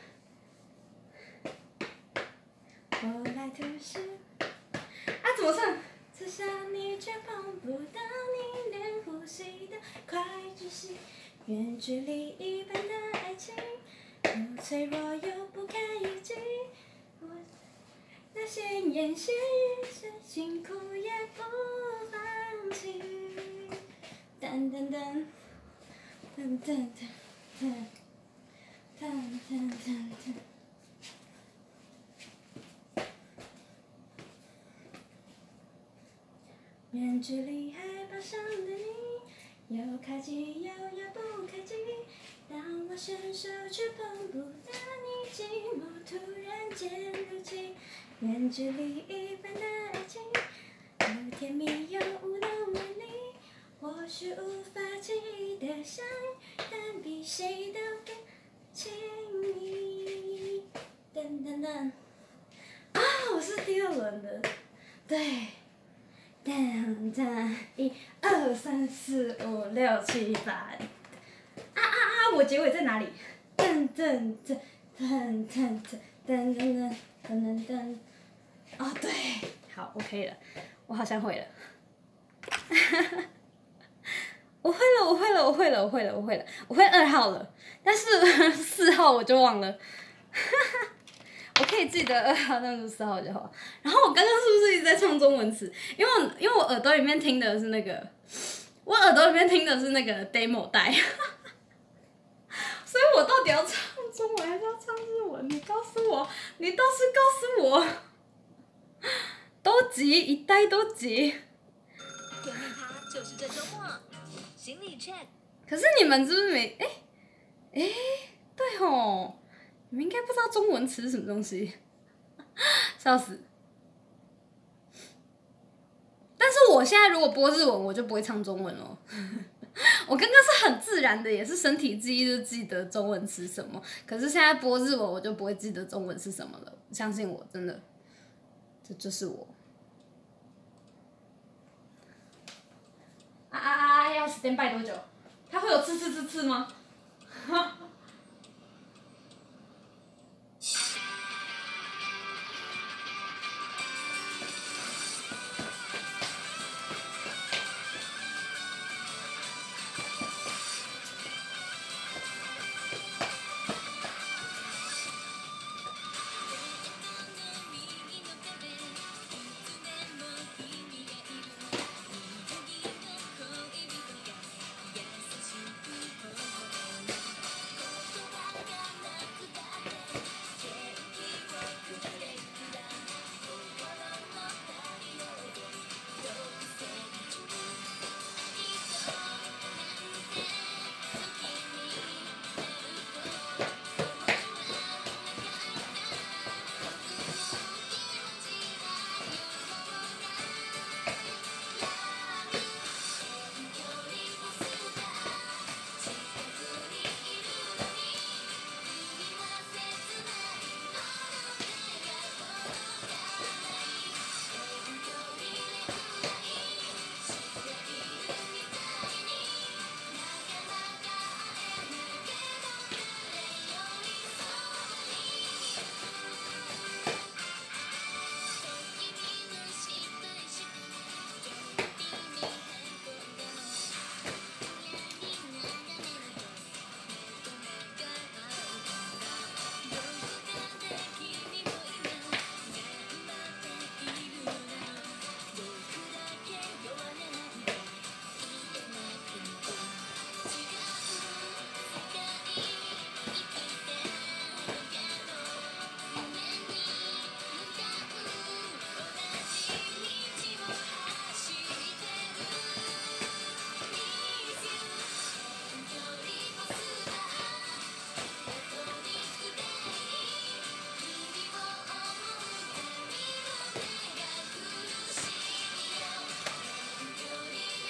Speaker 1: you。我来吐诗。啊，怎么唱？刺向你却碰不到你，连呼吸都快窒息。远距离一般的爱情，又脆弱又不堪一击。我那闲言闲语，再辛苦也不放弃。噔噔噔，噔噔噔噔，噔噔噔噔。远距离海报上的你，又靠近又要不靠近，当我伸手却碰不到你，寂寞突然间入侵。远距离一般的爱情，又甜蜜又无能为力，或许无法轻易的相遇，但比谁都更亲密。噔噔噔，啊，我是第二轮的，对。噔噔，一二三四五六七八，啊啊啊！我结尾在哪里？噔噔噔噔噔噔噔噔噔噔噔。哦，对，好，我可以了，我好像会了。我会了，我会了，我会了，我会了，我会了，我会二号了，但是四号我就忘了。我可以记得二号，但是四号就好。然后我刚刚是不是一直在唱中文词？因为我因为我耳朵里面听的是那个，我耳朵里面听的是那个 demo 带，所以我到底要唱中文还是要唱日文？你告诉我，你倒是告诉我，都急，一代都急。
Speaker 7: 甜蜜趴就是这周末，行李 check。
Speaker 1: 可是你们是不是没？哎、欸、哎、欸，对吼。你们应该不知道中文词是什么东西，笑死！但是我现在如果播日文，我就不会唱中文了。我刚刚是很自然的，也是身体记忆就记得中文词什么，可是现在播日文，我就不会记得中文是什么了。相信我，真的，这就是我。啊啊啊！要 stand by 多久？它会有刺刺刺刺吗？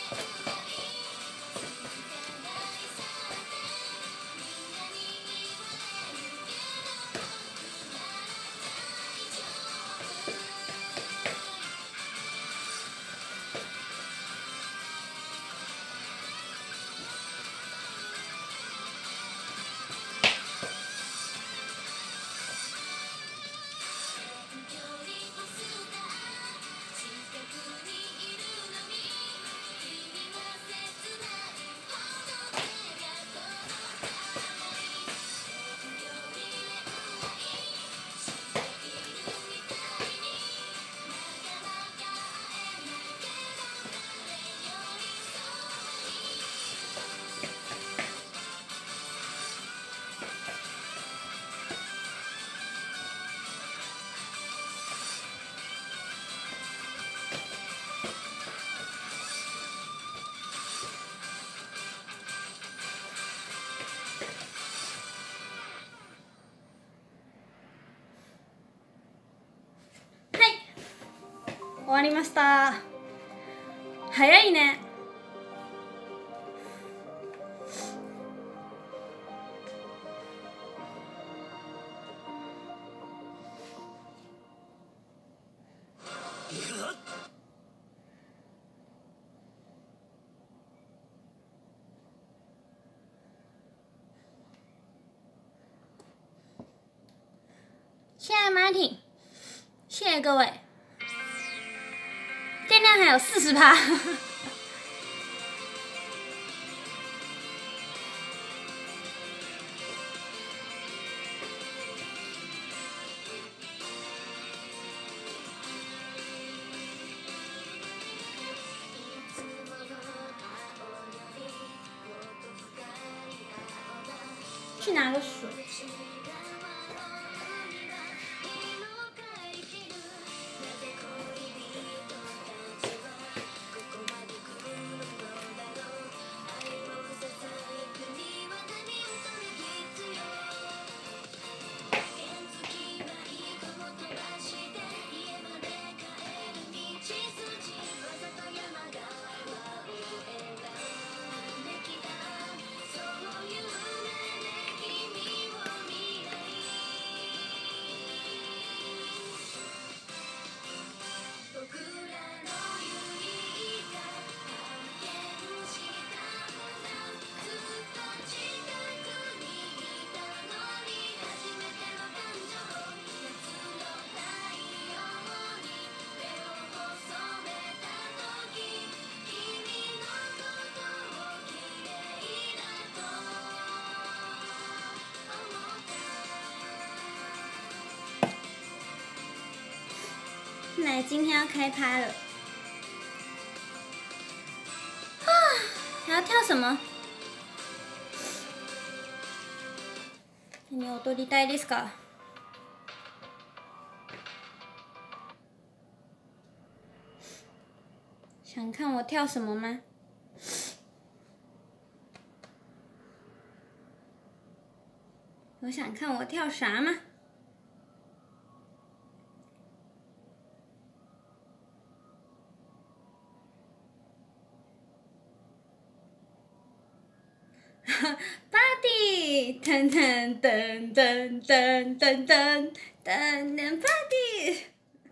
Speaker 1: 終わりました。早いね。谢谢马挺，谢谢各位。电量还有四十趴。去拿个水。来，今天要开拍了。啊，还要跳什么？你踊りたいですか？想看我跳什么吗？有想看我跳啥吗？Party， 噔噔噔噔噔噔噔噔噔 Party，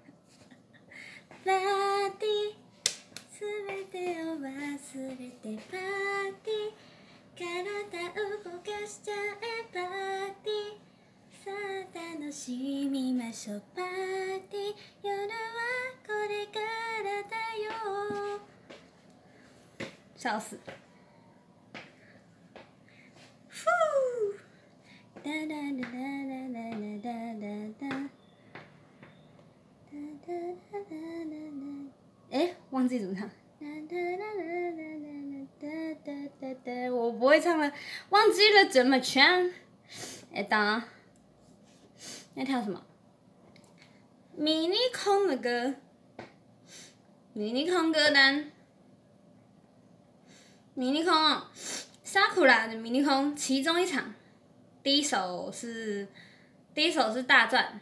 Speaker 1: Party， 全てを忘れて Party， 体動かしちゃえ Party， さあ楽しみましょう Party， 夜はこれからだよ。笑死。哒哒哒哒哒哒哒哒哒哒哒哒哒。哎，忘记怎么唱。哒哒哒哒哒哒哒哒，我不会唱了，忘记了怎么唱。哎，等，要跳什么？迷你空的歌，迷你空歌单，迷你空哦。Sakura 的迷你空其中一场，第一首是第一首是大钻，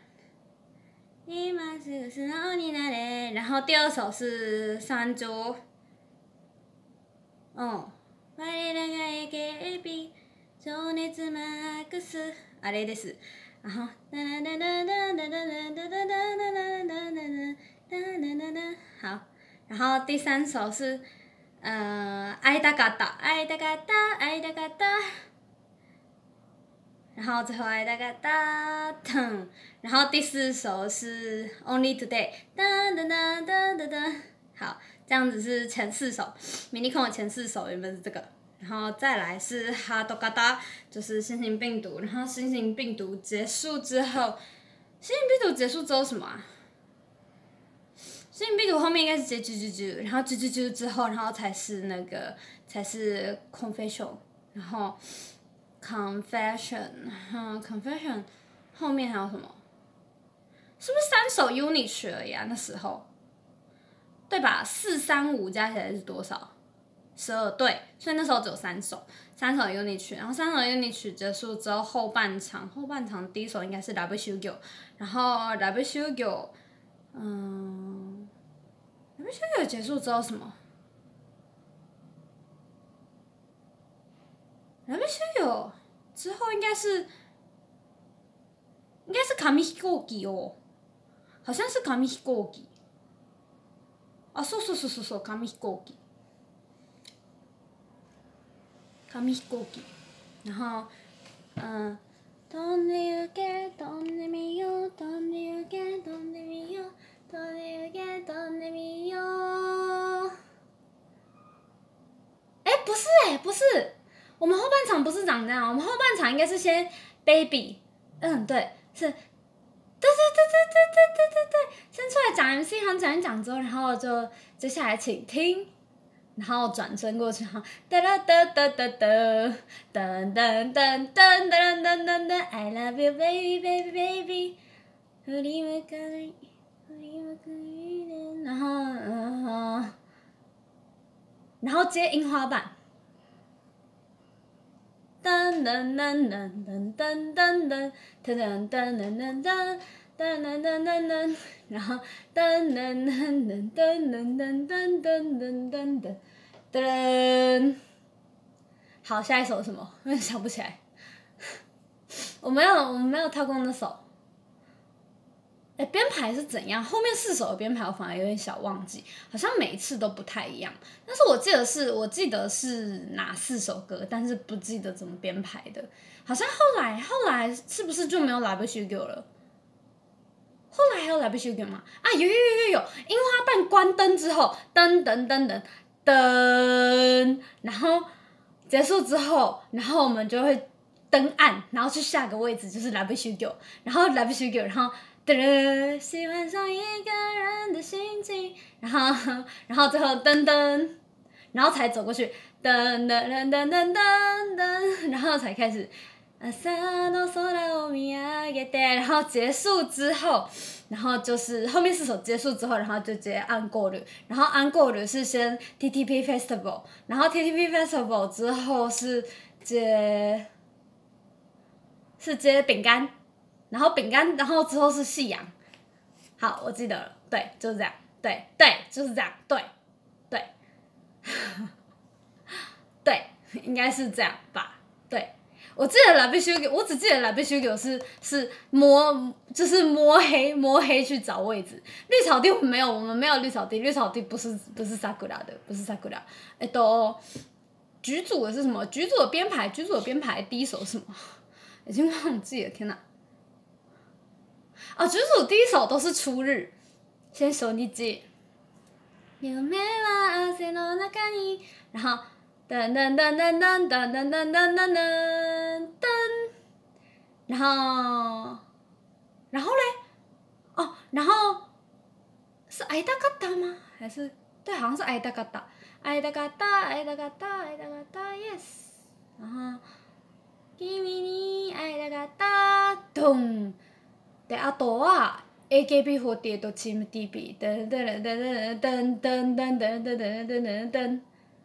Speaker 1: 然后第二首是三桌， うん我らが エーケービー 情熱マックスあれです。然后哒哒哒哒哒哒哒哒哒哒哒哒哒哒哒好，然后第三首是呃爱たかった愛たかった愛たかった然后最后爱たかった噔然后第四首是 Only Today 哒哒哒哒哒哒好，这样子是前四首，迷你空的前四首原本是这个。然后再来是哈多嘎达，就是新型病毒。然后新型病毒结束之后，新型病毒结束之后什么啊？新型病毒后面应该是接啾啾啾，然后啾啾啾之后，然后才是那个才是 confession， 然后 confession， 嗯 confession 后面还有什么？是不是三首 unit 曲而已啊？那时候，对吧？四三五加起来是多少？十二对，所以那时候只有三首，三首 unit 曲，然后三首 unit 曲结束之后，后半场后半场第一首应该是 Love Sugar， 然后 Love Sugar， 嗯 ，Love Sugar 结束之后什么 ？Love Sugar 之后应该是应该是紙飛行機哦，好像是紙飛行機。啊，そうそうそうそう紙飛行機。紙飛行機然後嗯飛んで行け飛んでみよう飛んで行け飛んでみよう飛んで行け飛んでみよう哎不是哎不是我们后半场不是长这样我们后半场应该是先 baby 嗯对是对对对对对对对对对先出来讲 M C 行讲一讲之后然后就接下来请听然后转身过去，然后哒哒哒哒哒哒，噔噔噔噔噔噔噔噔 ，I love you baby baby baby， 振り向かない振り向かない然后然后然后接樱花瓣，噔噔噔噔噔噔噔噔噔噔噔噔噔。噔噔噔噔噔，然后噔噔噔噔噔噔噔噔噔噔噔噔，好，下一首是什么？我也想不起来。我没有，我没有跳过那首。哎，编排是怎样？后面四首的编排我反而有点小忘记，好像每一次都不太一样。但是我记得是，我记得是哪四首歌，但是不记得怎么编排的。好像后来后来是不是就没有 Love Sugar 了？后来还有 Love Sugar 吗？啊，有有有有有！樱花瓣关灯之后，噔噔噔噔噔，然后结束之后，然后我们就会灯暗，然后去下个位置就是 Love Sugar， 然后 Love Sugar， 然后噔，喜欢上一个人的心情，然后然后最后噔噔，然后才走过去，噔噔噔噔噔噔噔，然后才开始。朝の空を見上げて，然后结束之后，然后就是后面四首结束之后，然后就接 encore， 然后 encore 是先 T T P Festival， 然后 T T P Festival 之后是接是接饼干，然后饼干，然后之后是夕阳。好，我记得了，对，就是这样，对对，就是这样，对对对，应该是这样吧，对。我记得 Love Sugar， 我只记得 Love Sugar 是是摸，就是摸黑摸黑去找位置。绿草地我们没有，我们没有绿草地，绿草地不是不是 Sakura 的，不是 Sakura。哎，都局组的是什么？局组的编排，局组的编排第一首是什么？已经忘记了，天哪！啊，局组第一首都是初日，先手你记。夢は汗の中に，然后。噔噔噔噔噔噔噔噔噔噔噔噔，然后，然后嘞，哦，然后是爱たかった吗？还是对，好像是爱たかった，爱たかった，爱たかった，爱たかった ，yes。然后，君に会いたかった，咚。であとは A K B フォーティエイト チーム ティーピー，噔噔噔噔噔噔噔噔噔噔噔噔噔。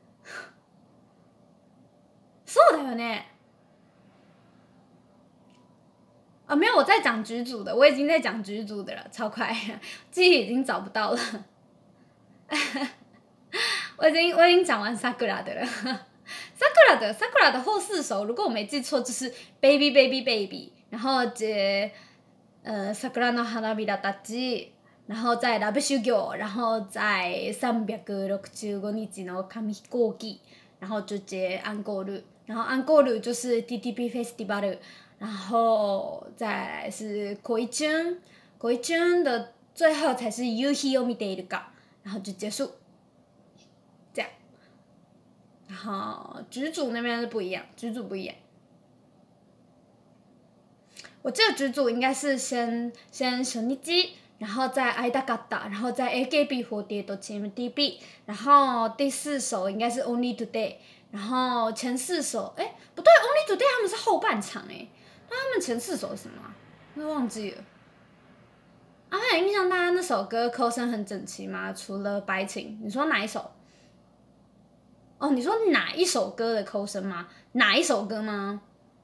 Speaker 1: そうだよね。啊，没有，我在讲局组的，我已经在讲局组的了，超快，记忆已经找不到了。 我已经我已经讲完 Sakura 的了。Sakura 的 Sakura 的后四首，如果我没记错，就是 Baby Baby Baby， 然后接呃 Sakura no Hanabira Tachi， 然后再 Love Shugyo， 然后再三百六十五日の紙飛行機，然后就接安ゴール，然后安ゴール就是 T T P Festival， 然后再来是恋春，恋春的最後才是夕日を見ているか，然后就结束。这样，然后局组那边是不一样，局组不一样。我记得局组应该是先先初日，然后再会いたかった，然后再 A K B 四十八 Team T B， 然后第四首应该是 Only Today， 然后前四首，哎，不对 ，Only Today 他们是后半场哎，那他们前四首是什么、啊？我忘记了。啊，还有印象大家那首歌扣声很整齐吗？除了白情，你说哪一首？哦，你说哪一首歌的扣声吗？哪一首歌吗？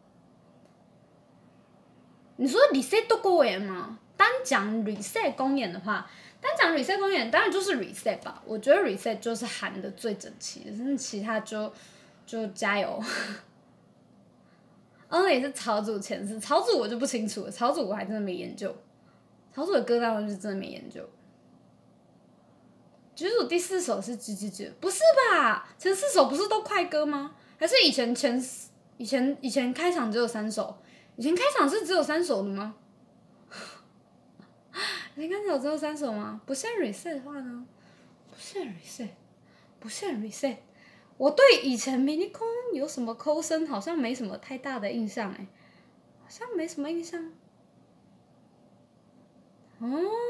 Speaker 1: 你说 reset 公演吗？单讲 reset 公演的话，单讲 reset 公演当然就是 reset 吧。我觉得 reset 就是喊的最整齐的，但是其他就就加油。Only 是草组前四，草组我就不清楚了，草组我还真的没研究。草组的歌单我是真的没研究。局组第四首是吱吱吱，不是吧？前四首不是都快歌吗？还是以前前以前以前开场只有三首？以前开场是只有三首的吗？以前开场只有三首吗？不限 reset 的话呢？不限 reset， 不限 reset。我对以前迷你空有什么扣声好像没什么太大的印象哎、欸，好像没什么印象。哦，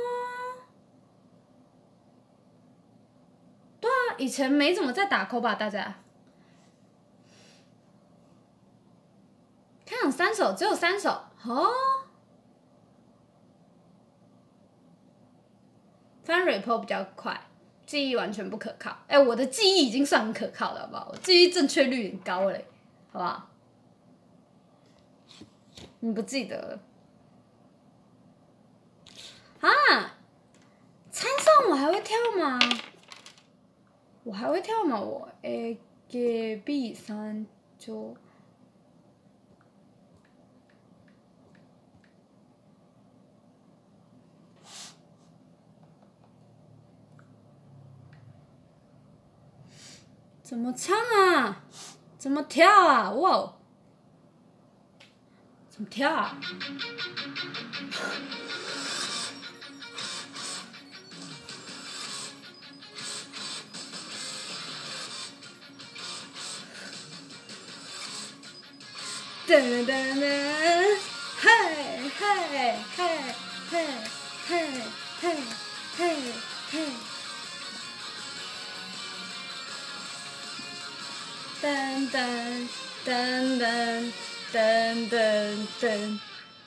Speaker 1: 对啊，以前没怎么在打扣吧，大家。开场三首，只有三首哦。翻 report 比较快，记忆完全不可靠。哎、欸，我的记忆已经算很可靠了，好不好？我记忆正确率很高嘞，好不好？你不记得了啊？参上我还会跳吗？我还会跳吗？我 A K B 三就。怎么唱啊？怎么跳啊？哇！怎么跳啊？噔噔噔！嘿嘿嘿嘿嘿嘿嘿嘿！噔噔噔噔噔噔噔。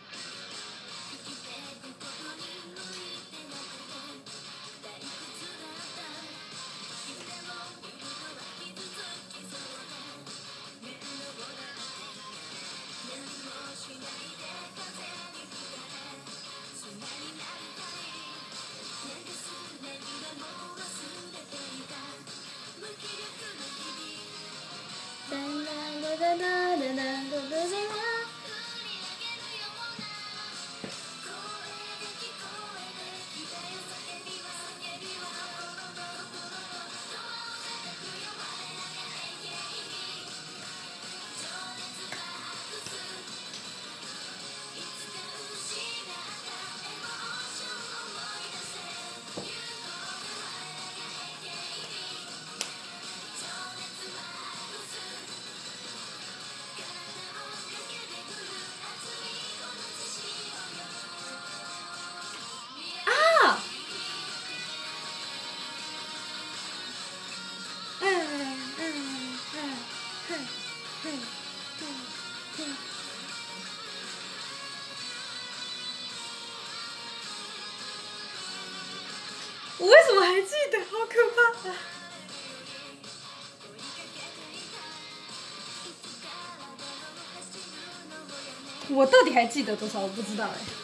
Speaker 1: 我为什么还记得？好可怕啊！我到底还记得多少？我不知道哎、欸。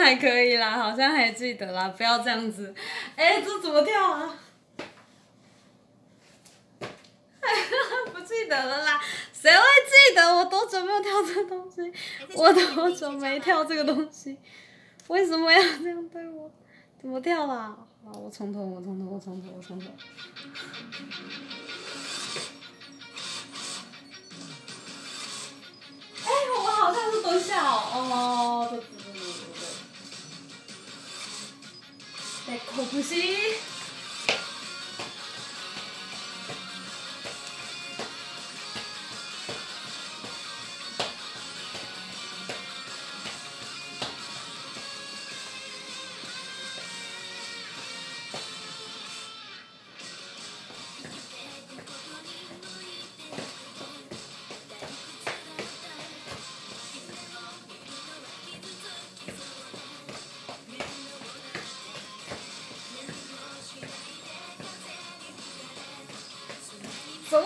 Speaker 1: 还可以啦，好像还记得啦，不要这样子。哎、欸，这怎么跳啊？不记得了啦，谁会记得？我多久没有跳这个东西？我多久没跳这个东西？为什么要这样对我？怎么跳啦？好，我从头，我从头，我从头，我从头。哎、欸，我好像是蹲下哦。哦，对对对对对。在呼吸。走。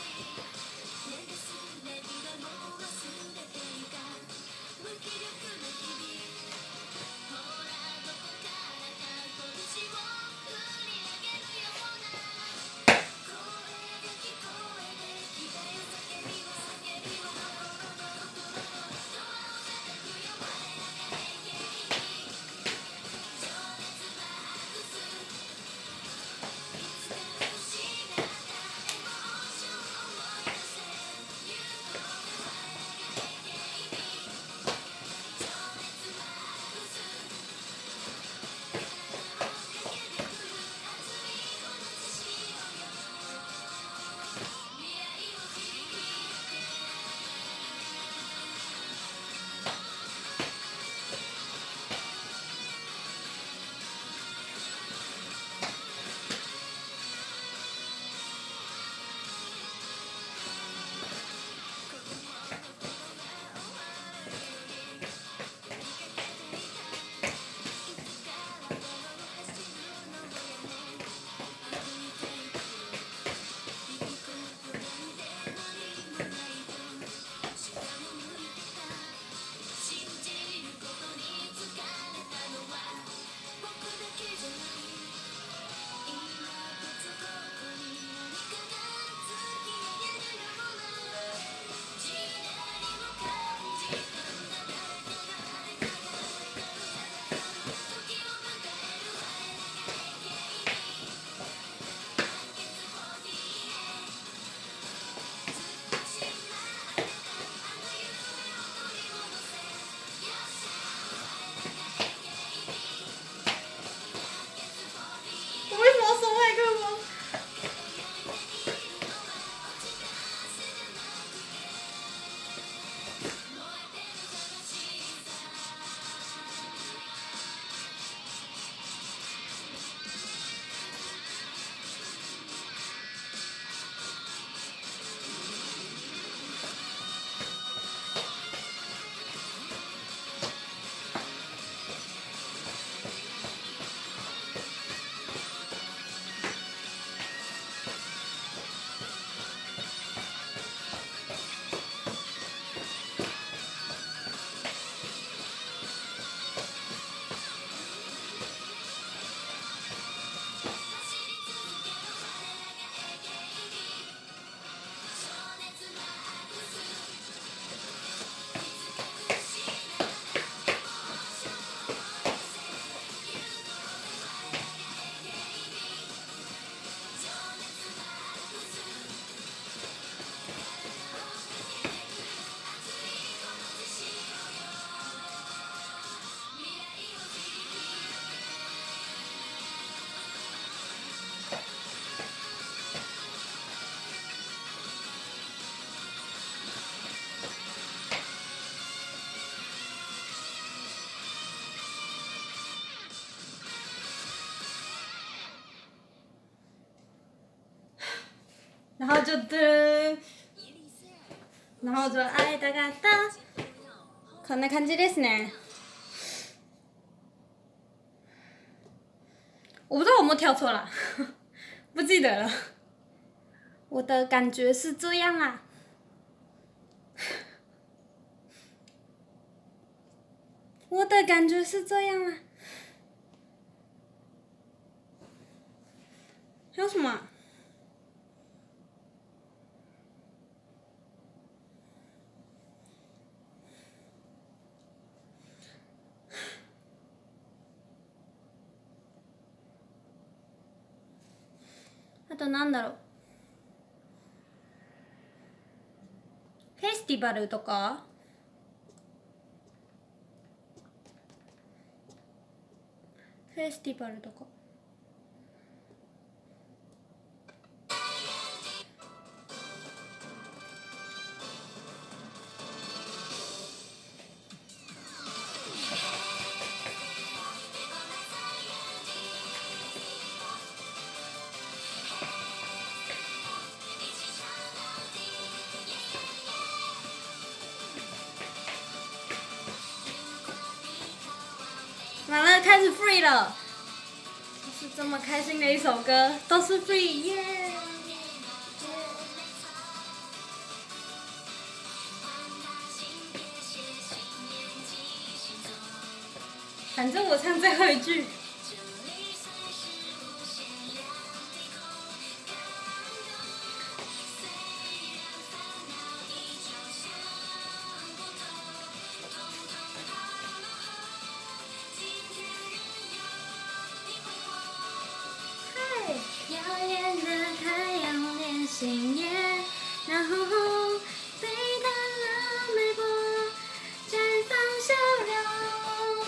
Speaker 1: 然后就噔，然後就会いたかった。こんな感じですね。我不知道我有没有跳错啦，不记得了。我的感觉是这样啦。 我的感觉是这样啊。还有什么啊？あとなんだろう。フェスティバルとか？フェスティバルとか。完了，开始 free 了，就是这么开心的一首歌，都是 free 耶、yeah!！反正我唱最后一句。耀眼的太阳连星夜，然后飞淡了脉搏，绽放笑容。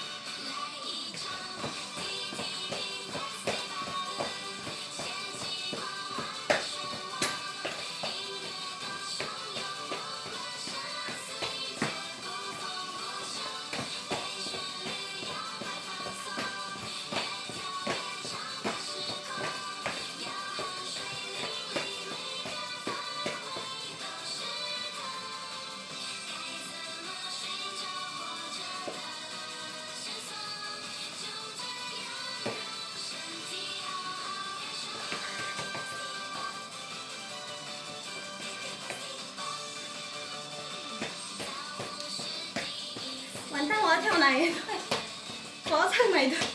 Speaker 1: 完蛋，我要跳哪一段？我要唱哪一段？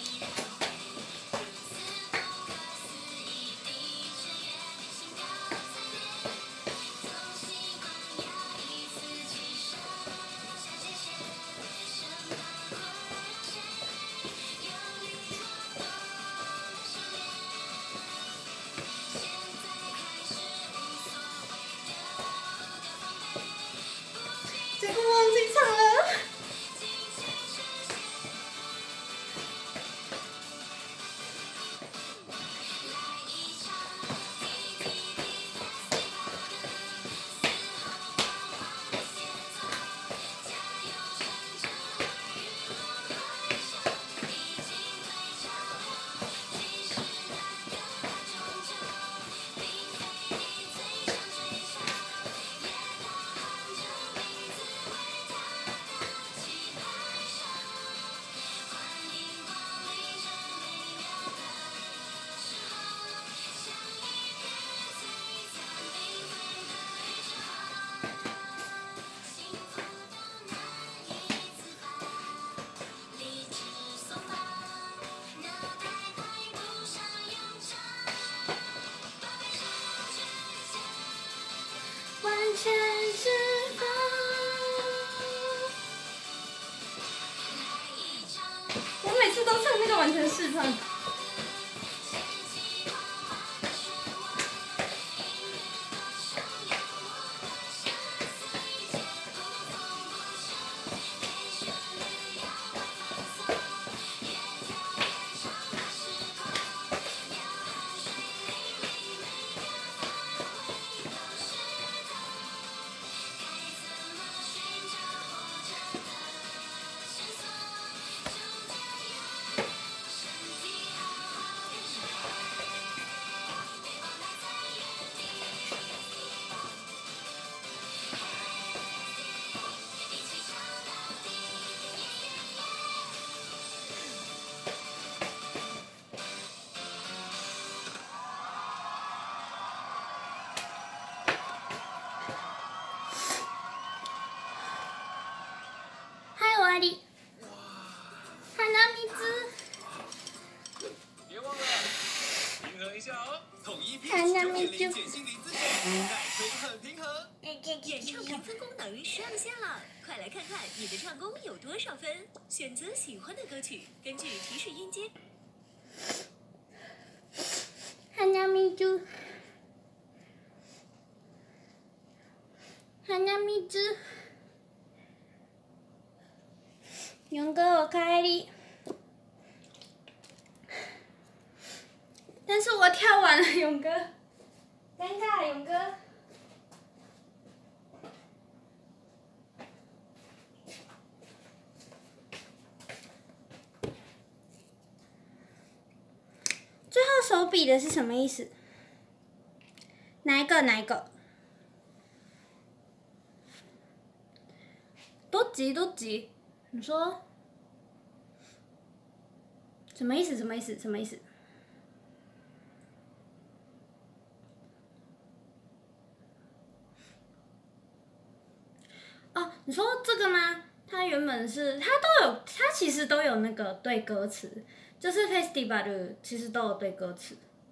Speaker 1: 结果忘记唱了。全释放。我每次都唱那个完全释放。
Speaker 10: 上线了，快来看看你的唱功有多少分。选择喜欢的歌曲，根据提示音阶。
Speaker 1: 哈娜咪猪，哈娜咪猪，勇哥おかえり。但是我跳完了，勇哥，尴尬，勇哥。最后手比的是什么意思？哪一个？哪一个？多急多急！你说什么意思？什么意思？什么意思？哦，你说这个吗？它原本是，它都有，它其实都有那个对歌词，就是 festival 其实都有对歌词。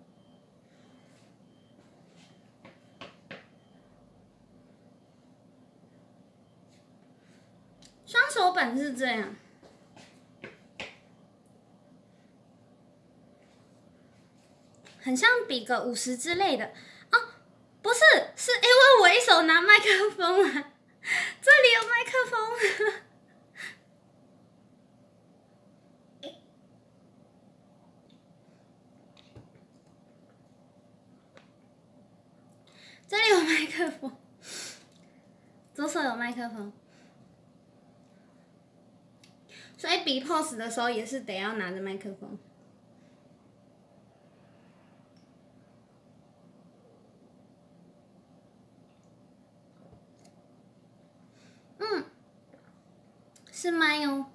Speaker 1: 双手本是这样，很像比个五十之类的。哦，不是，是因为我一手拿麦克风啊，这里有麦克风。这里有麦克风，左手有麦克风。所以比 pose 的时候也是得要拿着麦克风。嗯，是麦哦。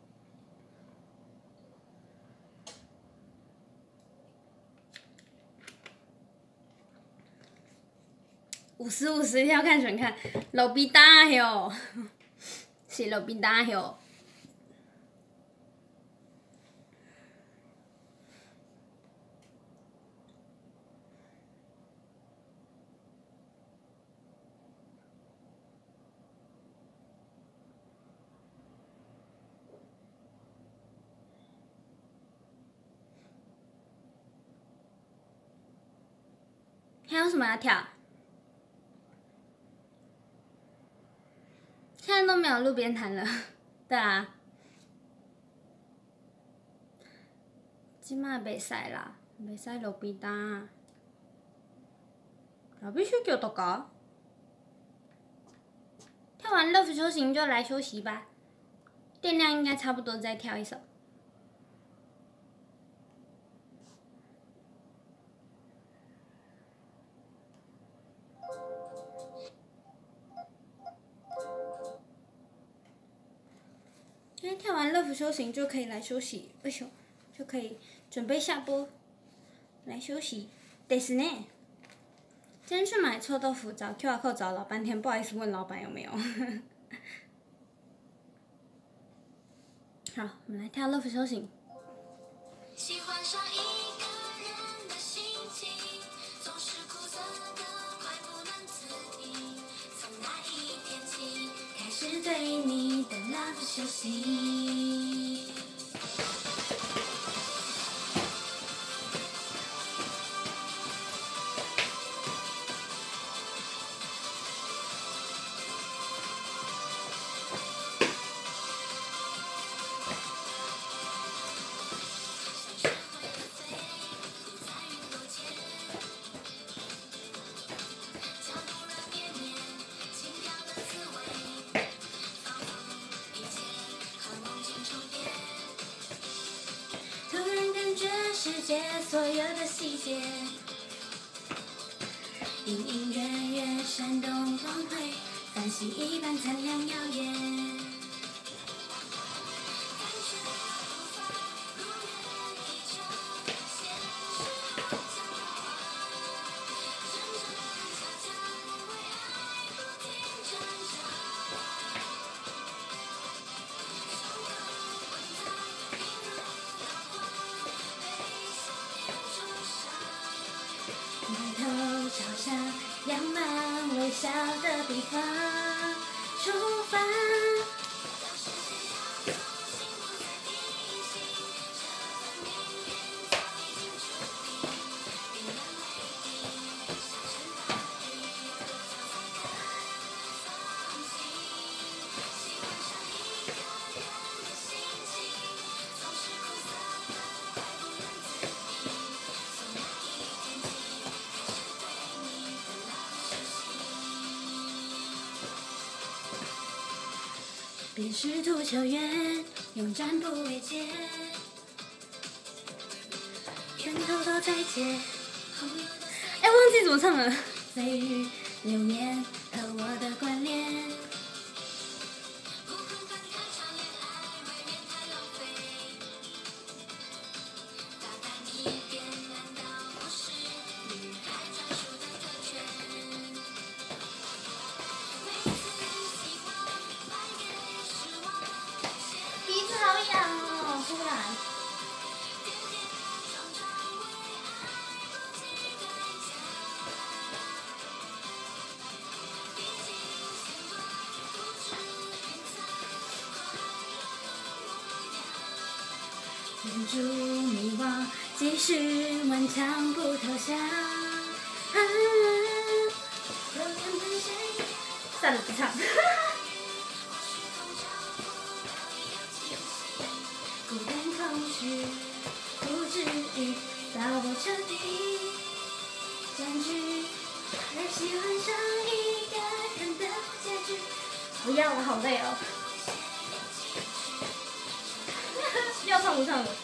Speaker 1: 五十五十要看选看，老逼大哟，是老逼大哟。还有什么要跳？现在都没有路边摊了，对啊。即马袂使啦，袂使路边摊。那必须叫大家。跳完 Love 修行就来休息吧，电量应该差不多，再跳一首。今天跳完 Love 修行就可以来休息，哎呦，就可以准备下播，来休息。ですね。今天去买臭豆腐，找 Q R code 找老半天，不好意思问老板有没有。好，我们来跳 Love 修行。
Speaker 11: 喜欢上一个人的心情，总是苦涩的快不能自已。从那一天起，开始对你的 love 修行。世界所有的细节，隐隐约约闪动光辉，繁星一般灿亮耀眼。朝向阳满微笑的地方，
Speaker 1: 出发。便试图求援，用战不为戒，拳头都在接。哎，忘记怎么唱了。飞日流年和我的关联。鼻子好痒哦，突然。忍住迷惘，继续顽强不投降。啊，有点喷谁？算了，不唱。孤单空虚，不至于把我彻底占据，而喜欢上一个人的结局。不要了，好累哦。要唱不唱的？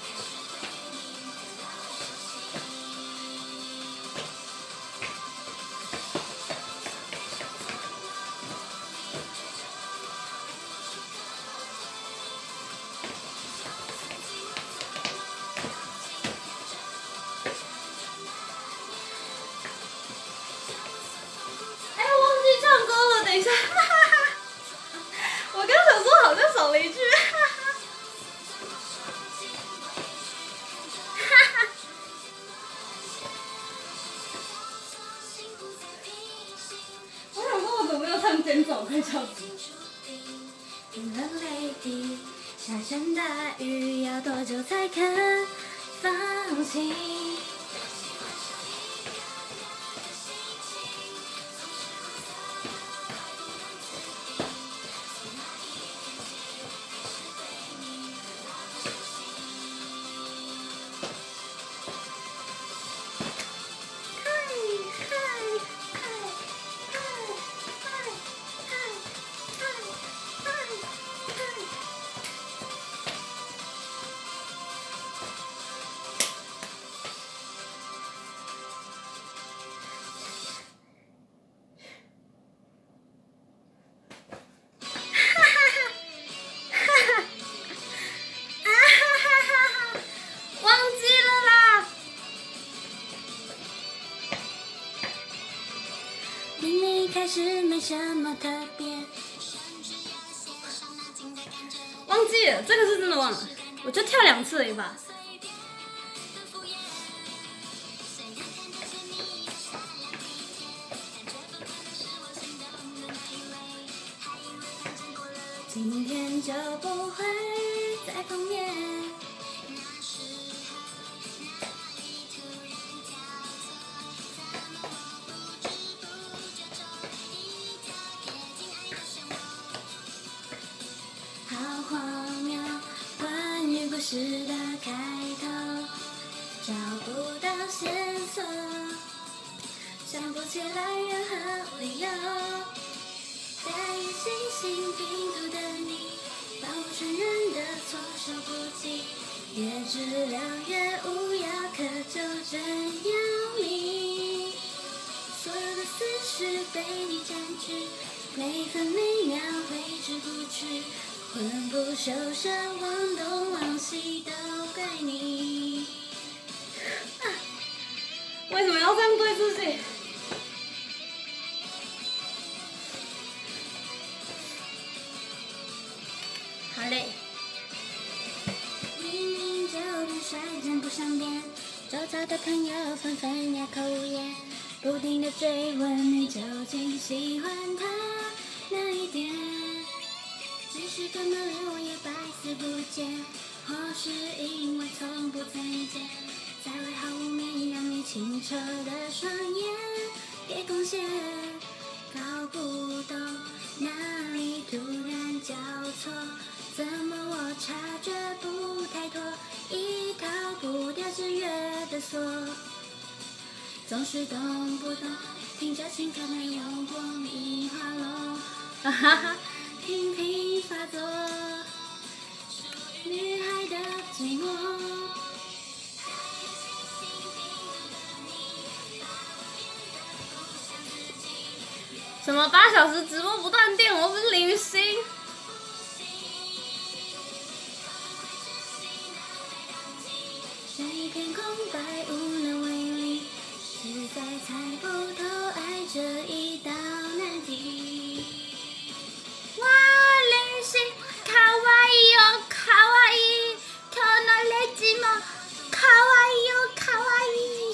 Speaker 1: 哎，我忘记唱歌了，等一下。我刚想说好像少了一句。我想说我怎么没有唱间奏，快笑死。冰冷泪滴，下成大雨，要多久才肯放弃？明明开始没什么特别，忘记了，这个是真的忘了，我就跳两次而已吧。今天就不会再碰面。好荒谬，关于故事的开头，找不到线索，想不起来任何理由。带有星星拼图的你，把我承认的措手不及，越治疗越无药可救，真要命。所有的思绪被你占据，每分每秒挥之不去，魂不守舍，忘东忘西都怪你。啊，为什么要这样对自己？好累。明明就跟率真不相变，周遭的朋友纷纷哑口无言，不停的追问你究竟喜欢他哪一点。
Speaker 11: 许根本连我也百思不解，或是因为从不曾遇见，才会毫无免疫让你清澈的双眼给贡献。搞不懂哪里突然交错，怎么我察觉不太妥，一逃不掉制约的锁，总是动不动听着情歌没有光影滑落，哈哈哈，频频发作，女孩的寂寞。
Speaker 1: 什么八小时直播不断电？我又不是林雨欣。
Speaker 11: 这一片空白无能为力，实在猜不透爱这一道难题。
Speaker 1: 哇，林雨欣，卡哇伊哦，卡哇伊，可能累积吗？卡哇伊哦，卡哇伊。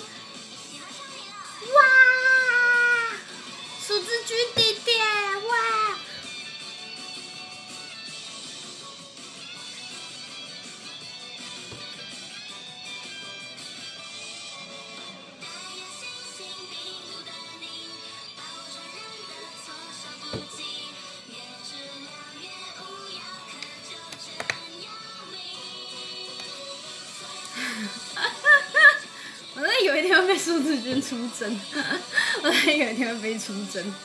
Speaker 1: 哇，数字居弟弟，哇！我真的有一天会被数字君出征，我真的有一天会被出征。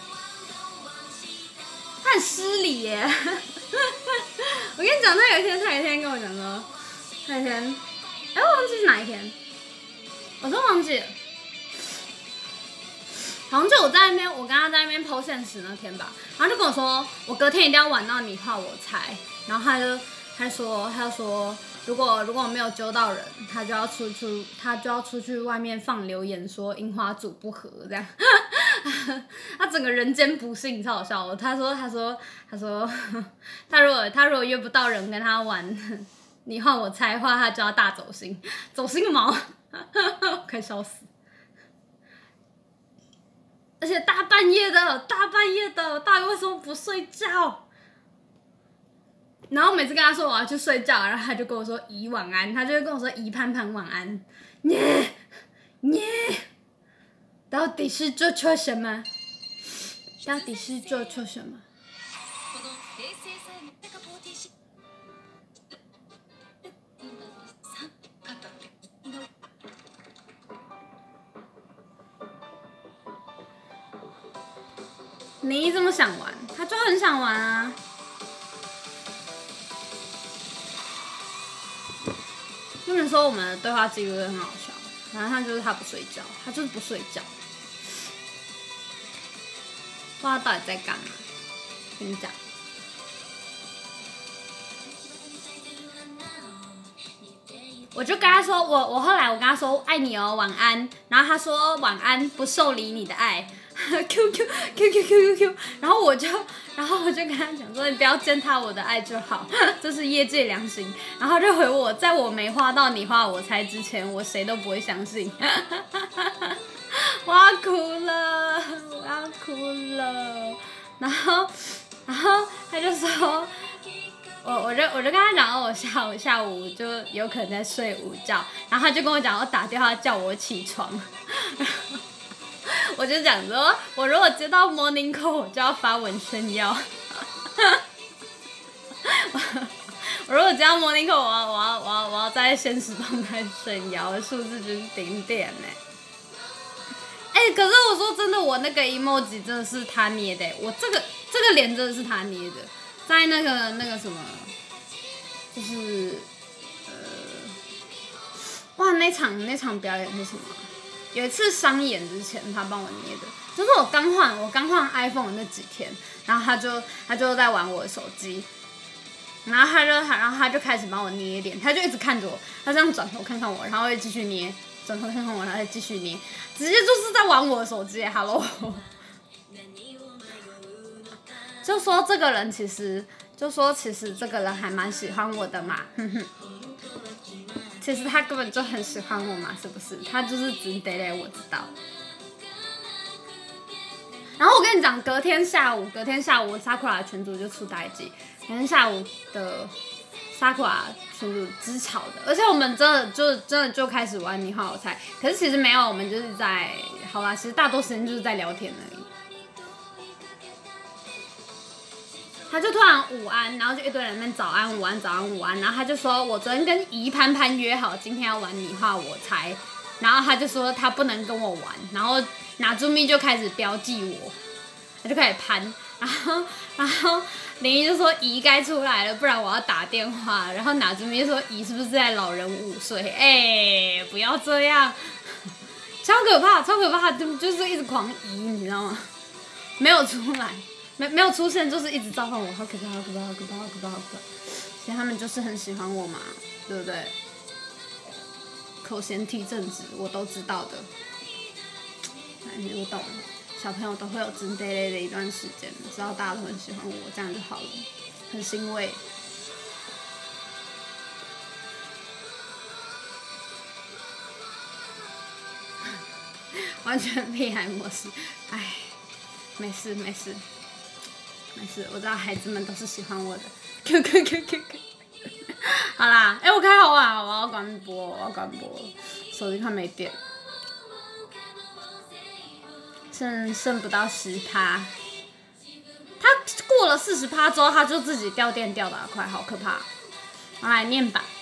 Speaker 1: 他很失礼耶！我跟你讲，他有一天，他有一天跟我讲说，他有一天，哎、欸，我忘记是哪一天，我真忘记了。好像就我在那边，我跟他在那边 po 现实那天吧，然后就跟我说，我隔天一定要玩到你画我猜，然后他就他说他就说，如果如果我没有揪到人，他就要出去，他就要出去外面放留言说樱花组不合这样，他整个人间不幸，超好笑的。他说他说他说他如果他如果约不到人跟他玩，你画我猜的话，他就要大走心，走心毛，快笑死。而且大半夜的，大半夜的，到底为什么不睡觉？然后每次跟他说我要去睡觉，然后他就跟我说姨晚安，他就会跟我说姨潘潘晚安。你你到底是做错什么？到底是做错什么？你怎么想玩？他就很想玩啊。不能说我们的对话记录很好笑，反正他就是他不睡觉，他就是不睡觉，不知道他到底在干嘛。跟你讲，我就跟他说，我我后来我跟他说爱你哦，晚安，然后他说晚安，不受理你的爱。Q Q Q Q Q Q Q， 然后我就，然后我就跟他讲说，你不要践踏我的爱就好，这是业界良心。然后就回我，在我没画到你画我猜之前，我谁都不会相信。我要哭了，我要哭了。然后，然后他就说，我我就我就跟他讲，我下午下午就有可能在睡午觉，然后他就跟我讲，我打电话叫我起床。我就讲说，我如果接到 morning call， 我就要发文炫耀。我如果接到 morning call， 我要我要我要我要在现实动态炫耀，数字就是顶点呢。哎、欸，可是我说真的，我那个 emoji 真的是他捏的，我这个这个脸真的是他捏的，在那个那个什么，就是呃，哇，那场那场表演是什么？有一次商演之前，他帮我捏的，就是我刚换我刚换 iPhone 的那几天，然后他就他就在玩我的手机，然后他就然后他就开始帮我捏脸，他就一直看着我，他这样转头看看我，然后会继续捏，转头看看我，然后再继续捏，直接就是在玩我的手机 ，Hello， 就说这个人其实就说其实这个人还蛮喜欢我的嘛，哼哼。其实他根本就很喜欢我嘛，是不是？他就是只得嘞，我知道。然后我跟跟你讲，隔天下午，隔天下午，Sakura 的群组就出代记，隔天下午的 Sakura 群组之吵的，而且我们真的就真的就开始玩你好我猜，可是其实没有，我们就是在好啦，其实大多时间就是在聊天而已。他就突然午安，然后就一堆人在那边早安午安早安午安，然后他就说我昨天跟怡潘潘约好今天要玩你画我猜，然后他就说他不能跟我玩，然后拿珠咪就开始标记我，他就开始攀，然后然后林一就说怡该出来了，不然我要打电话，然后拿珠咪就说怡是不是在老人午睡？哎、欸，不要这样，超可怕超可怕，就就是一直狂移，你知道吗？没有出来。没没有出现，就是一直召唤我，好可怕，好可怕，好可怕，好可怕，好可怕。其实他们就是很喜欢我嘛，对不对？口嫌体正直，我都知道的。哎，我懂，小朋友都会有真呆累的一段时间，知道大家都很喜欢我，这样就好了，很欣慰。完全屁孩模式，哎，没事没事。没事，我知道孩子们都是喜欢我的。Q Q Q Q Q， 好啦，哎、欸，我开好啊，我要关播，我要关播，手机快没电，剩剩不到十趴。他过了四十趴之后，他就自己掉电掉的快，好可怕。我来念吧。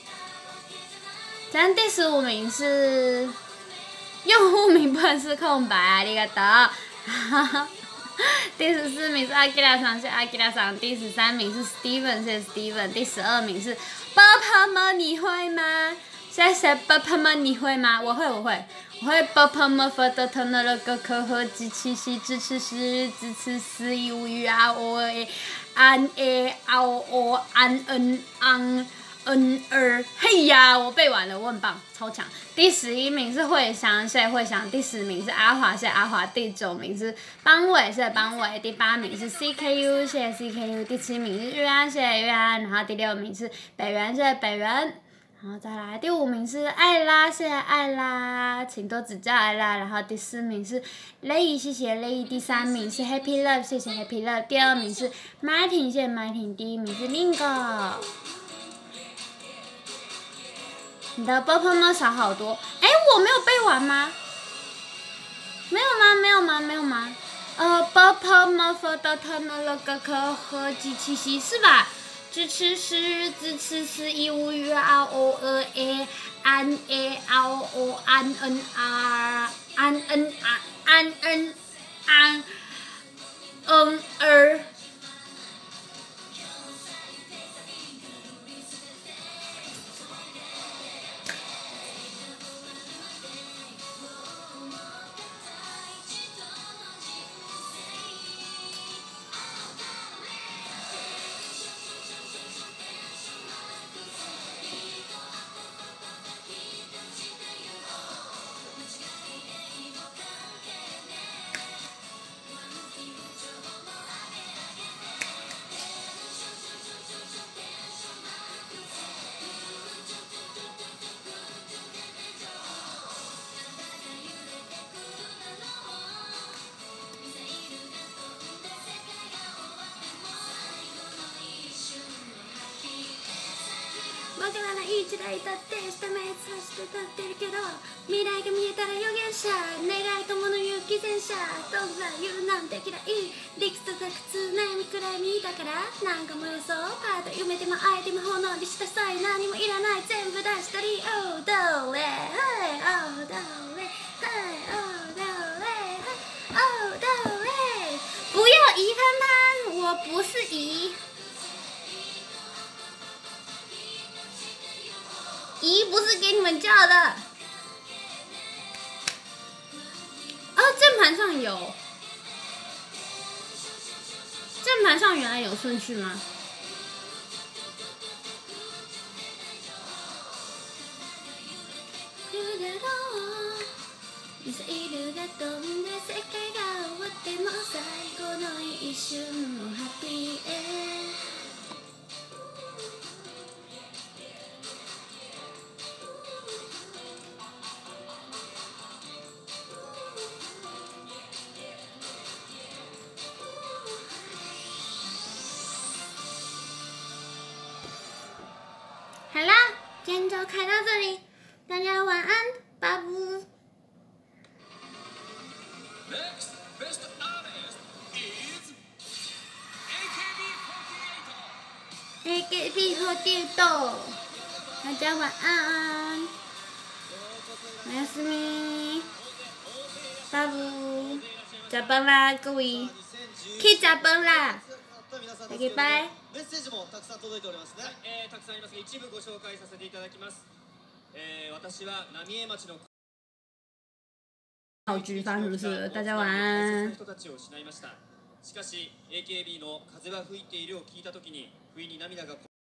Speaker 1: 咱第十五名是用户名不能是空白，ありがとう。第十四名是阿基拉桑，谢谢阿基拉桑。第十三名是 Steven， 谢谢 Steven。第十二名是爸爸妈，你会吗？谢谢爸爸妈，你会吗？我会，我会，我会爸爸妈发的疼的了个可和机器西支持是支持是有语啊我诶安诶嗷哦安恩昂。N 二，嘿呀，我背完了，我很棒，超强。第十一名是慧香，谢谢慧香。第十名是阿华，谢谢阿华。第九名是邦伟，谢谢邦伟。第八名是 C K U， 谢谢 C K U。第七名是玉安，谢谢玉安。然后第六名是北原，谢谢北原。然后再来第五名是艾拉，谢谢艾拉，请多指教艾拉。然后第四名是雷伊，谢谢雷伊。第三名是 Happy Love， 谢谢 Happy Love。第二名是 Martin， 谢谢 Martin。第一名是 Lingo。你的波波猫少好多，哎、欸，我没有背完吗？没有吗？没有吗？没有吗？呃，波波猫佛的特诺了个可和机器西是吧？支持是支持是一五语啊哦呃诶安诶哦哦安恩啊安恩啊安恩安嗯儿。わからない時代だって下目指して立ってるけど未来が見えたら予言者願い友の勇気戦車どんな言うなんて嫌い理屈と屈悩みくらい見たからなんかも予想パート夢でも相手もほのりしたさえ何もいらない全部出したりおうどれはいおうどれはいおうどれはいおうどれ不要疑潘潘我不是疑姨不是给你们叫的，哦，键盘上有，键盘上原来有顺序吗？ 就开到这里，大家晚安，拜拜。
Speaker 9: Next best artist is
Speaker 1: A K B 四十八，大家晚安，おやすみ，拜拜，食饭啦，各位，去食饭啦，拜拜。
Speaker 12: メッセージもたくさん届いておりますね。
Speaker 6: えー、たくさんありますが、一部ご紹介させていただきます。えー、私は浪江町の
Speaker 1: 好剧发生什么事了？大家晚安。
Speaker 6: 人たちを失いました。しかし エーケービー の風は吹いているを聞いたときに不意に涙が